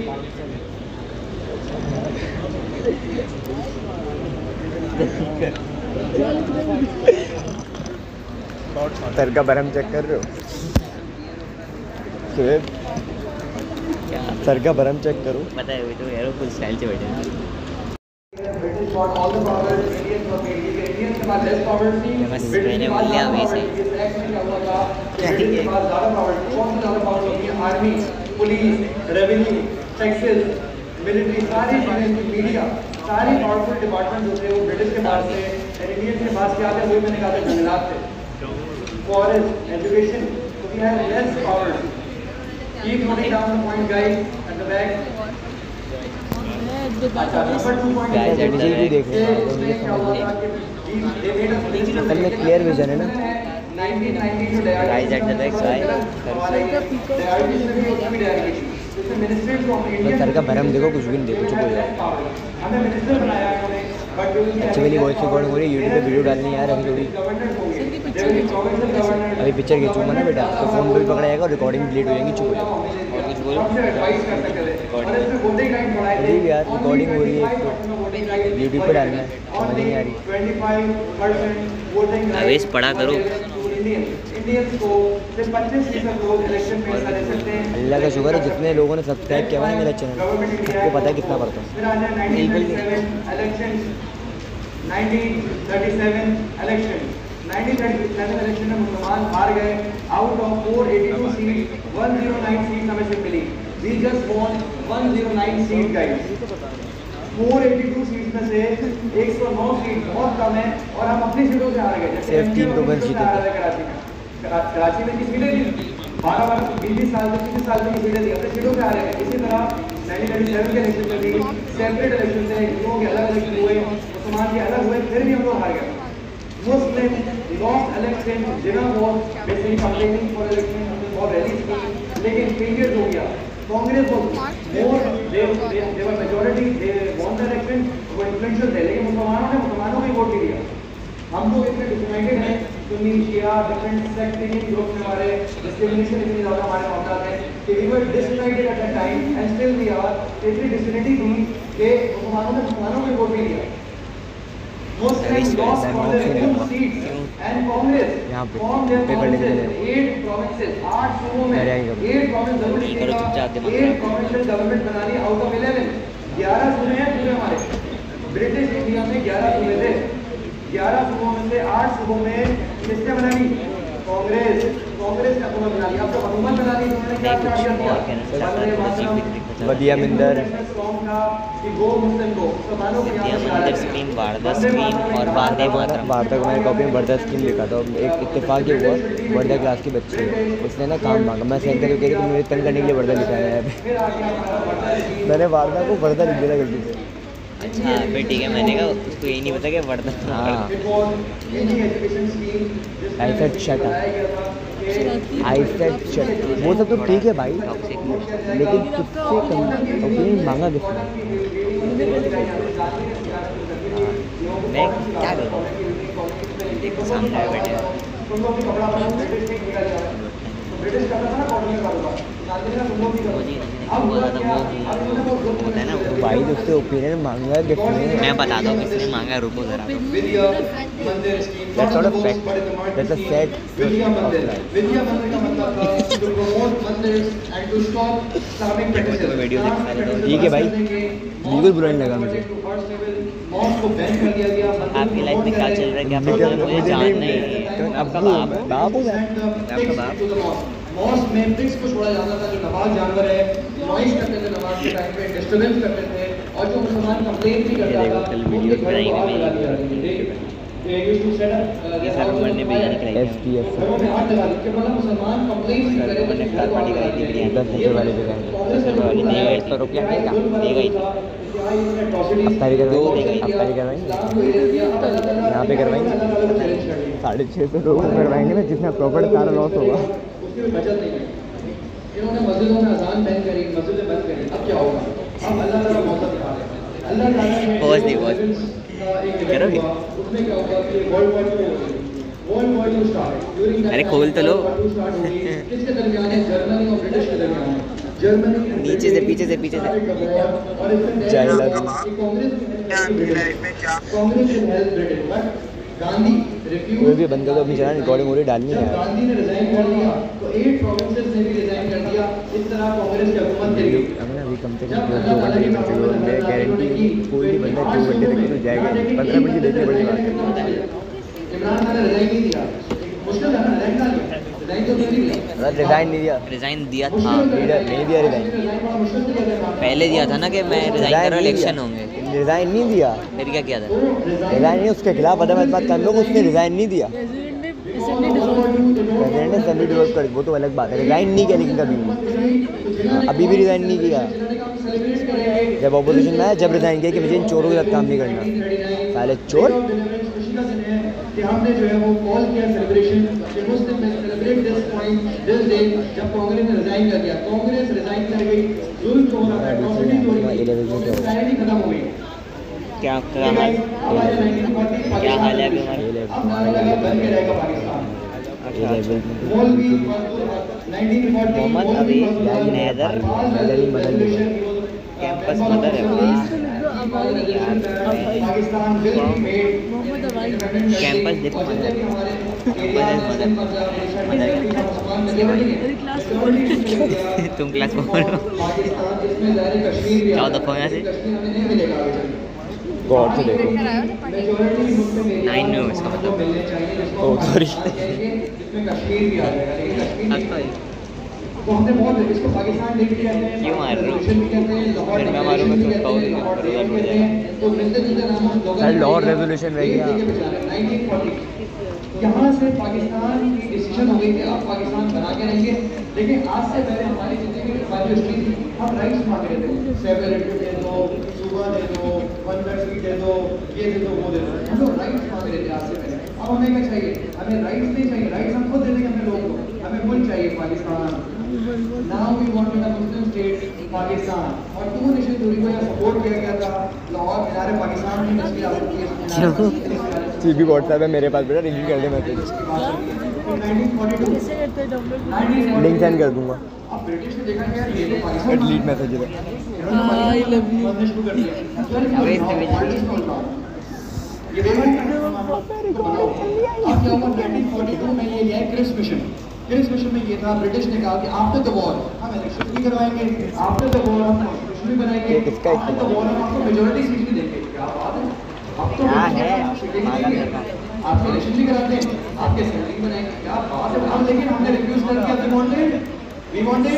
सर का बरम चेक कर रहे हो? शुएब क्या सर का बरम चेक करो। पता है वो तो यार फुल स्टाइल से बैठे हैं। British got all the powers, Indians were paid. Indians के पास लेस पावर्स थी, बस मैंने बोल लिया अभी से। इस एक्ट में क्या हुआ था? ब्रिटिश के पास ज्यादा पावर्स थी। कौन सी ज्यादा पावर्स होती है? Army, police, revenue, taxes, military, सारी चीजें, मीडिया, सारी पावरफुल डिपार्टमेंट जो थे वो ब्रिटिश के पास थे। इंडियंस के पास क्या थे? वही मैंने कहा था, जंगलात थे, फॉरेस्ट, एजुकेशन। तो we have less powers. Keep noting down the point, guys, at the back. Number 2 point Guys, at the back. देख रहे हैं असल में क्लियर विजन है ना। 1990 to diarchy. Guys at the back, तो सर का भरम देखो, कुछ भी नहीं देखो, चुप हो जाओ। हमें मिनिस्टर बनाया उन्होंने, बट अच्छी वाली वॉइस रिकॉर्डिंग हो रही है, यूट्यूब पे वीडियो डालनी है यार अभी थोड़ी। अभी पिक्चर खींचूंगा ना बेटा, तो फोन भी पकड़ा जाएगा और रिकॉर्डिंग डिलीट हो जाएगी, चुप हो जाओ। और कुछ बोलो। अभी भी यार रिकॉर्डिंग हो रही है, तो यूट्यूब पे डालना है, समझ नहीं आ रही। आवेश पढ़ा करो। अल्लाह का शुक्र है जितने लोगों ने सब्सक्राइब किया है मेरा चैनल, सबको पता है कितना पढ़ता हूँ। 1937 इलेक्शन में मुसलमान हार गए। आउट ऑफ 482 सीट 109 सीट हमें से मिली। We just won 109 seat guys. 482 seat में से 109 सीट बहुत कम है और हम अपनी सीटों से हार गए। सिर्फ 3 लोग जीते थे कराची में। की सीटें थी 12 20 साल से 30 साल की सीटें थी, अपने सीटों से हारे गए। इसी तरह 1937 के इलेक्शन में भी सेपरेट इलेक्शन थे, हिंदुओं के अलग अलग हुए, मुसलमान के अलग हुए, फिर भी हम लोग हार गए। Muslim lost election, जिन्हों को basically campaigning for election और rallies की, लेकिन failure हो गया। कांग्रेस को more they were majority, they won the election, वो influential थे, लेकिन मुसलमानों ने वोट नहीं दिया। हम लोग इतने डिसमाइंडेड हैं, Sunni Shia different sectarian group में हमारे डिस्क्रिमिनेशन इतनी ज़्यादा हमारे मामला है कि we were disunited at that time and still we are। इतनी डिसयूनिटी थी कि मुसलमानों ने वोट नहीं दिया। Muslims lost for their own seats and Congress formed their provinces, 8 provinces, 8 सूबों में 8 provinces जरूर लिखेगा, 8 provincial government बनानी out of 11, 11 सूबे हैं पूरे हमारे। ब्रिटिश इंडिया में 11 सूबे थे, 11 सूबों में से 8 सूबों में किसने बनानी? कांग्रेस का हुकूमत बना ली। अब तो हुकूमत बना ली, उन्होंने क्या किया? वदिया मिंदर, विद्या मंदिर स्कीम, वारदा स्कीम और वंदे मातरम। वार्ता को मैंने कॉपी में वर्धा स्कीम लिखा था। एक इत्तेफाक ये हुआ, वर्धा क्लास की बच्ची है, उसने ना काम मांगा, मैं सेंटर को कह रही तुम मुझे तंग करने के लिए वर्धा लिखा है यहाँ पे। मैंने वार्दा को वर्धा लिख दिया गलती से। अच्छा फिर ठीक है, मैंने कहा उसको यही नहीं पता कि वर्धा। हाँ आई सेड शट वो सब तो ठीक है भाई, लेकिन तुझसे ओपिनियन मांगा किसने? मैं क्या करूँ, देखो सामने आए बैठे हैं। होता है ना वो। भाई उससे ओपिनियन मांगा किसने? मैं बताता हूँ किसने मांगा, रुको जरा। That's not a fact. That's a sad video ठीक है भाई, बिल्कुल बुरा नहीं लगा मुझे। आपकी लाइफ में क्या चल रहा है, क्या प्रॉब्लम है, मुझे जानना ही है। आपका बाप बाप हो आपका बाप मॉस्क में पिग्स को छोड़ा जाता था, जो नवाज जानवर है, नॉइस करते थे नमाज के टाइम पे, डिस्टर्बेंस करते थे, और जो मुसलमान कंप्लेन भी करता था कल वीडियो बनाई हुई है। ये सर उमर ने भेजा निकलाई STF मुसलमान कंप्लेन भी करे उमर ने फ्लैट पार्टी कराई थी बिरयानी 10 रुपये वाले जगह सर वाली देगा, 100 रुपया देगा, देगा ही था। अफ्तारी करवाएंगे, अफ्तारी करवाएंगे यहाँ पे करवाएंगे 650 लोग करवाएंगे ना, जितना प्रॉपर्ट सारा लॉस होगा। इन्होंने मस्जिदों में अजान बैन करी, मस्जिदें बंद करी, अब क्या होगा? अब अल्लाह ताला मौत दिखा रहे हैं। अल्लाह ताला ने पहुंच नहीं पहुंच करोगे? उसमें क्या होगा कि वर्ल्ड वॉर 2 हो गई, वर्ल्ड वॉर 2 स्टार्ट ड्यूरिंग अरे खोल तो लो। किसके दरमियान है? जर्मनी और ब्रिटिश के दरमियान है। जर्मनी नीचे से पीछे से पीछे से और इसमें Congress will help Britain, but Gandhi कोई भी बंदे को अपनी चैनल रिकॉर्डिंग हो रही डालनी है। गांधी ने रिजाइन कर दिया तो 8 प्रोविंसेस ने भी रिजाइन कर दिया। इस तरह कांग्रेस की हुकूमत गिर गई। हमने अभी कम से कम 2 घंटे की बच्चे को मैं गारंटी कोई भी बंदा 2 घंटे तक तो जाएगा, 15 मिनट की देखनी बड़ी बात है। इमरान खान ने रिजाइन नहीं दिया, मुश्किल था ना, रिजाइन ना दिया, रिजाइन तो नहीं दिया, रिजाइन नहीं दिया, रिजाइन दिया था, लीडर नहीं दिया रिजाइन, पहले दिया था ना कि मैं रिजाइन कर रहा हूँ, इलेक्शन होंगे, रिजाइन नहीं दिया। फिर क्या किया था? रिजाइन नहीं, उसके खिलाफ अदम एतमाद कर लो, उसने रिजाइन नहीं दिया। प्रेसिडेंट ने असेंबली डिसॉल्व कर, वो तो अलग बात है, रिजाइन नहीं किया लेकिन कभी भी, अभी भी रिजाइन नहीं किया। जब ऑपोजिशन में आया जब रिजाइन किया कि मुझे इन चोरों के साथ काम नहीं करना, पहले चोर। कि हमने जो है वो कॉल किया सेलिब्रेशन कि मुस्लिम में celebrate this point this day, जब कांग्रेस ने रिजाइन कर दिया, कांग्रेस रिजाइन कर गई, जुल्म हो रहा था, अट्रॉसिटी हो रही थी, क्लैरिटी खत्म हो गई। क्या हाल है अभी हमारा? बन के रहेगा पाकिस्तान। मोहम्मद अभी नैदर कैंपस मदर है कैंपस देखो मदर तुम क्लास में पढ़ो, जाओ दफा यहाँ से, गौर से देखो 9 में हो इसका मतलब। ओ सॉरी, तो हमने बहुत इसको पाकिस्तान डे भी कहते हैं, क्यों मार रहे हो? रेवोल्यूशन भी कहते हैं, लाहौर फिर मैं मारूंगा तो खाओ नहीं, लाहौर रोजा टूट कहते जाएगा। हैं। तो मिलते जुलते नाम हम लोग सर लाहौर रेवोल्यूशन रह गया। 1940 यहाँ से पाकिस्तान की डिसीजन हो गई कि आप पाकिस्तान बना के रहेंगे, लेकिन आज से पहले हमारी जितनी भी हमारी हिस्ट्री थी, हम राइट्स मांग रहे थे, सेपरेट दे दो, सूबा दे दो, 1 कंट्री दे दो, ये दे दो, वो दे दो, हम लोग राइट्स मांग रहे थे आज से पहले। अब हमें क्या चाहिए? हमें राइट्स नहीं चाहिए, राइट्स हम खुद दे देंगे अपने लोगों को, हमें मुल्क चाहिए Pakistan. Now we want to have Muslim state Pakistan, और 2 नेशन थ्योरी को यहाँ सपोर्ट किया गया था। लाहौर मीनार पाकिस्तान की तस्वीर आपको सीबी व्हाट्सएप है मेरे पास, बेटा रिव्यू कर दे मैसेज, 1942 लिंक सेंड कर दूंगा। अब ब्रिटिश ने देखा कि यार ये तो पाकिस्तान डिलीट मैसेज है। आई लव यू बनने शुरू कर दिया। अबे इसमें भी ये देखो अब क्या हुआ 1942 में ये है क्रिस मिशन। क्रिस मिशन में ये था, ब्रिटिश ने कहा कि आफ्टर द वॉर हम इलेक्शन भी करवाएंगे, आफ्टर द वॉर हम कॉन्स्टिट्यूशन भी बनाएंगे, आफ्टर द वॉर हम आपको मेजॉरिटी सीट भी देंगे। क्या बात है, अब तो क्या है आपके इलेक्शन भी कराते हैं, आपके असेंबली बनाएंगे, क्या बात है। हम लेकिन हमने रिफ्यूज कर दिया, we wanted We wanted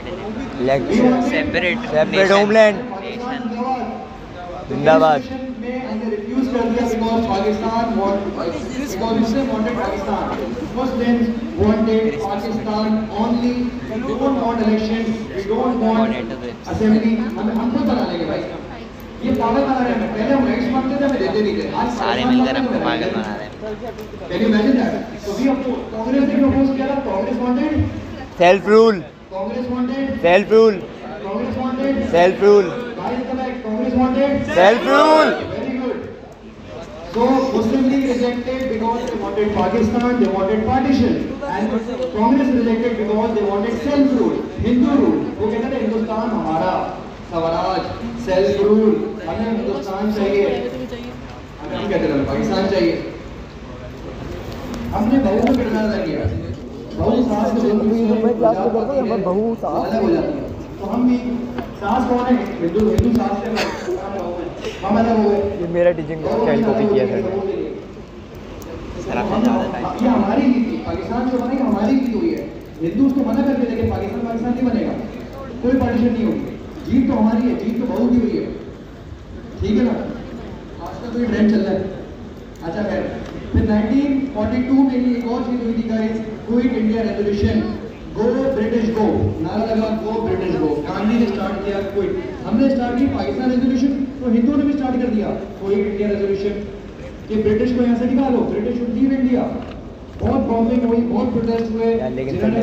separate homeland जिंदाबाद। refuse कर दिया because Pakistan wanted Pakistan. Muslims wanted Pakistan only. We don't want elections. We don't want assembly. हम खुद बना लेंगे भाई। ये पागल बना रहे हैं। पहले हम राइट्स मांगते थे, हमें देते नहीं थे। आज सारे मिलकर हमको पागल बना रहे हैं। Can you imagine that? So we Congress ने propose किया था, Congress wanted self rule, Congress wanted self rule, Congress wanted self rule, Congress wanted self rule. Very good. So Muslim League rejected because they wanted Pakistan, they wanted partition, and Congress rejected because they wanted self-rule, Hindu rule. वो कहते थे हिंदुस्तान हमारा, Swaraj, self-rule, हमें हिंदुस्तान चाहिए, हमें हम कहते थे पाकिस्तान चाहिए। हमने बहू को कितना अलग किया, बहू सास को अलग हो जाती है, तो हम भी सास कौन है, हिंदू सास से हम अलग हो गए। ये मेरा टीचिंग स्टाइल कॉपी किया था। ये हमारी नीति थी, पाकिस्तान जो बनेगा हमारी नीति हुई है। हिंदू उसको मना करके देखे पाकिस्तान नहीं बनेगा, कोई पार्टीशन नहीं होगी। जीत तो हमारी है, जीत तो बहुत की हुई है, ठीक है ना। आजकल तो ये ट्रेंड चल रहा है। अच्छा खैर, फिर 1942 में ही एक और चीज हुई थी guys, quit India resolution, go British go, नारा लगा गो ब्रिटिश गो। गांधी ने स्टार्ट किया क्विट, हमने स्टार्ट की पाकिस्तान रेजोल्यूशन, तो हिंदुओं ने भी स्टार्ट कर दिया क्विट इंडिया रेजोल्यूशन कि ब्रिटिश को यहाँ से निकालो, ब्रिटिश शुड लीव इंडिया। बहुत बॉम्बिंग हुई, बहुत प्रोटेस्ट हुए, लेकिन गांधी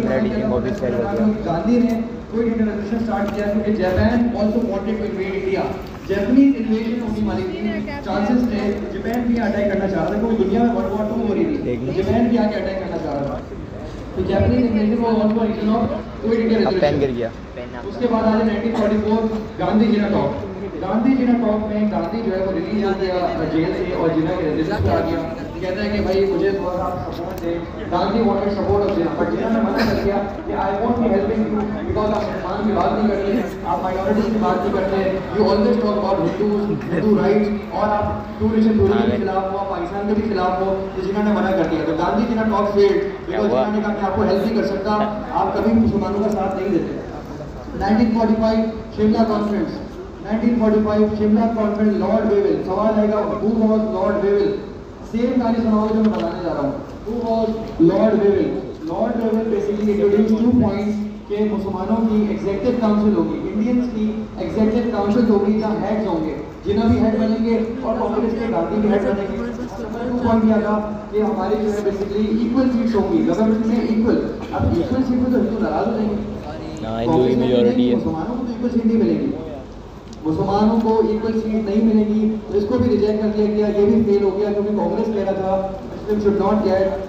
ने क्विट इंडिया रेजोल्यूशन स्टार्ट किया क्योंकि Japan also wanted to invade India. Japanese invasion होने वाली थी, चांसेस थे, जापान भी अटैक करना चाह रहा था क्योंकि दुनिया में वर्ल्ड वॉर 2 हो रही थी, जापान भी आके अटैक करना चाह रहा था। तो Japanese invasion was also reason of quit India resolution. Pen गिर गया। उसके बाद आया 1944 गांधी जिना टॉक। गांधी जिना टॉक में गांधी जो है वो रिलीज हो गया जेल से और जिना के रेजिस्टेंस पे आ गया। कहता है कि भाई मुझे थोड़ा सा सपोर्ट दे। Gandhi wanted support of Jinnah, but Jinnah ने मना कर दिया कि I won't be helping you because आप मुसलमान की बात नहीं करते, आप माइनॉरिटीज की बात नहीं करते, you always talk about Hindu rights, और आप टू नेशन थ्योरी के खिलाफ हो, पाकिस्तान के भी खिलाफ हो। तो जिना ने मना कर दिया। तो Gandhi Jinnah talk failed because Jinnah ने कहा कि आपको हेल्प नहीं कर सकता, आप कभी मुसलमानों का साथ नहीं देते। 1945 Shimla conference, 1945 Shimla conference, lord Wavell. सवाल आएगा who was lord Wavell, same कहानी सुनाओगे जो मैं बताने जा रहा हूँ। Who was lord Wavell? Lord Wavell basically introduce 2 points कि मुसलमानों की एग्जीक्यूटिव काउंसिल होगी, इंडियंस की एग्जीक्यूटिव काउंसिल होगी जहाँ हेड्स होंगे, जिन्ना भी हेड बनेंगे और कांग्रेस के गांधी भी हेड बनेंगे। 2 पॉइंट किया था कि हमारी जो है बेसिकली इक्वल सीट्स होंगी गवर्नमेंट में, इक्वल। अब इक्वल सीट में तो हिंदू नाराज हो जाएंगे, मेजॉरिटी है, मुसलमानों को तो इक्वल सीट नहीं मिलेगी, मुसलमानों को इक्वल सीट नहीं मिलेगी, तो इसको भी रिजेक्ट कर दिया गया। ये भी फेल हो गया क्योंकि कांग्रेस कह रहा था Muslim should not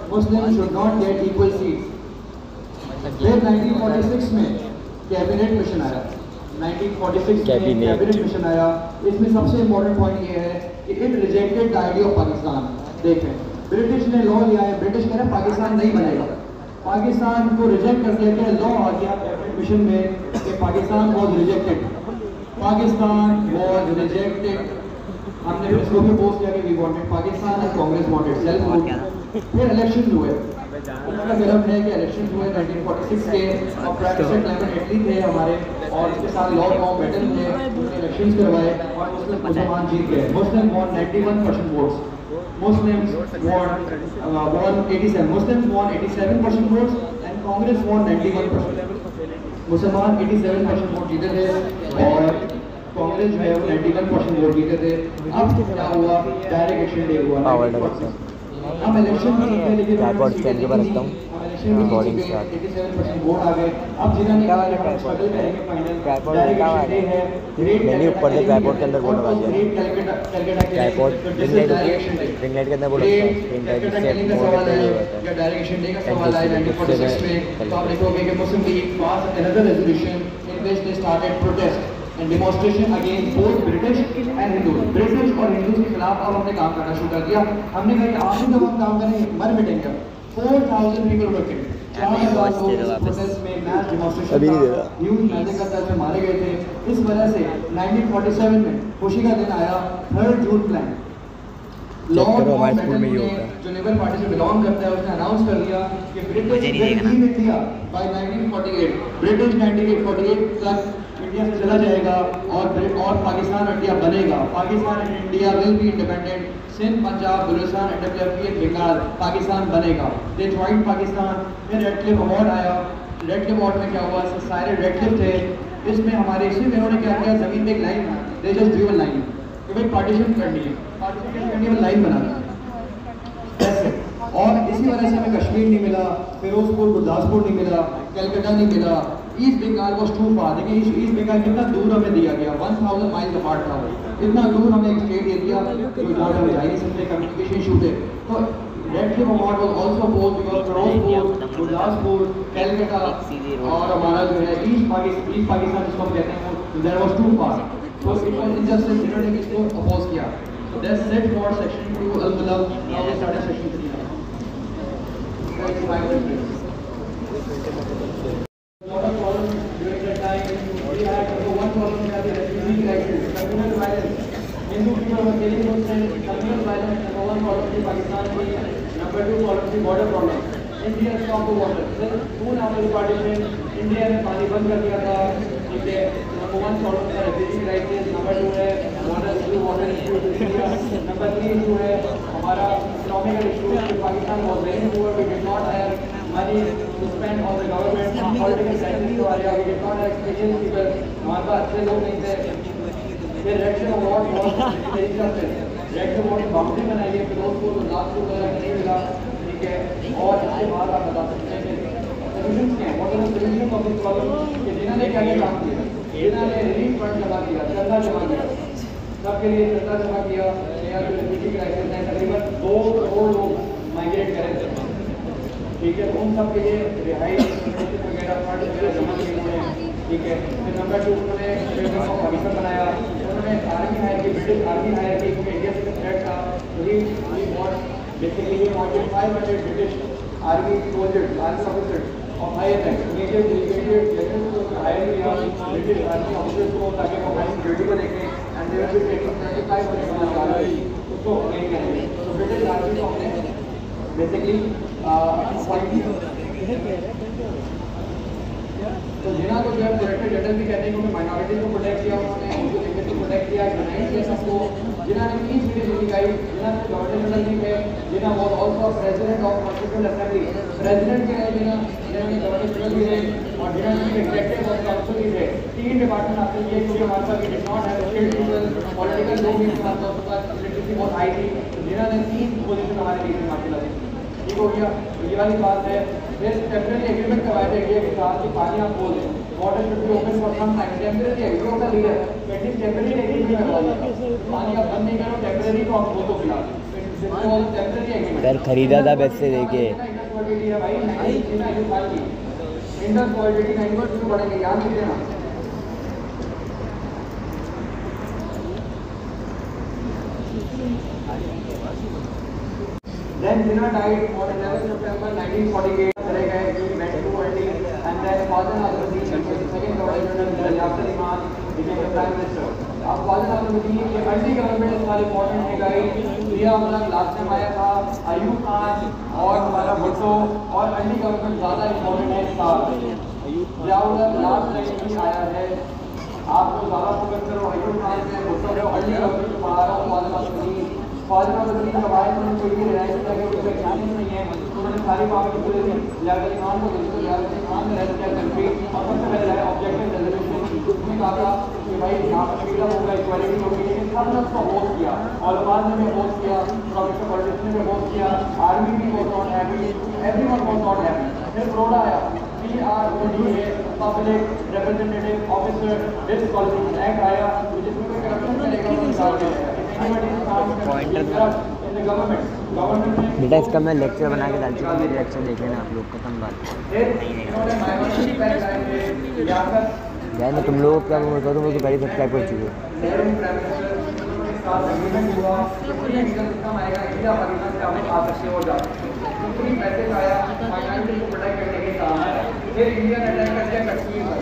get equal seat. फिर 1946 में कैबिनेट मिशन आया, 1946 में कैबिनेट मिशन आया। इसमें सबसे इंपॉर्टेंट पॉइंट ये है कि it rejected the idea of Pakistan. देखें, ब्रिटिश ने लॉ लिया है, ब्रिटिश कह रहे हैं पाकिस्तान नहीं बनेगा, पाकिस्तान को रिजेक्ट कर दिया गया। लॉ आ गया कैबिनेट मिशन में कि Pakistan was rejected, Pakistan was rejected. हमने फिर इसको भी पोस्ट किया कि we wanted Pakistan and Congress wanted self rule. फिर इलेक्शन हुए, उनका गलत है कि इलेक्शन हुए 1946 के, और प्राइम मिनिस्टर क्लेमेंट एटली थे हमारे, और उसके साथ लॉर्ड माउंटबेटन थे, उन्होंने इलेक्शंस करवाए और मुसलमान जीत गए। Muslim won 91% votes, Muslims won 87. Muslims won 87% votes and Congress won 91%. मुसलमान 87% वोट जीते थे और कांग्रेस जो है वो 91% वोट जीते थे। अब क्या हुआ? डायरेक्ट इलेक्शन डे हुआ। हम इलेक्शन में जीते लेकिन ट्राइपॉड स्टैंड के ऊपर रखता हूँ, रिकॉर्डिंग स्टार्ट। 87% वोट आ गए। अब जिन्होंने कहा कि हम स्ट्रगल करेंगे फाइनल, डायरेक्ट इलेक्शन डे है। मैंने ऊपर से ट्राइपॉड के अंदर बोल रहा है, ट्राइपॉड रिंग लाइट के अंदर बोल रहा है, रिंग लाइट से डायरेक्ट इलेक्शन डे का सवाल आया 1946 में। तो आप देखोगे कि Muslim league pass another resolution in which they started protest and demonstration against both British and Hindu. British और हिंदू के खिलाफ अब हमने काम करना शुरू कर दिया। हमने कहा कि आखिर जब हम काम करेंगे मर मिटेंगे। 4000 people were killed। 4000 लोग प्रोटेस्ट में मैच डेमोंस्ट्रेशन था, ह्यूज मैसेज करते मारे गए थे। इस वजह से 1947 में खुशी का दिन आया, 3rd जून प्लान। करो, हमारे स्कूल में ये होता है। जो लेबर पार्टी से बिलोंग करता है उसने अनाउंस कर दिया कि मुझे नहीं देखना। इंडिया बाय 1948 ब्रिटिश 1948 तक इंडिया से चला जाएगा और पाकिस्तान इंडिया बनेगा। Pakistan and India will be independent. Sindh, Punjab, Balochistan and Bengal Pakistan बनेगा। They join Pakistan. फिर रेडक्लिफ अवार्ड आया। रेडक्लिफ अवार्ड में क्या हुआ, सारे रेडक्लिफ थे, इसमें हमारे इसी में इन्होंने क्या किया, जमीन पे एक line, they just drew a line कि भाई पार्टीशन करनी है, पार्टीशन करनी है, लाइन बनाना ऐसे। और इसी वजह से हमें कश्मीर नहीं मिला, फिरोजपुर गुरदासपुर नहीं मिला, कलकत्ता नहीं मिला। East Bengal was too far. देखिए ईस्ट बंगाल कितना दूर हमें दिया गया, 1000 माइल्स अपार्ट था। इतना दूर हमें एक स्टेट दे दिया जो जहाँ हम जा नहीं सकते, कम्युनिकेशन इशू थे। तो Radcliffe award was also opposed because Ferozepur, Gurdaspur, Calcutta और हमारा जो है ईस्ट पाकिस्तान जिसको हम कहते हैं वो देयर वाज टू फार। तो इट वाज इनजस्टिस, इन्होंने इसको अपोज किया। So that's it for section 2 Al-Mulab. Now we start section 3 now. Lot of problems during that time. We had one problem we had the refugee crisis, communal violence. Hindu people were killing Muslims. Communal violence, number one problem in Pakistan was. Number two problem the border problem. India stopped the water. Then soon after the partition, India ने पानी बंद कर दिया था. ठीक है. Number one problem था refugee crisis. Number two है water issue in India. Number three issue है हमारा economical issue. Pakistan was very poor. We did not have money to spend on the government. Political crisis जो आया, we did not have experienced people. हमारे पास अच्छे लोग नहीं थे. फिर रेडक्लिफ अवार्ड बहुत तरीका से रेडक्लिफ अवार्ड बाउंड्री बनाई है, फिरोजपुर गुरदासपुर वगैरह नहीं मिला। ठीक है। और इसके बाद आप बता सकते हैं सोल्यूशन क्या है, what are the solution of this problem. कि जिन्होंने क्या क्या काम किया, जिन्होंने रिलीफ फंड जमा किया, चंदा जमा किया, सबके लिए चंदा जमा किया। या जो रिफ्यूजी क्राइसिस है तकरीबन 2 करोड़ लोग माइग्रेट करे थे। ठीक है। उन सब के लिए रिहाई वगैरह फंड वगैरह जमा किए हैं। ठीक है। फिर नंबर 2 उन्होंने पाकिस्तान बनाया, उन्होंने आर्मी हायर की, ब्रिटिश आर्मी हायर की, क्योंकि इंडिया से थ्रेट था। Basically he wanted 500 British army soldiers, army officers of higher rank, major brigadier general को हायर किया ब्रिटिश आर्मी ऑफिसर्स को, ताकि वो हमारी सिक्योरिटी को देखें। And they will be taking 25% उसको गेन करेंगे। तो ब्रिटिश आर्मी को हमने बेसिकली अपॉइंट किया। तो जिन्हों को जो है प्रोटेक्टेड लेटर भी कहते हैं, क्योंकि माइनॉरिटीज को प्रोटेक्ट किया उन्होंने, उनको लिंगेज को प्रोटेक्ट किया, यूनाइट किया सबको। जिन्होंने पीस मीटिंग निकाली, जिन्होंने गवर्नर जनरल नहीं थे, जिन्होंने was also president of constitutional assembly, president के रहे, जिन्होंने गवर्नर जनरल भी रहे और जिन्होंने एग्जीक्यूटिव और काउंसिल भी थे। 3 डिपार्टमेंट हासिल किए, क्योंकि हमारे पास did not have skilled people, political लोग भी हमारे पास लिटरेसी बहुत हाई थी। जिन्होंने 3 पोजीशन हमारे लिए हासिल की। ठीक हो गया। ये वाली बात है। फिर टेम्परेरी एग्रीमेंट करवाए थे इंडिया के साथ कि पानी आप खोल दें, water should be open for some time. Temporary agreement होता लीडर एटलीस्ट टेम्परेरी एग्रीमेंट करवा दें, पानी आप बंद नहीं करो, टेम्परेरी को आप खोल दो फिलहाल। टेम्परेरी एग्रीमेंट सर खरीदा था वैसे देखिए है भाई, 19 साल की इंडस क्वालिटी 90% बढ़ेंगे, याद रखिए ना। Then Jinnah died on 11 September 1948. चले गए, he went to Delhi, and then Fazil Nazaruddin became the second governor general after Imam became the prime minister. अब Fazil Nazaruddin की अर्ली गवर्नमेंट इस साल इम्पोर्टेंट है गाइड। इंडिया मतलब last time आया था अयूब खान और हमारा भुट्टो, और अर्ली गवर्नमेंट ज़्यादा इम्पोर्टेंट है इस साल। जियाउल लास्ट टाइम भी आया है। आप लोग ज़्यादा फोकस करो अयूब खान से, भुट्टो से, अर्ली गवर्नमेंट पढ़ा रहा हूँ। फौज में जब आए तो कोई भी रिहाई किया कि उनका एक्सपीरियंस नहीं है, तो उन्होंने सारी बातें बोले थे। लियाकत अली खान को बिल्कुल लियाकत अली खान ने रेस्ट किया कंट्री, और सबसे पहले है ऑब्जेक्टिव रेजोल्यूशन। उसमें कहा था कि भाई यहाँ पर फ्रीडम होगा, इक्वालिटी होगी, लेकिन सब ने उसको होस्ट किया, और बाद में होस्ट किया, प्रोफेसर पॉलिटिशियन ने होस्ट किया, आर्मी भी was not happy, everyone was not happy. फिर प्रोडा आया, PRODA public representative officer disqualification act आया, जिसमें कोई करप्शन करेगा तो निकाल दिया। बेटा इसका मैं लेक्चर बना के डाल चुका हूँ, लेक्चर देख लेना आप लोग, खत्म बात। यार तुम लोग क्या बोल तुम तो गाड़ी सब्सक्राइब कर चुके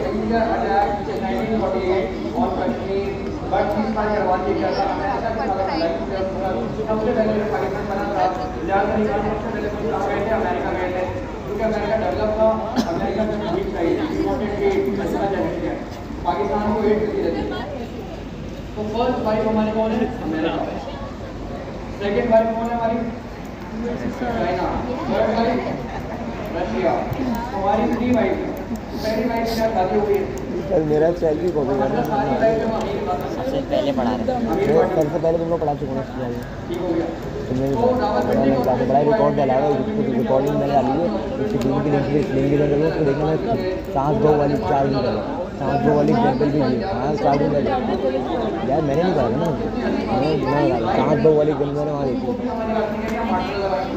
हो। बट इस बार करवा दिया गया था, हमें ऐसा सबसे पहले पाकिस्तान बना था, ज़्यादातर सबसे पहले कुछ कहाँ गए थे, अमेरिका गए थे, क्योंकि अमेरिका डेवलप था, अमेरिका में वीक चाहिए, इम्पोर्टेंट की अच्छा जगह है, पाकिस्तान को वेट करती रहती है। तो फर्स्ट वाइफ हमारी कौन है? अमेरिका। सेकेंड वाइफ कौन है हमारी? चाइना। Third wife Russia. हमारी 3 वाइफ है। पहली वाइफ क्या शादी हुई है? कल मेरा चैनल भी कॉपी करना सबसे पहले पढ़ा रहे है। कल से पहले तुम लोग पढ़ा चुके हो इसके बारे में। ठीक हो गया। तुमने मैंने क्लास में पढ़ाई रिकॉर्ड डाला है, रिकॉर्डिंग मैंने डाली है, उसकी टीम की लिंक भी सेंड करो, उसको देखना। मैं सांस दो वाली 4 दिन पहले सांस दो वाली एग्जाम्पल भी दी। हाँ 4 दिन पहले यार मैंने नहीं पढ़ा ना, मैं सांस दो वाली गन मैंने वहाँ देखी।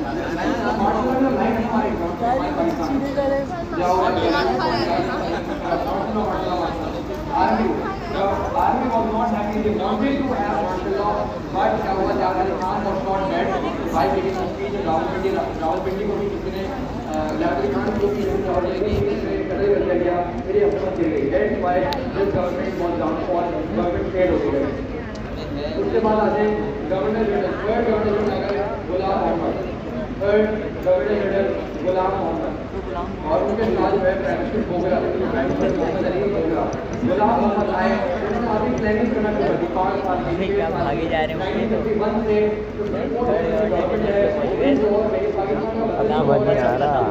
Army was not happy. They wanted to have martial law, but Jawahar Khan was not met by giving a speech. Rawalpindi को भी किसी ने Jawahar Khan को भी और लेकिन कड़े कर दिया, मेरी अपनी चली गई। That's why this government was downfall. Government failed हो गई। उसके बाद आते governor general, third governor general Ghulam Mohammad, third governor general Ghulam Mohammad और उनके साथ जो है prime minister Bogra, prime minister Mohammad Ali Bogra, Ghulam Mohammad आए, उन्होंने अभी प्लानिंग करना शुरू कर दी 5 साल की। क्या आगे जा रहे हैं 1951 से गवर्नमेंट है समझ नहीं आ रहा।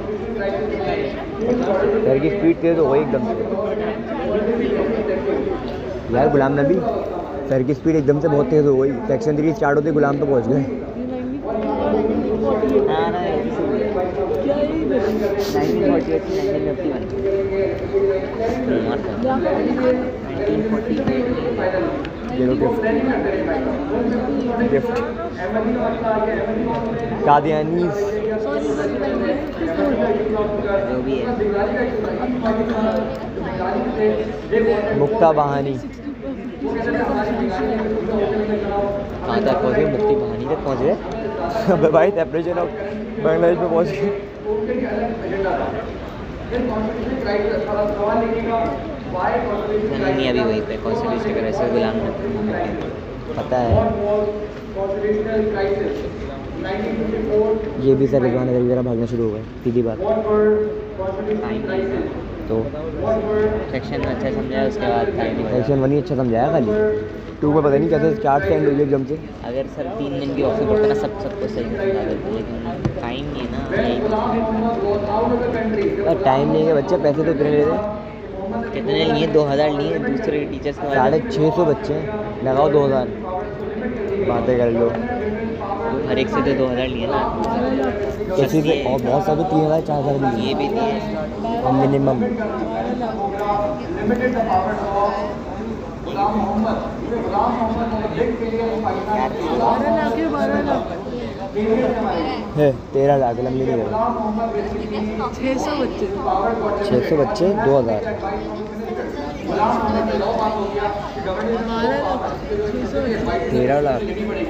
सर की स्पीड तेज हो गई एकदम से यार। गुलाम नबी सर की स्पीड एकदम से बहुत तेज़ हो गई। सेक्शन 3 स्टार्ट होते गुलाम पे पहुंच गए। हाँ ना 1948 गिफ्ट कादियानीज जो भी है मुक्ता बहानी कहाँ तक पहुँचे? मुक्ति बहानी तक पहुँचे। अबे भाई सेपरेशन ऑफ बांग्लादेश में पहुँच गए। नहीं अभी वहीं पे कॉन्स्टिट्यूशन का वैसे गुलाम पता है ये भी सर रिजवान अगर वगैरह भागना शुरू हो गए। सीधी बात तो सेक्शन में अच्छा समझाया, उसके बाद टाइम नहीं सेक्शन 1 ही अच्छा समझाया, खाली 2 में पता नहीं कैसे स्टार्ट से एंड हो गया एकदम से। अगर सर 3 दिन की ऑफिस होता ना सब कुछ सही समझा देते, लेकिन टाइम नहीं है ना यही। टाइम नहीं है बच्चे, पैसे तो उतने ले रहे। कितने लिए? 2000 लिए दूसरे टीचर्स के 650 बच्चे हैं, लगाओ 2000 बातें कर लो। हर एक से तो 2000 लिए ना। किसी से और बहुत सारे 3000 4000 भी ये भी दिए हम मिनिमम। गुलाम मोहम्मद है 13 लाख लंबी नहीं 600 बच्चे 600 बच्चे 2000 13 लाख।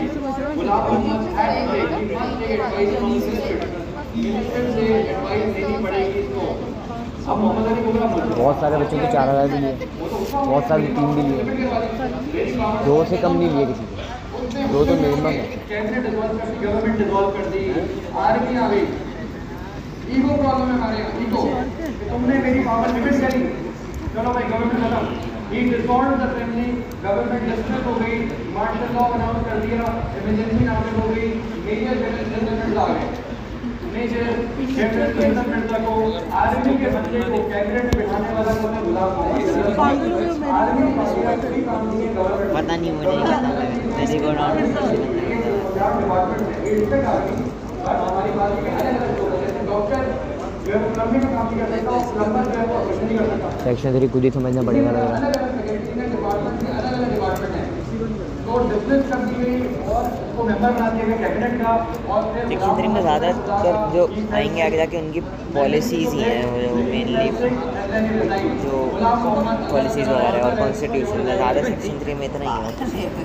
बहुत सारे बच्चों को 4000 भी लिए, बहुत सारे 3 भी लिए, 2 से कम नहीं लिए किसी से, 2 तो मिनिमम है। गवर्नमेंट डिसॉल्व कर दी, आर्मी आ गई। ईगो प्रॉब्लम है हमारे यहाँ, ईगो। तुमने मेरी पावर लिमिट करी, चलो भाई गवर्नमेंट खत्म। He dissolve the assembly, government dismiss हो गई, मार्शल लॉ अनाउंस कर दिया, इमरजेंसी नामित हो गई, मेजर जनरल आ गए। मेजर जनरल मिर्जा को आर्मी के बच्चे को कैबिनेट में बिठाने वाला को गुलाम मोहम्मद आर्मी पता नहीं, मुझे नहीं पता। वेरी गुड ऑन हमारी बात में अलग-अलग लोग हैं। डॉक्टर जो है प्लम्बिंग का काम नहीं कर सकता, प्लम्बर जो है वो कुछ नहीं कर सकता। सेक्शन 3 खुद ही समझना पड़ेगा लग रहा है। अलग-अलग डिपार्टमेंट में अलग-अलग डिपार्टमेंट है, तो डिस्मिस कर दी गई और उसको मेंबर बना दिया गया कैबिनेट का। और फिर सेक्शन 3 में ज़्यादातर जो आएंगे आगे जाके उनकी पॉलिसीज़ ही हैं, वो मेनली जो पॉलिसीज़ वगैरह और कॉन्स्टिट्यूशन में ज़्यादा सेक्शन 3 में इतना ही है।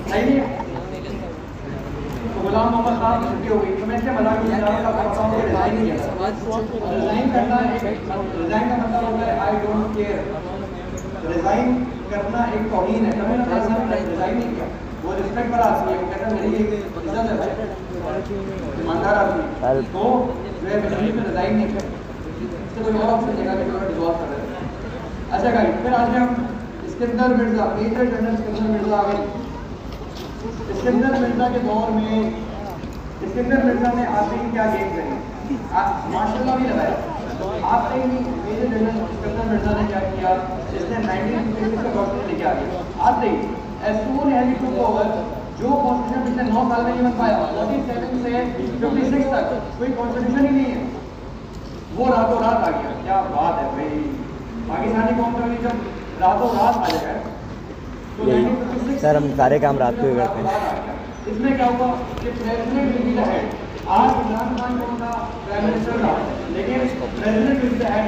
गुलाम मोहम्मद साहब छुट्टी हो गई, तो मैं इससे मजाक नहीं कर रहा था, रिजाइन किया। रिजाइन करना रिजाइन का मतलब होता है आई डोंट केयर। रिजाइन करना एक तौहीन है, मैंने रिजाइन नहीं किया। वो रिस्पेक्ट पर आती है, वो कहता है मेरी इज्जत है भाई, ईमानदार आदमी तो जो है बिजली में रिजाइन नहीं करते, इससे कोई और ऑप्शन देगा कि डिवोर्स कर रहे हैं। अच्छा गाइस, फिर आज हम इस्कंदर मिर्जा, मेजर जनरल इस्कंदर मिर्जा आ गए। इस्कंदर मिर्जा के दौर में इस्कंदर मिर्जा ने आते ही क्या गेम करी, माशाल्लाह भी लगाया। आते ही मेजर जनरल इस्कंदर मिर्जा ने क्या किया, इसने 1956 का कॉन्स्टिट्यूशन लेके आ गया। आते ही as soon as he took over, जो कॉन्स्टिट्यूशन पिछले 9 साल में नहीं बन पाया, 47 से 56 तक कोई कॉन्स्टिट्यूशन ही नहीं है, वो रातों रात आ गया। क्या बात है भाई, पाकिस्तानी कौम का जब रातों रात आ जाएगा तो 1956 सर हम सारे काम रात को ही करते हैं। इसमें क्या हुआ कि president will be the head. आज इमरान खान कौन था, प्राइम मिनिस्टर था, लेकिन president will be the head.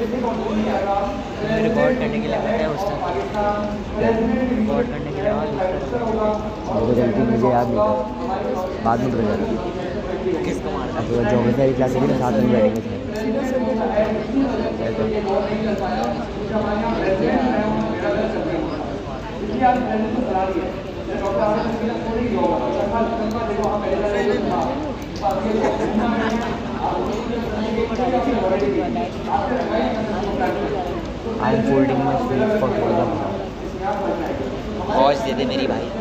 Record करने के लिए बैठे हैं उस टाइम, पाकिस्तान प्रेसिडेंट रिकॉर्ड करने के लिए प्राइम मिनिस्टर होगा। मुझे गलती मुझे याद नहीं था, बाद में पता चला। किसको मारता तो जोग्राफी क्लास में साथ में बैठेंगे sir. I am folding my face for problem. Watch दे दे मेरी भाई।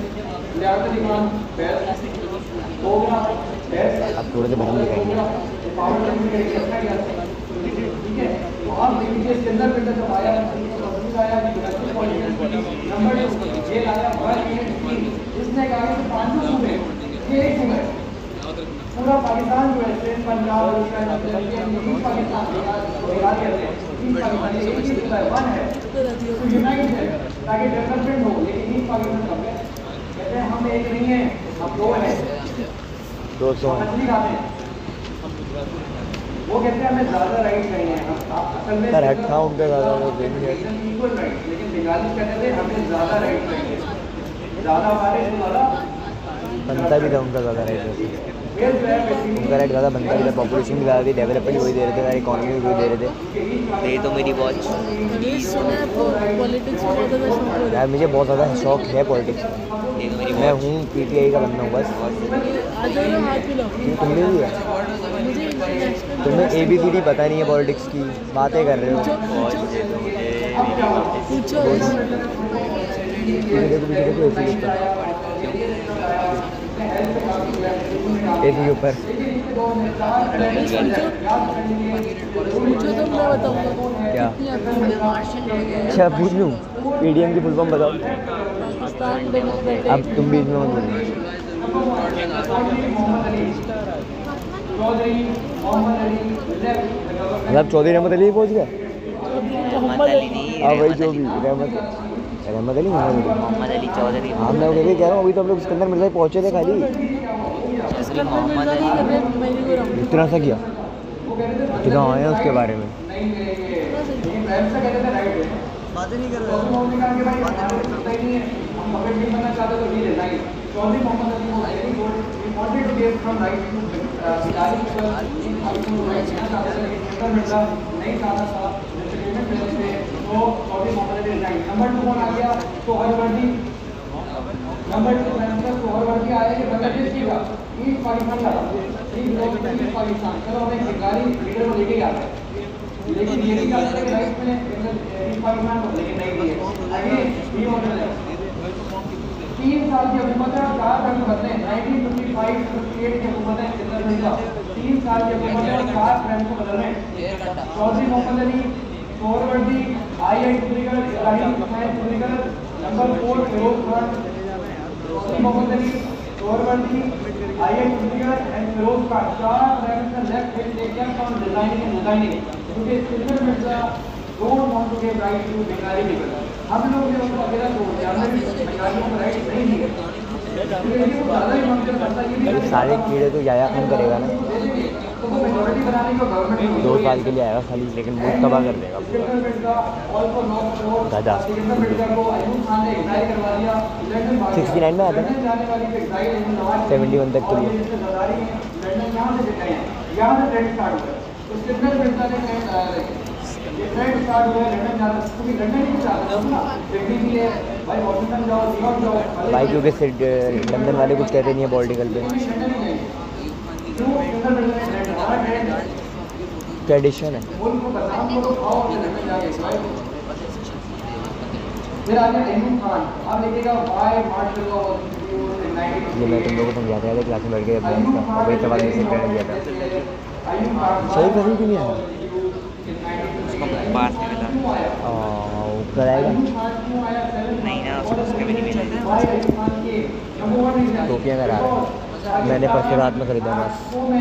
अब थोड़े से बटन दिखाएंगे। ठीक है, तो आप देख लीजिए इसके अंदर बेटा जब आया नंबर ये लाया इसने कहा कि 500 सूबे ये एक सूबे पूरा पाकिस्तान जो है सेम पंजाब पाकिस्तान वन है तो यूनाइट है ताकि डेवलपमेंट हो, लेकिन ईस्ट पाकिस्तान कब है, कहते हैं हम एक नहीं है हम दो हैं, 200 मछली खाते हैं। वो कहते हैं हमें ज़्यादा राइट नहीं है, असल में सर हट खाओ उनके ज़्यादा वो देंगे। इक्वल राइट, लेकिन बंगाली कहते थे हमें ज़्यादा राइट चाहिए, ज़्यादा हमारे ज़्यादा बनता भी था उनका ज़्यादा राइट। उनका राइट ज़्यादा बनता भी था, पॉपुलेशन भी ज़्यादा थी, डेवलपमेंट वही दे रहे थे, इकॉनमी भी वही दे रहे थे। दे तो मेरी वॉच। पॉलिटिक्स में बहुत ज़्यादा शौक हो यार मुझे बहुत ज़्यादा शौक है पॉलिटिक्स का। दे तो मेरी मैं वॉच। हूँ PTI का बंदा हूँ बस। आ जाओ ना, हाथ मिलाओ। क्यों तुमने भी है? मुझे इंटरनेशनल तुम्हें ABCD पता नहीं है पॉलिटिक्स की, बातें कर रहे हो। वॉच दे दो मुझे मेरी वॉच। पूछो पीछे देखो ऐसे के ऊपर पूछो तो मैं बताऊँगा क्या? कितनी आती है। अच्छा पूछ लूँ, PDM की फुल फॉर्म बताओ। पाकिस्तान डेमोक्रेटिक। अब तुम बीच में मत बोलो। मतलब चौधरी रहमत अली पहुँच गया। मोहम्मद अली नहीं, हाँ वही रहमत जो अली। भी रहमत अली मोहम्मद अली चौधरी। हाँ मैं वो कह रहा हूँ, अभी तो हम लोग सिकंदर मिर्जा ही पहुँचे थे खाली। असली मोहम्मद अली। इतना सा किया, कितना आए हैं उसके बारे में। बातें नहीं कर रहे Chaudhary Mohammad Ali wanted to get from right to नहीं चाहता था तो चौधरी मोहम्मद अली रिजाइन। नंबर 2 कौन आ गया, सोहरवर्दी। नंबर 2 सोहरवर्दी आया कि बांग्लादेश की का ईस्ट पाकिस्तान का ईस्ट पाकिस्तान, चलो हमें सरकारी लीडर को लेके आता है, लेकिन ये भी कहता है कि राइट में ईस्ट पाकिस्तान को, लेकिन नहीं दिए। आगे ये मॉडल है 3 साल की हुकूमत है, 4 रंग बदले 1955-58 की हुकूमत है सिकंदर मिर्जा। 3 साल की हुकूमत है, 4 रंग को बदल रहे हैं। Chaudhry Mohammad Ali, Suhrawardy, I Chundrigar, Ibrahim Hussain Chundrigar. Number 4 Feroz Khan. Chaudhry Mohammad Ali, Suhrawardy, I Chundrigar and Feroz Khan. 4 रंग का left wing taken from designing क्योंकि Sikandar Mirza don't want to give right to Bengali people. हम लोग ने उनको अकेला छोड़ दिया, हमने बंगालियों को राइट नहीं दिए। सारे कीड़े तो याया खान करेगा ना, 2 साल के लिए आएगा खाली, लेकिन मुझे तबाह कर देगा दादा। 69 में आता है, 71 तक के लिए। ट्रेंड स्टार्ट हुआ लंदन जाना, क्योंकि लंदन ही चाहता था ना, भाई वॉशिंगटन जाओ, न्यूयॉर्क जाओ, भाई क्योंकि लंदन वाले कुछ कहते नहीं है पॉलिटिकल पे, ट्रेडिशन है। फिर आगे अयूब खान, आप लिखिएगा why martial law was introduced in 1958। ये मैं तुम लोगों को समझाता था क्लास में बैठ के एग्जाम का, और वही सवाल मुझसे करने दिया था। सही पसंद क्यों नहीं आया? उसको पास नहीं मिला। ऊपर आएगा नहीं ना, उसके भी नहीं मिला। टोपियाँ करा रहा है, मैंने परसों रात में खरीदा बस।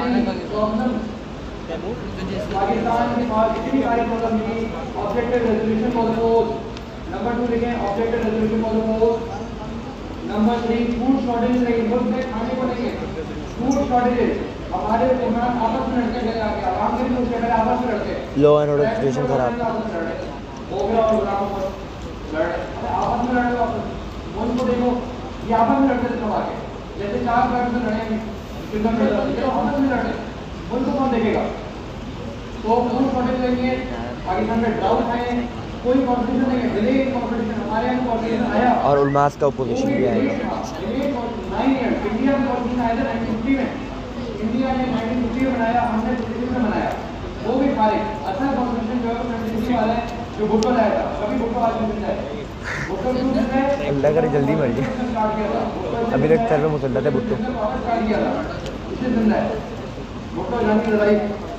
पाकिस्तान के पास इतनी सारी प्रॉब्लम थी, objective resolution for the post. Number 2 लिखें objective resolution for the post. Number 3 food shortage रही, मुल्क में खाने को नहीं है, फूड शॉर्टेजेस। हमारे हुक्मरान आपस में लड़ते गए, आगे आवाम के भी कुछ कहते हैं आपस में लड़ते हैं, लॉ एंड ऑर्डर सिचुएशन खराब। मोगरा और गुलाम लड़ आपस में लड़ लो, मुल्क को देखो ये आपस में लड़ते थे सब आगे, जैसे 4 पैर से लड़े कितना आपस में लड़ते, मुल्क को कौन देखेगा? तो फूड शॉर्टेज नहीं है, पाकिस्तान में ड्राउट है, कोई कॉम्पिटिशन नहीं है, डिले कॉम्पिटिशन। हमारे यहाँ कॉम्पिटिशन आया और उलमास का अपोजिशन भी आएगा। इंडिया में कॉम्पिटिशन आया था 1950 में, इंडिया ने 1950 में बनाया, हमने 50 में बनाया, वो भी खारिज। अच्छा कॉम्पिटिशन जो है 1950 वाला है, जो भुट्टो लाया था, कभी भुट्टो आज भी मिलता है, भुट्टो क्यों मिलता है? अल्लाह करे जल्दी मर जाए, अभी तक सर में मुसल्लत है भुट्टो। इससे जिंदा है भुट्टो जानी लड़ाई।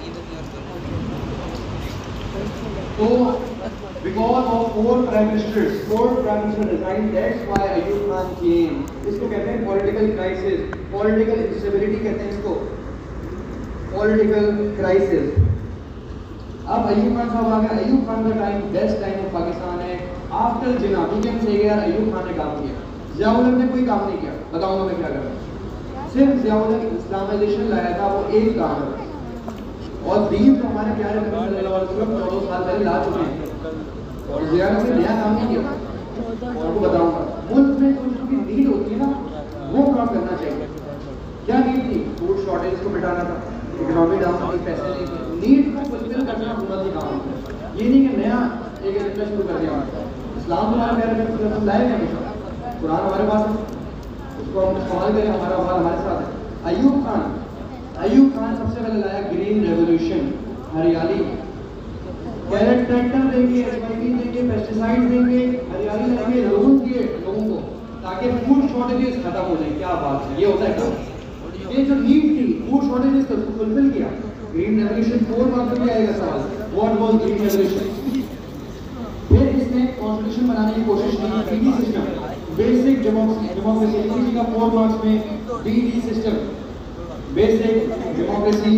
तो because of 4 prime ministers resigned, that's why Ayub Khan came. इसको कहते हैं political crisis, political instability कहते हैं इसको, political crisis। अब अयूब खान साहब आ गए। अयूब खान का time best time of Pakistan है आफ्टर जिन्ना, क्योंकि हम सही यार अयूब खान ने काम किया, ज़ियाउल हक ने कोई काम नहीं किया। बताऊंगा मैं क्या कर रहा हूँ। सिर्फ ज़ियाउल हक इस्लामाइजेशन लाया था, वो एक काम है, और दीन तो हमारे प्यारे नबी सल्लल्लाहु अलैहि वसल्लम 14 साल पहले ला चुके हैं, और ज़ियाउल हक ने नया काम नहीं किया। और आपको बताऊंगा मुल्क में जो उसकी नीड होती है ना, वो काम करना चाहिए। क्या नीड थी? फूड शॉर्टेज को मिटाना था, इकोनॉमी डाउन थी, पैसे नहीं थे, नीड को फुलफिल करना हुकूमत का काम है। ये नहीं कि नया एक एजेंडा शुरू कर दिया। इस्लाम हमारे प्यारे नबी सल्लल्लाहु अलैहि वसल्लम लाए हमेशा, कुरान हमारे पास है, उसको हम इस्तेमाल करें, हमारा माल हमारे साथ है। अयूब खान सबसे पहले लाया ग्रीन रेवोल्यूशन, हरियाली। ट्रैक्टर देंगे, एसवाईपी देंगे, पेस्टिसाइड देंगे, हरियाली लाएंगे, लोन दिए लोगों को, ताकि फूड शॉर्टेजेस खत्म हो जाए। क्या बात है, ये होता है काम। ये जो नीड थी फूड शॉर्टेजेस को फुलफिल किया। ग्रीन रेवोल्यूशन 4 मार्क्स में आएगा सवाल, व्हाट वाज ग्रीन रेवोल्यूशन। फिर इसने कॉन्स्टिट्यूशन बनाने की कोशिश की, बीडी सिस्टम, बेसिक डेमोक्रेसी का 4 मार्क्स में, BD system, basic democracy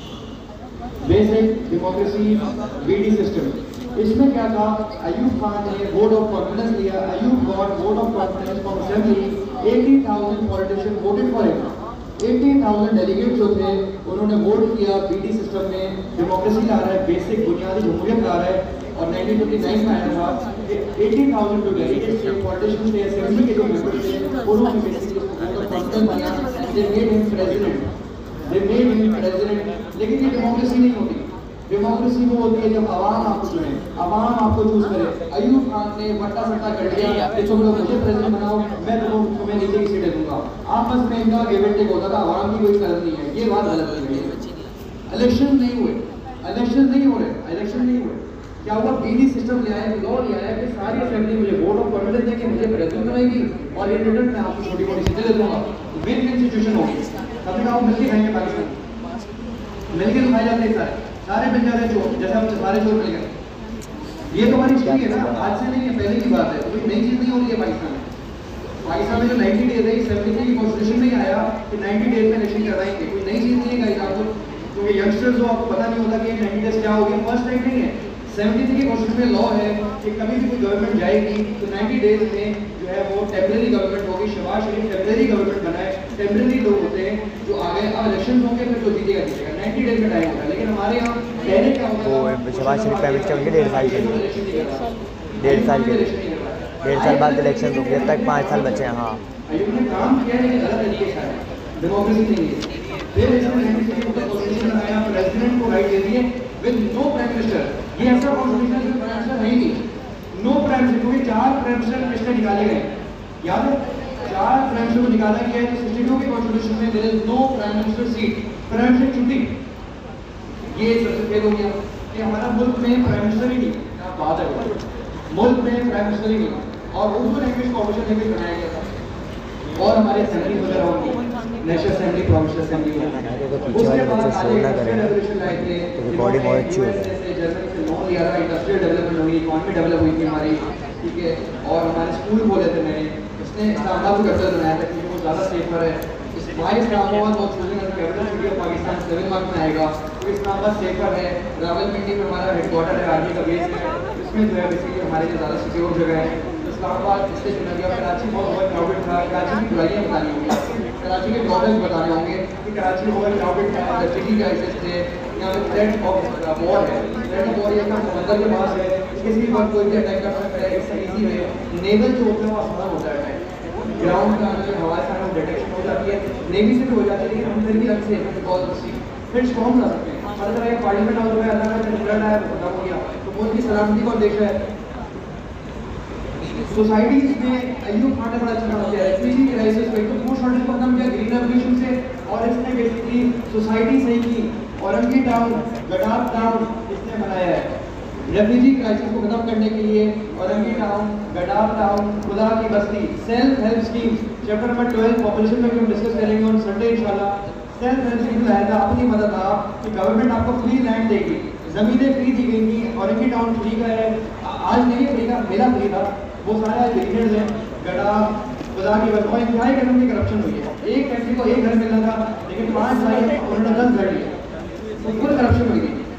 BD system. इसमें क्या था? अयूब खान ने वोट ऑफ कॉन्फिडेंस दिया, Ayub got vote of confidence from assembly, 80,000 politician voted for him. 80,000 delegate जो थे उन्होंने वोट किया बीडी सिस्टम में, डेमोक्रेसी ला रहा है, बेसिक बुनियादी जमहूरियत ला रहा है। और 1959 में आया था 80,000 जो डेलीगेट्स थे, पॉलिटिशियंस थे, असेंबली के जो मेंबर्स थे, उन्होंने बेसिकली वोट ऑफ कॉन्फिडेंस मांगा, दे मेड हिम प्रेसिडेंट। लेकिन ये डेमोक्रेसी नहीं होती। डेमोक्रेसी वो होती है जब आवाम आपको चुने, आवाम आपको चूज करे। अयूब खान ने बट्टा सट्टा कर दिया कि तुम लोग मुझे प्रेसिडेंट बनाओ, मैं तुम्हें नीचे की सीटें दूंगा। आपस में इनका गिव एंड टेक होता था, आवाम की कोई कदर नहीं है। ये बात गलत है। इलेक्शन नहीं हो रहे। क्या हुआ? बीडी सिस्टम ले आया, लॉ ले आया कि सारी असेंबली मुझे वोट ऑफ कॉन्फिडेंस देगी, मुझे प्रेसिडेंट बनाएगी, और इन रिटर्न में आपको छोटी मोटी सीटें दे दूंगा। विन विन सिचुएशन होगी। कभी कभी मिलके खाएंगे, पाकिस्तान मिलके तो खाए जाते हैं, सारे मिल जाते हैं चोर, जैसे हम सारे चोर मिल गए। ये तो हमारी हिस्ट्री है ना, आज से नहीं है, पहले की बात है। कोई नई चीज़ नहीं हो रही है पाकिस्तान में। पाकिस्तान में जो 90 डेज है, 73 की कॉन्स्टिट्यूशन में आया कि 90 डेज में इलेक्शन करवाएंगे। कोई नई चीज़ नहीं है गाइस आपको, क्योंकि यंगस्टर्स जो आपको पता नहीं होता कि 90 डेज क्या होगी, फर्स्ट टाइम नहीं है। 73 की कॉन्स्टिट्यूशन में लॉ है कि कभी भी कोई गवर्नमेंट जाएगी तो 90 डेज में जो है वो टेम्परेरी गवर्नमेंट होगी। शहबाज शरीफ टेम्परेरी गवर्नमेंट बनाए, टेम्परेरी लोग होते हैं जो आ गए। अब इलेक्शन होंगे, फिर तो जीतेगा 90 डेज में टाइम होता है। लेकिन हमारे यहाँ पहले क्या होता है, शहबाज शरीफ प्राइम मिनिस्टर होंगे 1.5 साल के लिए, 1.5 साल के लिए, 1.5 साल बाद इलेक्शन होंगे, जब तक 5 साल बचे हैं। हाँ, अयूब ने काम किया लेकिन गलत तरीके से आया, डेमोक्रेसी नहीं है। फिर इसने कॉन्स्टिट्यूशन बनाया, प्रेसिडेंट को राइट दे दिए विद नो प्राइम मिनिस्टर। ये ऐसा कॉन्स्टिट्यूशन प्राइम मिनिस्टर है ही नहीं। नो प्राइम मिनिस्टर, क्योंकि 4 प्राइम मिनिस्टर किसने निकाले गए, याद है 4 प्राइम मिनिस्टर को निकाला गया है। तो 62 के कॉन्स्टिट्यूशन में there is no prime minister seat, prime minister छुट्टी। ये सबसे फेल हो गया कि हमारा मुल्क में प्राइम मिनिस्टर ही नहीं, क्या बात है, मुल्क में प्राइम मिनिस्टर ही नहीं। और उर्दू लैंग्वेज को ऑफिशियल लैंग्वेज बनाया गया था, और हमारे असेंबली वगैरह होंगी, नेशनल असेंबली, प्रोविंशियल असेंबली होगी। उसके बाद रेवोल्यूशन लाए थे, बॉडी बहुत अच्छी हो जर्मनी से लोन लिया था, इंडस्ट्रियल डेवलपमेंट हुई, इकोनॉमी डेवलप हुई थी हमारी, ठीक है। और हमारे स्कूल खोले थे मैंने, इसने इस्लामाबाद को कैपिटल बनाया था क्योंकि वो ज़्यादा सेफर है। हमारे इस्लामाबाद और choosing capital city of Pakistan 7 mark में आएगा, तो इस्लामाबाद सेफर है। रावलपिंडी में हमारा हेडक्वार्टर है, आर्मी का बेस है, इसमें जो है बेसिकली हमारे लिए ज़्यादा सिक्योर जगह है। इस्लामाबाद इससे चुना गया। कराची बहुत ओवर क्राउडेड था, कराची की बुराइयाँ बतानी होंगी, कराची के ड्रॉबैक्स बताने होंगे कि कराची ओवर क्राउडेड था, रेफ्यूजी क्राइसिस थे, यहाँ पे थ्रेट ऑफ वॉर है, थ्रेट ऑफ वॉर ये का समंदर के पास है, किसी भी वक्त कोई भी अटैक कर सकता है, इससे इजी है। नेवल जो होता है वो आसान होता है, ग्राउंड का जो हवाई का डिटेक्शन हो जाती है, नेवी से भी हो जाती है, लेकिन हम फिर भी रखते हैं बिकॉज फिर स्ट्रॉन्ग ला सकते हैं। हर तरह पार्लियामेंट हाउस में अल्लाह का रिजल्ट आया, खत्म हो गया, तो मुल्क की सलामती को देख रहा है। सोसाइटीज में अयूब खान ने बड़ा अच्छा काम किया है, रेफ्यूजी क्राइसिस में तो फूड शॉर्टेज को खत्म किया ग्रीन रेवोल्यूशन से, और इसने बेसिकली सोसाइटी सही की। औरंगी टाउन, गडाफ टाउन इसने बनाया है रेफ्यूजी क्राइसिस को खत्म करने के लिए। औरंगी टाउन, गडाफ टाउन, खुदा की बस्ती, self help scheme, chapter number 12 population में भी हम डिस्कस करेंगे ऑन संडे इंशाल्लाह। सेल्फ हेल्प स्कीम लाया था, अपनी मदद आप कि गवर्नमेंट आपको फ्री लैंड देगी, जमीनें फ्री दी गई थी। औरंगी टाउन फ्री का है, आज नहीं फ्री का, मेरा फ्री था, वो सारा बिजनेस है। गड़ा खुदा की बस्ती, इंतहाई किस्म की करप्शन हुई है। एक फैमिली को एक घर मिलना था, लेकिन 5 साल उन्होंने 10 घर लिए, तो फुल करप्शन हुई थी,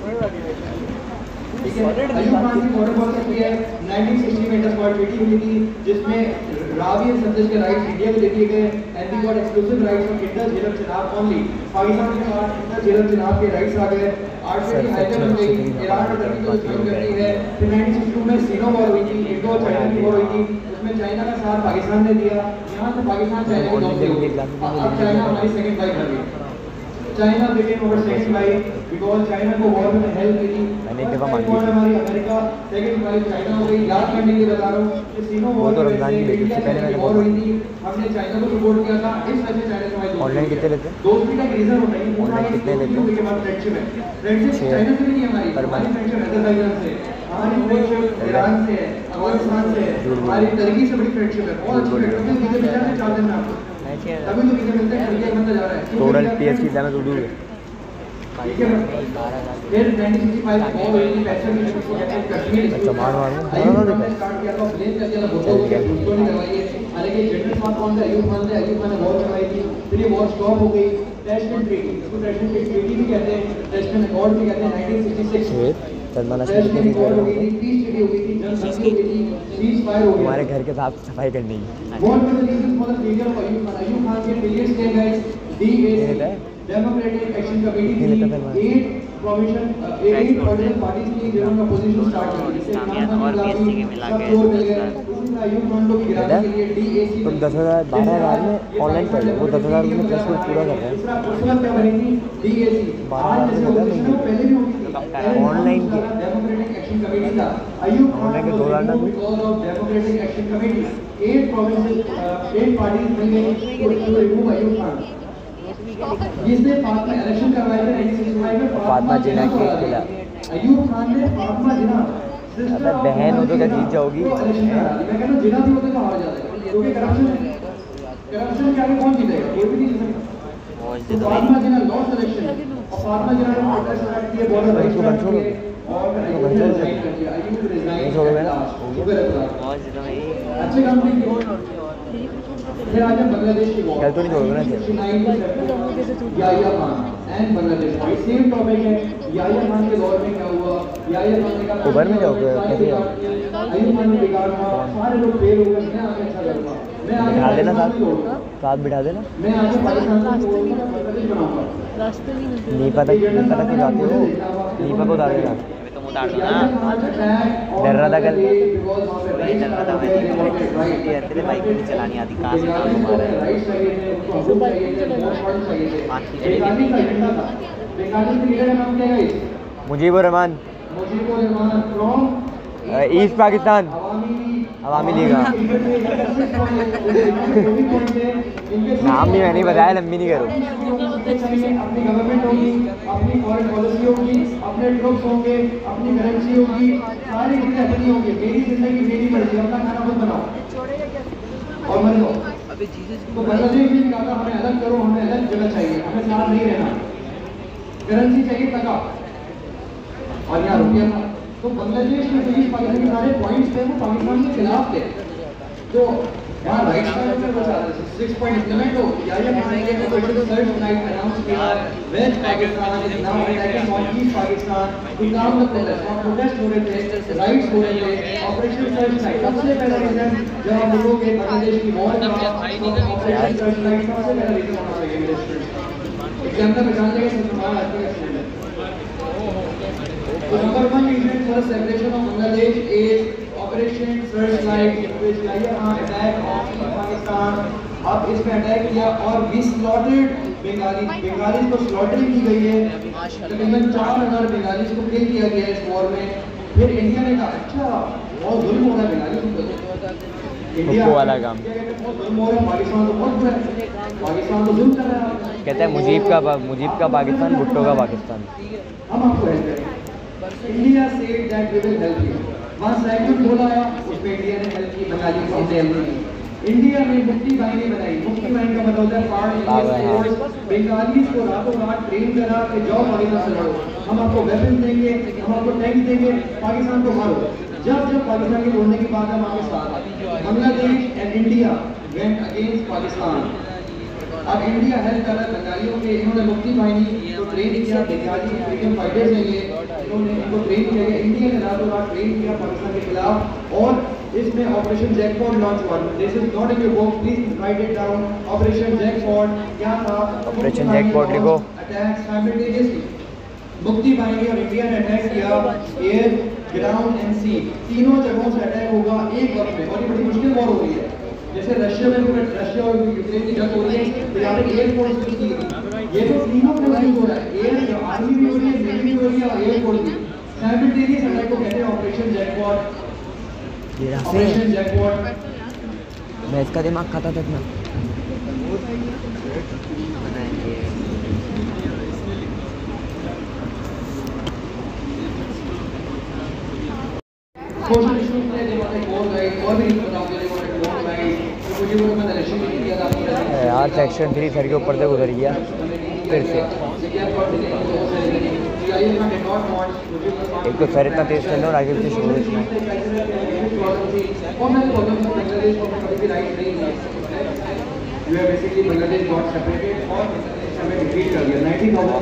ठीक है। अयूब खान की बॉर्डर पॉलिसी की है, 1960 में इंटरस्कॉट ट्रीटी हुई थी, जिसमें रावी एंड संदेश के राइट्स इंडिया को दे दिए गए, and we got exclusive rights for inter jailer चुनाव ओनली। पाकिस्तान के बाद इंटर जेलर चुनाव के राइट्स आ गए, आर्टिफिशियल हाईटेक हो गई, ईरान और टर्की को ज्वाइन करती है। फिर 1962 में सीनो वॉर हुई थी, इंडो चाइना की वॉर हुई थी, उसमें चाइना का साथ पाकिस्तान ने दिया। यहाँ से पाकिस्तान चाइना की दोस्ती हो गई, अब चाइना हमारी सेकंड वाइफ बन गई। China became our second wife because China को वॉर में हेल्प मिली। मैंने एक दफ़ा मांगी वॉर हमारी अमेरिका, सेकंड वाइफ चाइना हो गई। याद करने के लिए बता रहा हूँ कि सीनो वॉर तो रमजान की बेटी से पहले मैंने वॉर हुई थी, हमने चाइना को सपोर्ट किया था, इस वजह से चाइना से हमारी ऑनलाइन कितने लेते हैं? दोस्ती का एक रीजन होता है, ऑनलाइन कितने लेते हैं? के बाद फ्रेंडशिप है, फ्रेंडशिप चाइना से नहीं है हमारी, हमारी फ्रेंडशिप अजरबैजान से, हमारी फ्रेंडशिप ईरान से है, अफगानिस्तान से है, हमारी टर्की से बड़ी फ्रेंडशिप है, बहुत अच्छी फ्रेंडशिप है। मुझे विचार से 4 दिन में आपको तभी तो मुझे मिलते हैं, टर्की एक बंदा जा रहा है टोटल पीएचडी में तो दूर है। ठीक है। फिर 1965 में वॉर हुई थी, पैसे की जिसको कहते हैं कश्मीर। अच्छा मार अयूब खान ने स्टार्ट किया था, ब्लेम कर दिया था भुट्टो को, भुट्टो ने करवाई है। हालांकि जनरल साहब कौन थे? अयूब खान थे, अयूब खान ने वॉर करवाई थी, फिर ये वॉर स्टॉप हो गई। टैशकंद ट्रीटी, इसको टैशकंद ट्रीटी भी कहते हैं, टैशकंद अकॉर्ड भी कहते हैं, 1966 सलमान टैशकंद अकॉर्ड हो गई थी, पीस ट्रीटी हो गई थी, जंग खत्म हो गई थी, सीज फायर हो गया। हमारे घर के साफ सफाई करनी है। What were the reasons for the failure of Ayub Khan? Ayub Khan के failures थे guys, DAC, Democratic Action Committee थी, 8 provision, 8 political parties थी जिन्होंने opposition start की, जिससे इमरान खान के खिलाफ भी सब चोर मिल गए। उसी में अयूब खान को भी गिराने के लिए DAC तुम 10,000 12,000 में ऑनलाइन कर लो, वो 10,000 में प्लस कोर्स पूरा कर रहे हैं। उस वक्त क्या बनी थी? DAC। आज जैसे opposition में पहले भी होती थी, ऑनलाइन के डेमोक्रेटिक एक्शन कमेटी था। अयूब खान ऑनलाइन के 2,000 ना because of Democratic Action Committee, 8 provinces, 8 parties मिल गई to remove अयूब खान। जिसने फातिमा इलेक्शन करवाए थे 1965 में, फातिमा जिन्ना के खिलाफ। अयूब खान ने फातिमा जिन्ना अबे बहन हो तो क्या जीत जाओगी? मैं कहता हूँ जिन्ना भी होते तो हार जाते, क्योंकि करप्शन है, करप्शन के आगे कौन जीतेगा? कोई भी नहीं जीत सकता। तो फातिमा जिन्ना लॉस्ट इलेक्शन, और फातिमा जिन्ना ने प्रोटेस्ट स्टार्ट किए, बॉर्डर राइट्स स्टार्ट किए, और अयूब ने रिजाइन कर दिया। अयूब रिजाइन अच्छे काम नहीं। फिर आज बांग्लादेश की वॉर, कल तो नहीं छोड़ोगे ना? Yahya Khan and Bangladesh, same topic है। याहिया खान के दौर में क्या हुआ? याहिया खान ने कहा उबर में जाओगे कैसे? अयूब खान ने बिगाड़ा, सारे लोग फेल हो गए, मैं आगे अच्छा करूंगा, मैं आगे बिठा देना पाकिस्तान साथ बिठा देना। मैं आगे पाकिस्तान को तोड़ूंगा, बांग्लादेश बनाऊंगा। रास्ते नहीं मिलते। नहीं पता क्यों जाते हो? नहीं पता उतार देना। उतार दो ना। डर रहा था कल। वही डर रहा था मैं, तेरे बाइक भी नहीं चलानी आती, कहाँ से काम हमारा Mujibur Rahman Mujibur Rahman from east Pakistan Awami league हाँ। नाम भी मैंने बताया, लंबी नहीं करो। अपनी गवर्नमेंट होगी, अपनी फॉरेन पॉलिसी होगी, अपने ट्रुप्स होंगे, अपनी करेंसी होगी, सारी चीजें अपनी होंगी। मेरी जिंदगी मेरी मर्जी, अपना खाना खुद बनाओ और मर जाओ। तो बांग्लादेश भी कहा हमें अलग करो, हमें अलग जगह चाहिए, हमें साथ नहीं रहना, करेंसी चाहिए टका और यहाँ रुपया था। तो बांग्लादेश में जो पाकिस्तान के सारे पॉइंट्स थे वो पाकिस्तान के खिलाफ थे। तो यहाँ राइट साइड में बचा 6 पॉइंट इम्प्लीमेंट हो या ये मानेंगे कि कोई सर्च नाइट अनाउंस किया west Pakistan is now attacking on east Pakistan to calm the protest हो रहे थे, राइट्स हो रहे थे, ऑपरेशन सर्च नाइट सबसे पहला रीजन जब आप लोगोगे बांग्लादेश की वॉर का ऑपरेशन सर्च नाइट सबसे पहला रीजन होना चाहिए। एग्जाम्पल में जान लेंगे मुसलमान आदमी का स्टूडेंट। तो number 1 reason for separation of Bangladesh is operation search light which attack on Pakistan. अब इसमें अटैक किया और 20 स्लॉटेड बंगाली को स्लॉटरिंग की गई है। तकरीबन 4000 बंगाली को किल किया गया इस वॉर में। फिर इंडिया ने कहा अच्छा बहुत जुल्म हो रहा है बंगाली को, इंडिया वाला काम बहुत जुल्म हो रहा है, पाकिस्तान तो बहुत बुरा है, पाकिस्तान तो जुल्म कर रहा है। कहता है मुजीब का पाकिस्तान, भुट्टो का पाकिस्तान। हम आपको हेल्प करेंगे। India said that we will help you. वहाँ साइक्लोन बोला आया, उसमें इंडिया ने हेल्प की, बंगाली को हेल्प की। इंडिया ने मुफ्ती बाहिनी बनाई। मुफ्ती बाहिनी का मतलब होता है पार्ट बंगाली को रातों रात ट्रेन करा कि जाओ पाकिस्तान से लड़ो, हम आपको वेपन देंगे, हम आपको टैंक देंगे, पाकिस्तान को मारो। जब पाकिस्तान के तोड़ने की बात है हमारे साथ Bangladesh and India went against Pakistan. अब इंडिया हेल्प कर रहा है बंगालियों के। इन्होंने मुफ्ती बाहिनी को ट्रेन किया, बंगाली फ्रीडम फाइटर्स हैं ये, इन्होंने इनको ट्रेन किया गया। इंडिया ने रातों रात ट्रेन किया पाकिस्तान के खिलाफ और इसमें ऑपरेशन जैकपॉट लॉन्च हुआ। This is not in your book, please write it down. Operation jackpot क्या था? ऑपरेशन जैकपॉट लिखो। अटैक साइमल्टेनियसली मुफ्ती बाहिनी और इंडिया ने अटैक किया, एयर ग्राउंड एंड सी, तीनों जगहों से अटैक होगा एक वक्त में। और ये बड़ी मुश्किल वॉर हो रही है। जैसे रशिया और यूक्रेन की जंग हो रही है तो यहाँ पे एयरफोर्स यूज की गई। ये तो तीनों फोर्स यूज हो रहा है, एयर आर्मी भी हो रही है, नेवी भी हो रही है और एयरफोर्स भी। साइमल्टेनियस अटैक को कहते हैं ऑपरेशन जैकपॉट। ऑपरेशन जैकपॉट मैं इसका दिमाग खाता था इतना। सोशल इश्यूज में दे वांट मोर राइट और भी बताओगे दे वांट मोर राइट। तो मुझे वो मैंने इलेक्शन में किया था यार सेक्शन 3 सर के ऊपर से गुजर गया फिर से। एक तो सर इतना तेज चल रहा है और आगे पीछे शोर इतना। बेसिकली बांग्लादेश गॉट सेपरेटेड और हमें डिफीट कर दिया।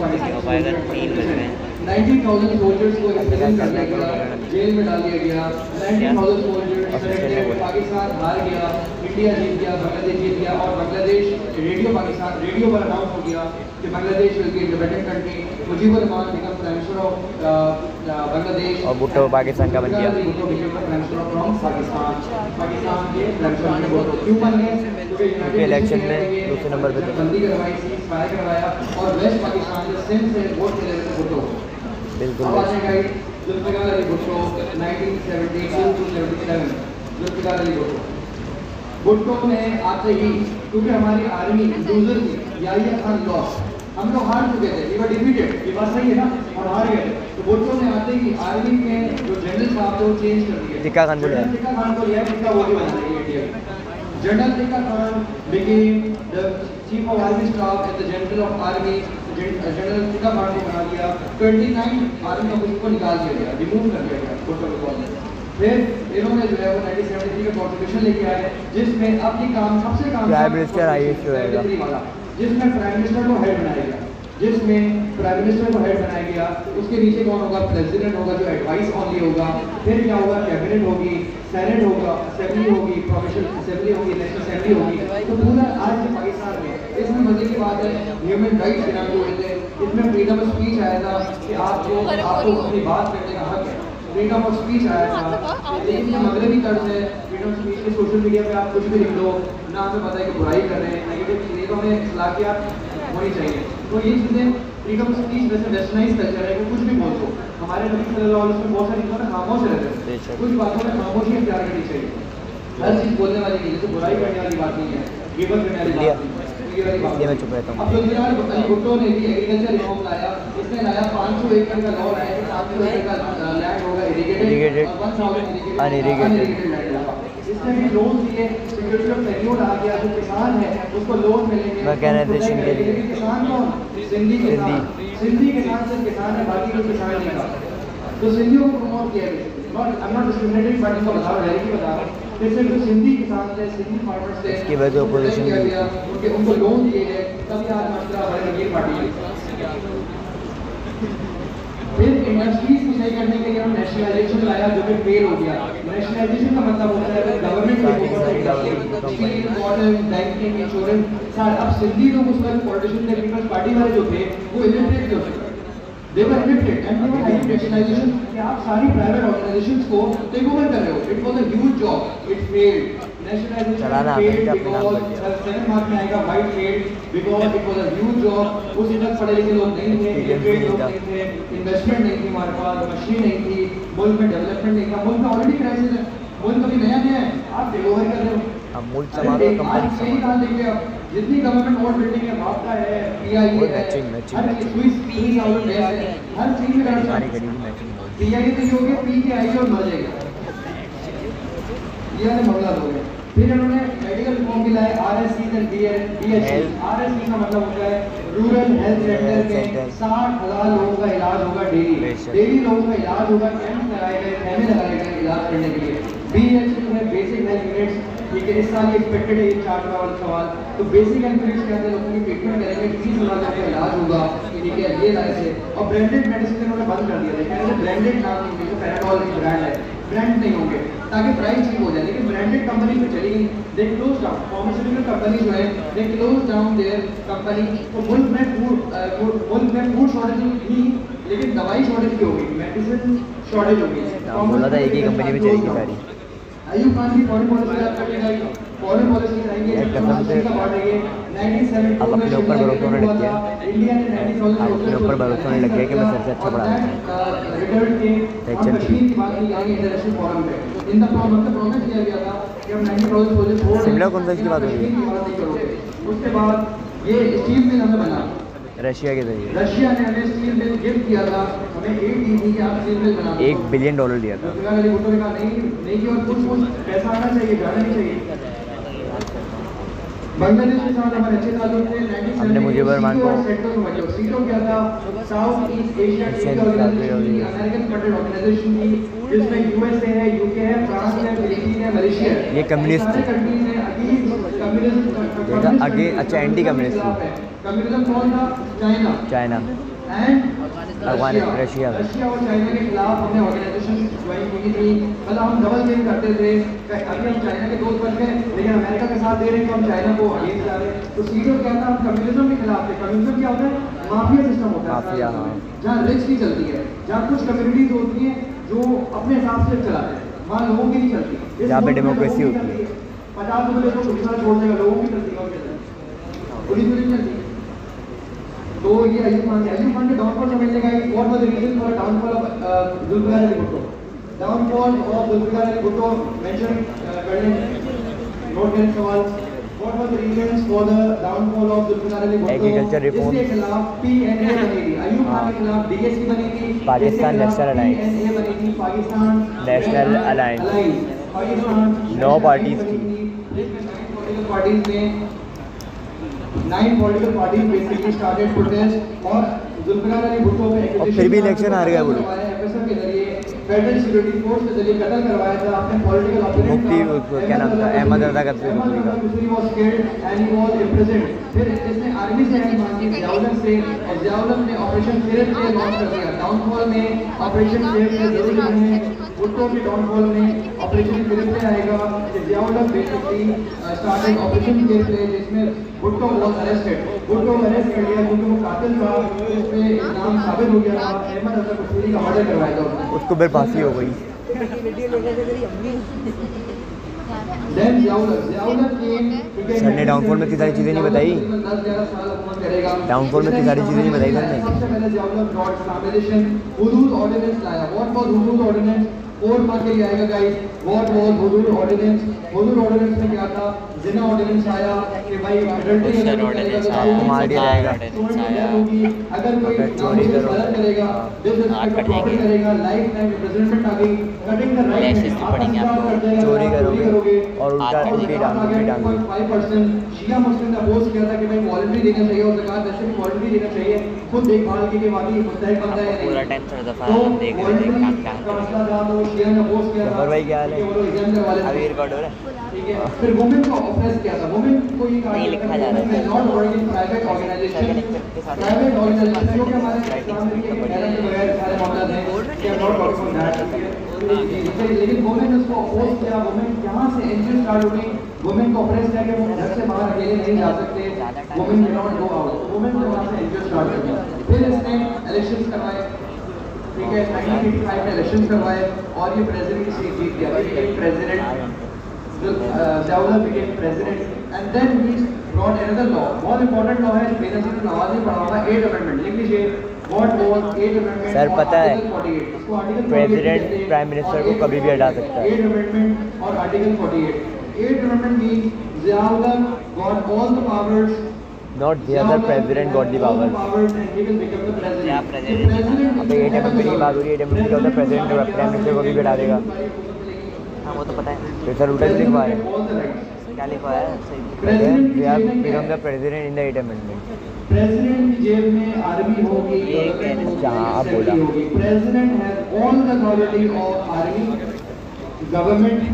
90,000 सोल्जर्स को रिप्रेजेंट करने के बाद जेल में डाल दिया गया। 90,000 सोल्जर्स पाकिस्तान हार गया, इंडिया जीत गया, बांग्लादेश जीत गया और बांग्लादेश रेडियो पर अनाउंस हो गया कि Bangladesh will be independent country. Mujibur Rahman become prime minister of Bangladesh और भुट्टो पाकिस्तान का बन गया। पाकिस्तान के क्यों बन गए? क्योंकि इलेक्शन में दूसरे नंबर पे बंदी करवाई, सीज फायर करवाया और वेस्ट पाकिस्तान से सिंध से वोट के लेने से भुट्टो। बिल्कुल अब आने का जुल्फ़िकार अली भुट्टो 1972 to 77 जुल्फ़िकार अली भुट्टो ने आते ही क्योंकि हमारी आर्मी लूजर थी, याहिया खान लॉस, हम लोग हार चुके थे, वी वर डिफीटेड, ये बात सही है ना, और हार गए थे। तो भुट्टो ने आते ही आर्मी के जो जनरल साहब थे वो चेंज कर दिए। टिक्का खान को लिया, टिक्का खान को लिया, टिक्का वो भी बना दिया इंडिया में। General Tikka Khan became the chief of army staff and the general of army। General Tikka Khan को बना दिया। 29 आर्मी ऑफिसर को निकाल दिया गया, रिमूव कर दिया गया भुट्टो को। फिर इन्होंने जो है वो 1973 का कॉन्स्टिट्यूशन लेके आए जिसमें अपनी काम सबसे काम प्राइम मिनिस्टर आईएएस होएगा, जिसमें प्राइम मिनिस्टर को हेड बनाया गया, जिसमें प्राइम मिनिस्टर को हेड बनाया गया। उसके नीचे कौन होगा? प्रेसिडेंट होगा जो एडवाइस ओनली होगा। फिर क्या होगा? कैबिनेट होगी, सेनेट होगा, असेंबली होगी, प्रोविंशियल असेंबली होगी, नेशनल असेंबली होगी। तो पूरा आज के पाकिस्तान में इसमें मजे की बात है ह्यूमन राइट्स बिना हुए थे। इसमें फ्रीडम ऑफ स्पीच आया था कि आपको अपनी बात करने का हक है, फ्रीडम ऑफ स्पीच आया था। लेकिन ये मगरबी तर्ज है फ्रीडम ऑफ स्पीच के। सोशल मीडिया पे आप कुछ भी लिख दो ना, हमें पता है कि बुराई कर रहे हैं, नेगेटिव चीज़ों में इस्लाहियात होनी चाहिए। तो ये चीज़ें फ्रीडम ऑफ स्पीच वैसे वेस्टर्नाइज कल्चर है, वो कुछ भी बोल दो। हमारे नबी सल्लल्लाहु अलैहि वसल्लम बहुत सारी चीज़ों में खामोश रहते हैं, कुछ बातों में खामोशी इख्तियार करनी चाहिए। हर चीज़ बोलने वाली नहीं है, तो बुराई करने वाली बात नहीं है, गिबत करने वाली बात नहीं है, ये वाली बात। मैं चुप रहता हूँ। अब जुल्फ़िकार अली भुट्टो ने भी एग्रीकल्चर रिफॉर्म लाया, इसने लाया 500 एकड़ का लॉ लाया कि 700 एकड़ का लैंड होगा इरिगेटेड और 1000 अनइरिगेटेड लैंड होगा। इसने भी लोन दिए, सिक्योरिटी ऑफ टेन्योर आ गया, जो किसान है उसको लोन मिलेंगे। मैकेनाइजेशन के लिए किसान कौन? सिंधी किसान। सिंधी किसान सिर्फ किसान है, बाकी कोई किसान नहीं था। तो सिंधियों को प्रमोट किया गया। Not I am not discriminating, but इनको बता रहा है, बता रहा हूँ। जैसे जो सिंधी किसान थे, सिंधी फार्मर्स थे, इसकी वजह ऑपोजिशन किया भी गया, उनको लोन दिए गए, तभी आज मसला हमारी नगीर पार्टी है। फिर इंडस्ट्रीज को सही करने के लिए हम नेशनलाइजेशन लाया, जो कि फेल हो गया। नेशनलाइजेशन का मतलब होता है गवर्नमेंट के स्टील, वाटर, बैंकिंग, इंश्योरेंस। अब सिंधी लोग उस वक्त पॉलिटिशियन थे, पीपल्स पार्टी वाले जो थे वो इलिटरेट थे, they were illiterate and they were having nationalization कि आप सारी प्राइवेट ऑर्गेनाइजेशंस को टेक ओवर कर रहे हो। It was a huge job, it failed. Nationalisation failed because 7 mark में आएगा why failed because it was a huge job. उस तक पढ़े लिखे लोग नहीं थे, एजुकेटेड लोग नहीं थे, इन्वेस्टमेंट नहीं थी हमारे पास, मशीन नहीं थी, मुल्क में डेवलपमेंट नहीं था। मुल्क में ऑलरेडी क्राइसिस है, मुल्क अभी नया है, आप टेक ओवर कर रहे हो। अब मुल्क समारोह आज यही कहा देखिए, आप जितनी गवर्नमेंट और बिल्डिंग है, आपका है, पीआईए है, हर चीज में करना पीआईए तो हो गया, पी के आईए और मर जाएगा, ये वाले मामला हो गए। फिर इन्होंने मेडिकल रिफॉर्म भी लाए, आरएससी एंड बीएचसी। आरएससी का मतलब होता है रूरल हेल्थ सेंटर में 60,000 लोगों का इलाज होगा डेली लोगों का इलाज होगा, कैंप लगाए गए, कैमरे लगाए गए इलाज करने के लिए। बीएचसी जो है बेसिक हेल्थ यूनिट्स, ठीक है, इस साल ये एक्सपेक्टेड है, ये 4 वाला सवाल। तो बेसिक हेल्थ यूनिट्स क्या है, लोगों की ट्रीटमेंट करेंगे, 30,000 का इलाज होगा, ठीक है, ये लाए थे। और ब्रांडेड मेडिसिन इन्होंने बंद कर दिया था, कहते हैं ब्रांडेड नाम नहीं, जैसे पैराडॉल एक ब्रांड है, ब्रांड नहीं होंगे ताकि प्राइस ठीक हो जाए। लेकिन ब्रांडेड कंपनी पे चली गई, they close down, pharmaceutical company जो है they close down their company. तो मुल्क में फूड शॉर्टेज थी, लेकिन दवाई शॉर्टेज भी हो गई, मेडिसिन शॉर्टेज हो गई। बोला था एक ही कंपनी में चलेगी सारी। अयूब खान की फॉरेन पॉलिसी आप करेंगे, फॉरेन पॉलिसी कराएंगे, कसम से का बांटेंगे। 1972 अब अपने ऊपर भरोसा होने लग गया, इंडिया ने 90,000 अब अपने ऊपर भरोसा होने लग गया कि मैं सबसे अच्छा पढ़ा रिटर्न के सेक्शन कश्मीर की बात नहीं करेंगे इंटरनेशनल फोरम पे। इन द प्रॉमिस किया गया था कि हम 90,000 सोल्जर्स छोड़ शिमला कॉन्फ्रेंस की बात हो रही है। उसके बाद ये स्टील मिल हमें बना, रशिया के जरिए रशिया ने हमें स्टील मिल गिफ्ट किया था, हमें एड दी थी कि आप स्टील मिल बना। $1 बिलियन दिया था। जुल्फ़िकार अली भुट्टो ने कहा नहीं कि और कुछ पैसा आना चाहिए, जाना नहीं चाहिए। बांग्लादेश के साथ हमारे अच्छे ताल्लुक थे। 1970 हमने मुझे बरमान को सीटों क्या था, South East Asia trade organisation, American fronted organisation थी, जिसमें यूएसए है, यूके है, फ्रांस है, फिलीपीन है, मलेशिया है। ये कम्युनिस्ट थे। कंट्रीज हैं अगेंस्ट कम्युनिज्म, अच्छा एंटी कम्युनिस्ट थे। कम्युनिज्म कौन था? चाइना एंड एंड रशिया और चाइना के खिलाफ हमने ऑर्गेनाइजेशन ज्वाइन की थी। मतलब हम डबल गेम करते थे, अभी हम चाइना के दोस्त बन गए, लेकिन अमेरिका के साथ दे रहे हैं तो हम चाइना को अगेंस्ट जा रहे हैं। तो सीधो क्या था, हम कम्युनिज्म के खिलाफ थे। कम्युनिज्म क्या होता है? माफिया सिस्टम होता है, माफिया, हाँ। जहाँ रिच की चलती है, जहाँ कुछ कम्युनिटीज होती हैं जो अपने हिसाब से चलाते हैं, वहाँ लोगों की नहीं चलती। जहाँ पे डेमोक्रेसी होती है। 50 रुपये तो पुलिस वाला छोड़ देगा, लोगों की चलती है, पुलिस नहीं चलती। तो ये अयूब खान के डाउनफॉल समझने का what was the reason for downfall of Zulfikar Ali Bhutto. Downfall of Zulfikar Ali Bhutto mention कर लें, नोट करें सवाल। What was the reason for the downfall of Zulfikar Ali Bhutto? Agriculture reform, इसके खिलाफ पीएनए बनी थी, अयूब खान के खिलाफ डीएससी बनी थी, पाकिस्तान नेशनल अलायंस, पीएनए बनी थी, Pakistan national alliance, Pakistan 9 parties थी। पॉलिटिकल पार्टीज में 9 political parties basically started protest और जुल्फ़िकार अली भुट्टो पे और फिर भी इलेक्शन हार गया वो लोग। एफएसएफ के जरिए फेडरल सिक्योरिटी फोर्स के जरिए कत्ल करवाया था अपने पॉलिटिकल ओपोनेंट मुफ्ती क्या नाम था, अहमद रज़ा का फिर इसने आर्मी से हेल्प मांगी ज़ियाउल से, और ज़ियाउल ने ऑपरेशन फेयर प्ले लॉन्च कर दिया। डाउनफॉल में ऑपरेशन फेयर प्ले जरूरी नहीं है, भुट्टो के डाउनफॉल में ऑपरेशन फेयर प्ले आएगा। Ziaul basically started operation fair play, जिसमें भुट्टो वॉज अरेस्टेड। भुट्टो को अरेस्ट कर लिया क्योंकि वो कातिल था, उसमें इल्जाम साबित हो गया था, अहमद रज़ा कसूरी का मर्डर करवाया था, उसको फिर फांसी हो गई। Then Ziaullah came. सर ने डाउनफॉल में इतनी सारी चीज़ें नहीं बताई। 10-11 साल हुकूमत करेगा। डाउनफॉल में इतनी सारी चीज़ें नहीं बताई सर ने। सबसे पहले Ziaullah brought Islamization, Hudud Ordinance लाया। What was Hudud Ordinance? 4 mark के लिए आएगा guys. What was Hudud Ordinance? Hudud Ordinance में क्या था? जिना ऑर्डिनेंस आया कि भाई एडल्ट्री सर ऑर्डिनेंस आया, मार दिया जाएगा। ऑर्डिनेंस आया, अगर कोई चोरी करो करेगा, कट जाएंगे। करेगा, लाइफ टाइम इम्प्रिजनमेंट आ गई, कटिंग द राइट, Lashes भी पड़ेंगे आपको। चोरी करोगे और उल्टा आठ उल्टी डाल 5% शिया मुस्लिम ने अपोज किया था कि भाई वॉलंटरी देना चाहिए और ज़कात वैसे भी वॉलंटरी देना चाहिए, खुद देखभाल की कि वाकई मुस्तहिक बंदा है या पूरा नहीं। टाइम थोड़ा दफा तो हम देख रहे थे काम क्या का मसला था तो शिया ने अपोज किया था। जफर भाई क्या हाल है? कि वो लोग एग्जाम करवा लेते अभी हैं। रिकॉर्ड हो रहा है। ठीक है, फिर वुमेन को ऑप्रेस किया था। वुमेन को ये कहा नहीं गया लिखा था जा रहा कि है। Not working private organisation, private organisation जो कि हमारे इस्लाम में के गैर के बगैर सारे मामला हैं कि नॉट वर्किंग ऑन दैट। लेकिन वुमेन उसको अपोज किया। वुमेन यहाँ से एनजीओ स्टार्ट हो गई। वुमेन को ऑप्रेस किया कि वो घर से बाहर अकेले नहीं जा सकते, women can not go out. Women को वहाँ से एनजीओ स्टार्ट हो गया। फिर इसने इलेक्शंस करवाए। ठीक है, 1985 में इलेक्शंस करवाए और ये प्रेसिडेंट से जीत गया। President Ziaullah became president, and then he brought another law. More important law है बेनज़ीर नवाज़ ने पढ़ा होगा 8th Amendment। लिख लीजिए what was 8th Amendment? Sir पता है, Article 48। इसको Article 48 प्रेसिडेंट कहते हैं। प्राइम मिनिस्टर को कभी भी हटा सकता है। 8th Amendment और Article 48। 8th Amendment means Ziaullah got all the powers. Not the other president got the power. And he will become the president. क्या president? अब 8 अमेंडमेंट की बात हो रही है। 8 अमेंडमेंट क्या होता है? प्रेसिडेंट प्राइम मिनिस्टर को भी हटा देगा। हाँ वो तो पता है। तो सर उल्टा लिखवा है, क्या लिखा है सही? We have become the president in the 8 amendment. President की जेब में आर्मी होगी, ये कहने जहाँ आप बोला। President has all the authority of army, government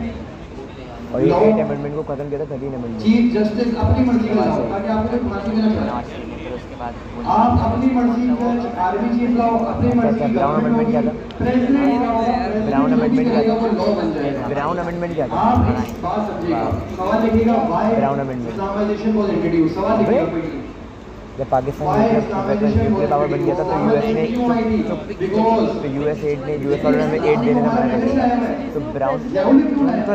और ये 8 अमेंडमेंट को खत्म किया था 13 अमेंडमेंट। चीफ जस्टिस अपनी मर्जी का लाओ ताकि आपको कोई फांसी में ना नवाज चढ़े। शरीफ ने फिर उसके बाद आप अपनी मर्जी का आर्मी चीफ लाओ, अपनी मर्जी अच्छा, ब्राउन अमेंडमेंट क्या था? प्रेसिडेंट लाओ, ब्राउन अमेंडमेंट क्या था? वो लॉ बन जाएगा। ब्राउन अमेंडमेंट क्या था? आप इस बात समझिएगा। सवाल लिखिएगा why Brown amendment. Islamisation was introduce. सवाल लिखिएगा पहले। जब पाकिस्तान न्यूक्लियर पावर बन गया था तो यूएस ने यूएस एड ने यूएस वालों ने हमें एड देने का मना कर दिया। तो ब्राउन तो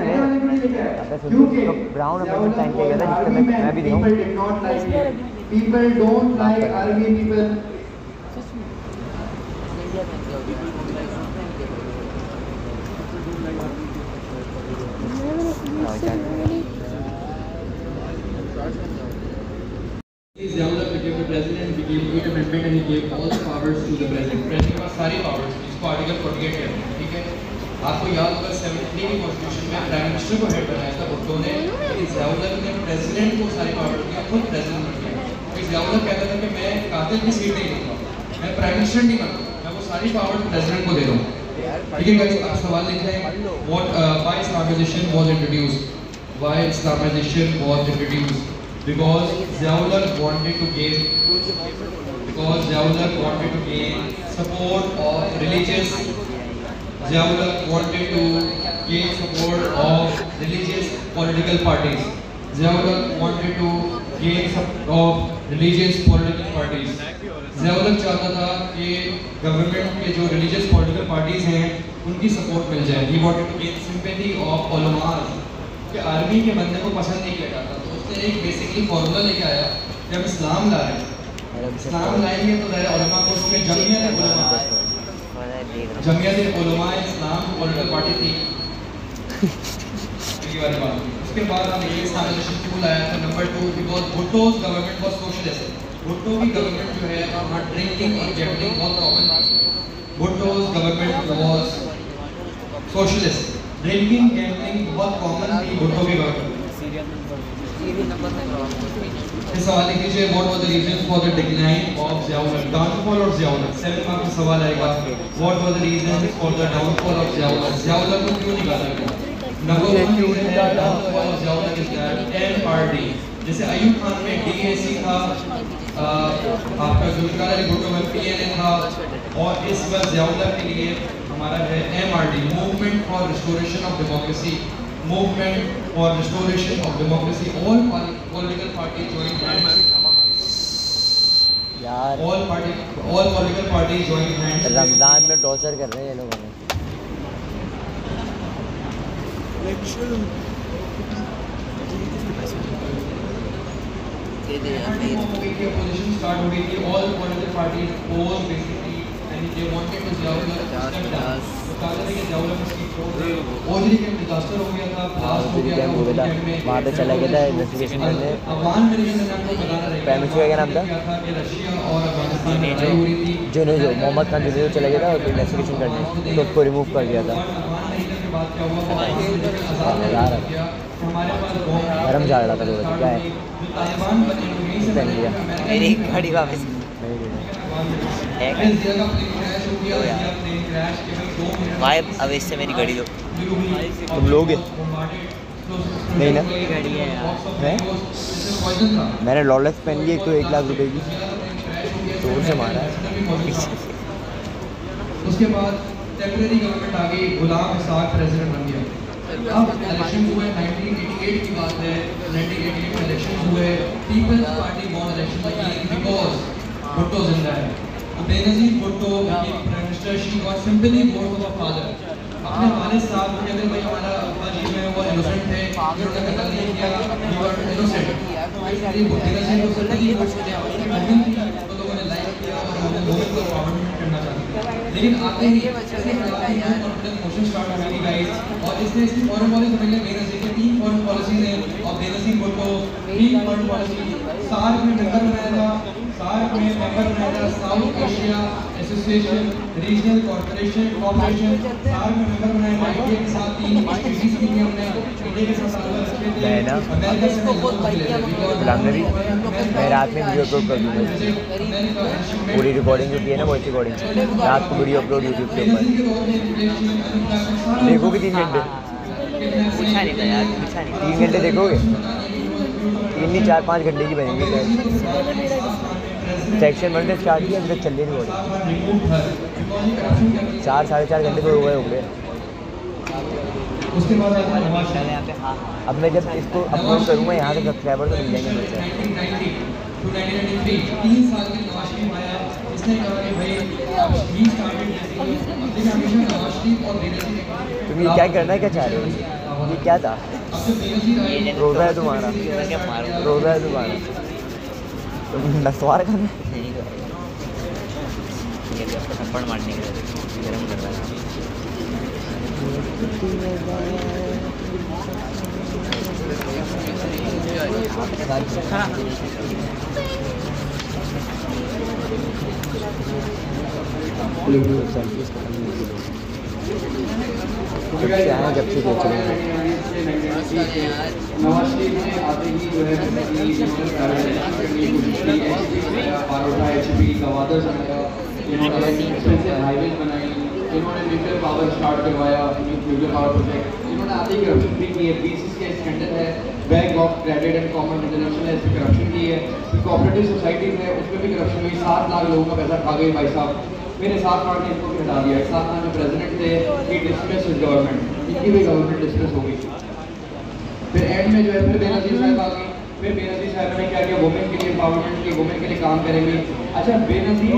तो ब्राउन अमेंडमेंट साइन किया गया था जिससे मैं भी दिखाऊँ। People don't like army people. Ziaullah became the president, became 8th Amendment and he gave all the powers to the president. President का सारी powers, इसको आर्टिकल 48 कहते हैं, ठीक है? आपको याद होगा 73 की कॉन्स्टिट्यूशन में प्राइम मिनिस्टर को हेड बनाया था भुट्टो ने, लेकिन Ziaullah ने प्रेसिडेंट को सारी पावर दिया, खुद प्रेसिडेंट बन गया। तो Ziaullah कहता था कि मैं कातिल की सीट नहीं लूँगा, मैं प्राइम मिनिस्टर नहीं बनूँगा, मैं वो सारी पावर प्रेसिडेंट को दे दूँ। ठीक है गाइस, आप सवाल लिख रहे हैं why Islamization was introduced? Why Islamization was introduced? Because Ziaullah wanted to gain support of religious. Ziaullah wanted to gain support of religious political parties. Ziaullah wanted to gain support of religious political parties. Ziaullah चाहता था कि government के जो religious political parties हैं उनकी support मिल जाए. He wanted to gain sympathy of ulamaas. कि army के बंदे को पसंद नहीं किया जाता, तो उसने एक बेसिकली फॉर्मूला लेके आया कि हम इस्लाम ला रहे हैं, इस्लाम लाएंगे तो दायरा उलमा को उसमें जमियत उलमा इस्लाम पॉलिटिकल पार्टी थी। उसके बाद हम ये इस्लामाइजेशन क्यों लाया था? Number 2 because Bhutto's government was socialist. Bhutto की गवर्नमेंट जो है वहाँ ड्रिंकिंग और गैम्बलिंग बहुत common. Bhutto's government was socialist, drinking gambling बहुत कॉमन थी भुट्टो की गवर्नमेंट। इस सवाल लिख लीजिए what was the reason for the decline of Ziaullah, downfall of Ziaullah। 7 marks का सवाल आएगा, what was the reason for the downfall of Ziaullah, Ziaullah को क्यों निकाला गया? नंबर 1 है downfall of Ziaullah is that MRD, जैसे अयूब खान में DAC था, आपका जुल्फिकार अली भुट्टो में PNA था, और इस बार Ziaullah के लिए हमारा है MRD, movement for restoration of democracy. Movement for restoration of democracy, all political party join hands, यार all political party join hands. Ramzan में टॉर्चर कर रहे हैं ये लोग हमें। दे दे फिर Opposition start हो गई थी, all political parties all basically and they wanted to Ziaul step down. तो कहा था कि Ziaul में सीट छोड़ दे। ओजरी कैंप डिजास्टर हो गया था, ब्लास्ट हो गया था, हो गया था, वहाँ पे चला गया था इन्वेस्टिगेशन करने। अफगान मिलिशन का नाम तो बताना रहेगा। प्राइम मिनिस्टर का क्या नाम था? कि रशिया और अफगानिस्तान में लड़ाई हो रही थी। जो मोहम्मद खान जो चला गया था इन्वेस्टिगेशन करने, तो उसको रिमूव कर दिया था। यार गरम जा रहा था तो क्या है पहन लिया मेरी गाड़ी वापस भाई अब इससे मेरी गाड़ी लो तुम लोगे नहीं ना? गाड़ी है है? मैंने लॉलेक्स पहन ली एक तो 1 लाख रुपए की, जोर से मारा है। उसके बाद टेम्परेरी गवर्नमेंट आ गई, गुलाम इसाक प्रेसिडेंट बन गया। अब इलेक्शन हुए 1988 की बात है, 1988 में इलेक्शन हुए, People's party won election because Bhutto जिंदा है। तो Benazir Bhutto prime minister she got simply vote of father. अपने वालिद साहब को कहते भाई हमारा अब्बा जी में वो इनोसेंट थे, उन्होंने कत्ल नहीं किया, यू आर इनोसेंट। इसलिए बेनज़ीर को सिंपली वोट दिया, उसकी मुहिम थी, तो लोगों ने लाइक किया और उन्होंने वोट को पार्लियामेंट करना चाहते थे। लेकिन आते ही कॉन्फिडेंस मोशन स्टार्ट हो गई गाइस, और इसने इसकी फॉरेन पॉलिसी समझ लिया। बेनज़ीर की 3 फॉरेन पॉलिसीज हैं और Benazir Bhutto 3 foreign policy SAARC में मेंबर बनाया था, सार्क में मेंबर बनाया था South Asia association regional corporation corporation, SAARC में मेंबर बनाया था। इंडिया के साथ 3 ट्रीटीज की हमने, इंडिया के साथ ताल्लुक रखे थे, अमेरिका से मैं रात में वीडियो अपलोड कर दूँगा, पूरी रिकॉर्डिंग जो की है ना वॉइस रिकॉर्डिंग रात को वीडियो अपलोड यूट्यूब के ऊपर देखोगे 3 घंटे पूछा नहीं था यार, पूछा नहीं 3 घंटे देखोगे? 3 नहीं 4-5 घंटे की बनेंगे। सेक्शन 1 से स्टार्ट किया, अभी तक चल रही रिकॉर्डिंग 4-4.5 घंटे तो हो गए। उसके बाद आता है नवाज शरीफ। यहाँ पे हाँ अब मैं जब इसको अपलोड करूँगा यहाँ से सब्सक्राइबर तो मिल जाएंगे मुझसे। 1990 to 1993 3 साल के नवाज शरीफ आया, इसने कहा कि भाई ही स्टार्टेड लेकिन हमेशा नवाज शरीफ और बेनज़ीर तुम ये क्या करना है, क्या चाह रहे हो? ये क्या था? अब जब बेनज़ीर आए रोज़ा है तुम्हारा, मैं क्या मारूँ रोज़ा है तुम्हारा, तुम नस्वार करना है? नहीं कर ये भी आपको थप्पड़ मारने के लिए गरम कर रहा है। जब से देख चलेंगे नवाज शरीफ ने आते ही जो है पारोटा HP गवादर बनाया, इन्होंने हाईवेज बनाई, इन्होंने न्यूक्लियर पावर स्टार्ट करवाया, न्यूक्लियर पावर प्रोजेक्ट, इन्होंने आते ही करप्शन फ्री की है। BCS का स्टैंडर्ड है, bank of credit and common international है, इसमें करप्शन की है। कोऑपरेटिव सोसाइटीज है, उसमें भी करप्शन हुई, 7 लाख लोगों का पैसा खा गई भाई साहब। मेरे 7 लाख ने इसको भी हटा दिया। 7 लाख में प्रेसिडेंट थे कि डिस्मिस गवर्नमेंट, इनकी भी गवर्नमेंट डिस्मिस हो गई। फिर एंड में जो है फिर बेनज़ीर साहब आ गई, फिर बेनज़ीर साहब ने क्या किया, वुमेन के लिए एम्पावरमेंट की, वुमेन के लिए काम करेंगे। अच्छा Benazir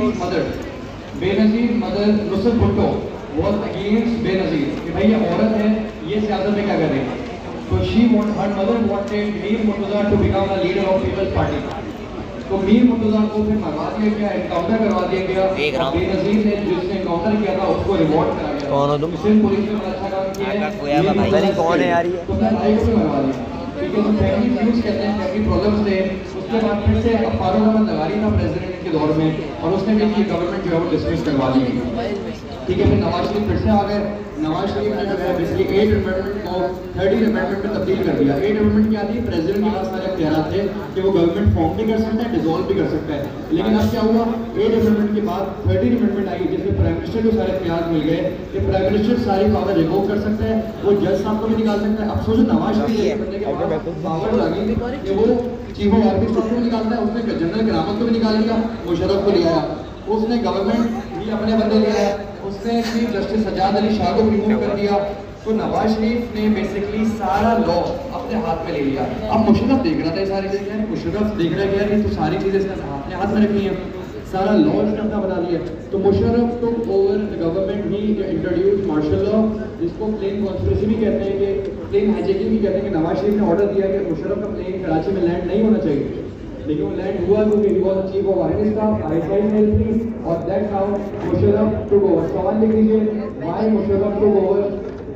mother Nusrat Bhutto was against Benazir कि भाई ये औरत है, ये सियासत में क्या कर रही है। तो she want her mother wanted Mir Murtaza to become the leader of People's party. तो मीर मुर्तज़ा को फिर मरवा दिया गया, एनकाउंटर करवा दिया गया। बेनज़ीर ने जिसने एनकाउंटर किया था उसको रिवॉर्ड करा गया। कौन हो तुम? सिंध पुलिस ने बड़ा अच्छा काम किया है। पता नहीं कौन है यार ये। तो मैं भाई को भी मरवा दिया क्योंकि जो फैमिली न्यूज़ कहते हैं, फैमिली प्रॉब्लम्स थे। उसके बाद फिर से फारूक अहमद लगारी था प्रेसिडेंट के दौर में, और उसने भी ये गवर्नमेंट जो है वो डिसमिस करवा दी। ठीक है, फिर नवाज शरीफ फिर से आ गए। नवाज शरीफ ने जो है बेसिकली 8 अमेंडमेंट को 30 अमेंडमेंट में तब्दील कर दिया। 8 अमेंडमेंट क्या थी, प्रेसिडेंट के पास सारे इख्तियार थे कि वो गवर्नमेंट फॉर्म भी कर सकता है, डिसॉल्व भी कर सकता है। लेकिन अब क्या हुआ, 8 अमेंडमेंट के बाद 30 अमेंडमेंट आई जिसमें प्राइम मिनिस्टर को सारे इख्तियार मिल गए कि प्राइम मिनिस्टर सारी पावर रिवोक कर सकता है, वो जज साहब को भी निकाल सकता है। अब सोचो नवाज शरीफ पावर लगी कि वो चीफ ऑफ आर्मी स्टाफ को निकालता है, उसने जनरल करामत को भी निकाल लिया, मुशर्रफ को ले आया, उसने गवर्नमेंट भी अपने बंदे ले आया, उसने चीफ जस्टिस सज्जाद अली शाह को रिमूव कर दिया। तो नवाज शरीफ ने बेसिकली सारा लॉ अपने हाथ में ले लिया। अब मुशर्रफ देख रहा था ये सारी चीज़ें, मुशर्रफ देख रहा है कि तो सारी चीज़ें इसने अपने हाथ में रखी हैं, सारा लॉ इसने अपना बना लिया। तो Musharraf took over the government, he introduce martial law, जिसको प्लेन कॉन्स्पिरेसी भी कहते हैं, कि प्लेन हाईजैकिंग भी कहते हैं। कि नवाज शरीफ ने ऑर्डर दिया कि मुशर्रफ का प्लेन कराची में लैंड नहीं होना चाहिए, लेकिन वो लैंड हुआ क्योंकि he was the chief of army staff ISI military और that's how Musharraf took over. सवाल लिख लीजिए, why Musharraf took over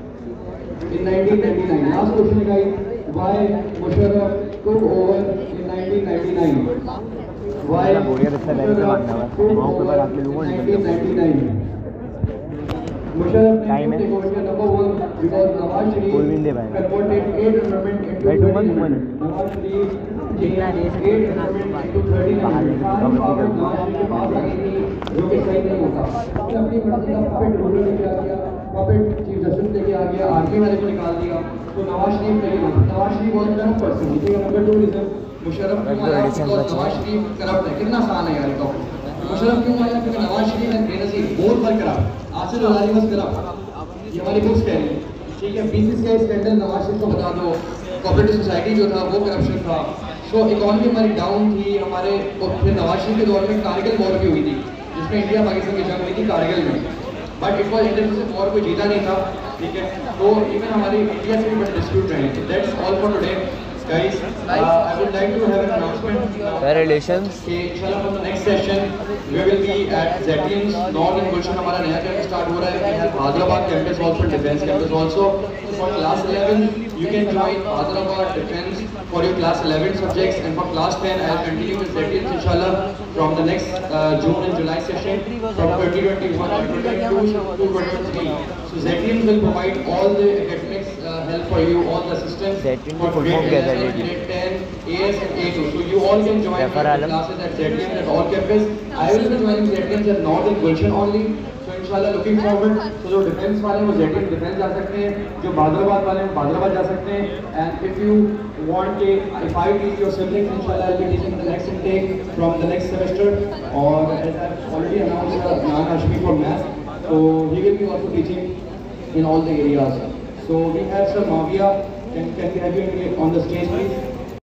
in 1999? Last question guys, why Musharraf took over in 1999? Why Musharraf took over in 1999? Musharraf Time took over to number 1 because Nawaz Sharif converted 8 amendment into 13. Nawaz Sharif changed 8 amendment into 13 amendment. सारी power Nawaz Sharif के पास आ गई थी जो कि सही नहीं होता। उसने अपनी मर्जी का पपेट रूलर लेके आ गया, पपेट चीफ जस्टिस लेके आ गया, आर्मी वाले को निकाल दिया। तो नवाज शरीफ नहीं बना। नवाज शरीफ बहुत करप्ट पर्सन है। ठीक है, नंबर 2 रीजन मुशर्रफ क्यों आया? बिकॉज़ नवाज शरीफ करप्ट है। कितना आसान है यार ये टॉपिक। मुशर्रफ क्यों आया? क्योंकि नवाज शरीफ है बेनजीर, बोल पर करप्ट, आसिफ जरदारी बस करप्ट। ये हमारी बुक्स कह रही है। ठीक है, बीसीसीआई स्कैंडल नवाज शरीफ को बता दो, कोऑपरेटिव सोसाइटी जो था वो करप्शन था। सो इकोनॉमी हमारी डाउन थी हमारे। और फिर नवाज शरीफ के दौर में कारगिल वॉर भी हुई थी जिसमें इंडिया पाकिस्तान की जंग हुई थी कारगिल में, but it was international war कोई जीता नहीं था। ठीक है, तो इवन हमारे इंडिया से भी बड़े डिस्प्यूट रहे थे। That's all for today guys. I would like to have an announcement. Relations. कि इंशाल्लाह from the next session we will be at ZTM's North in Gulshan हमारा नया कैंपस स्टार्ट हो रहा है। We have Hyderabad campus also, defense campus also. For class 11 you can join Hyderabad defense for your class 11 subjects, and for class 10 I will continue with ZTM's inshallah from the next June and July session from 2021 to 2023. So ZTM will provide all the academics help for you, all the assistance ZTM for full form grade क्या है? 11, grade 10, AS and A2. So you all can join my classes at ZTM at all campus. I will be joining ZTM at North and Gulshan only. So inshallah looking forward. So जो defense वाले हैं वो ZTM defense जा सकते हैं, जो Hyderabad वाले हैं वो Hyderabad जा सकते हैं. And if you want a, if I teach your siblings, inshallah I'll be teaching the next intake from the next semester. Or as I've already announced, Nan Hashmi for math. So he will be also teaching in all the areas. So we have Sir Mavia. Can we have you on the stage, please?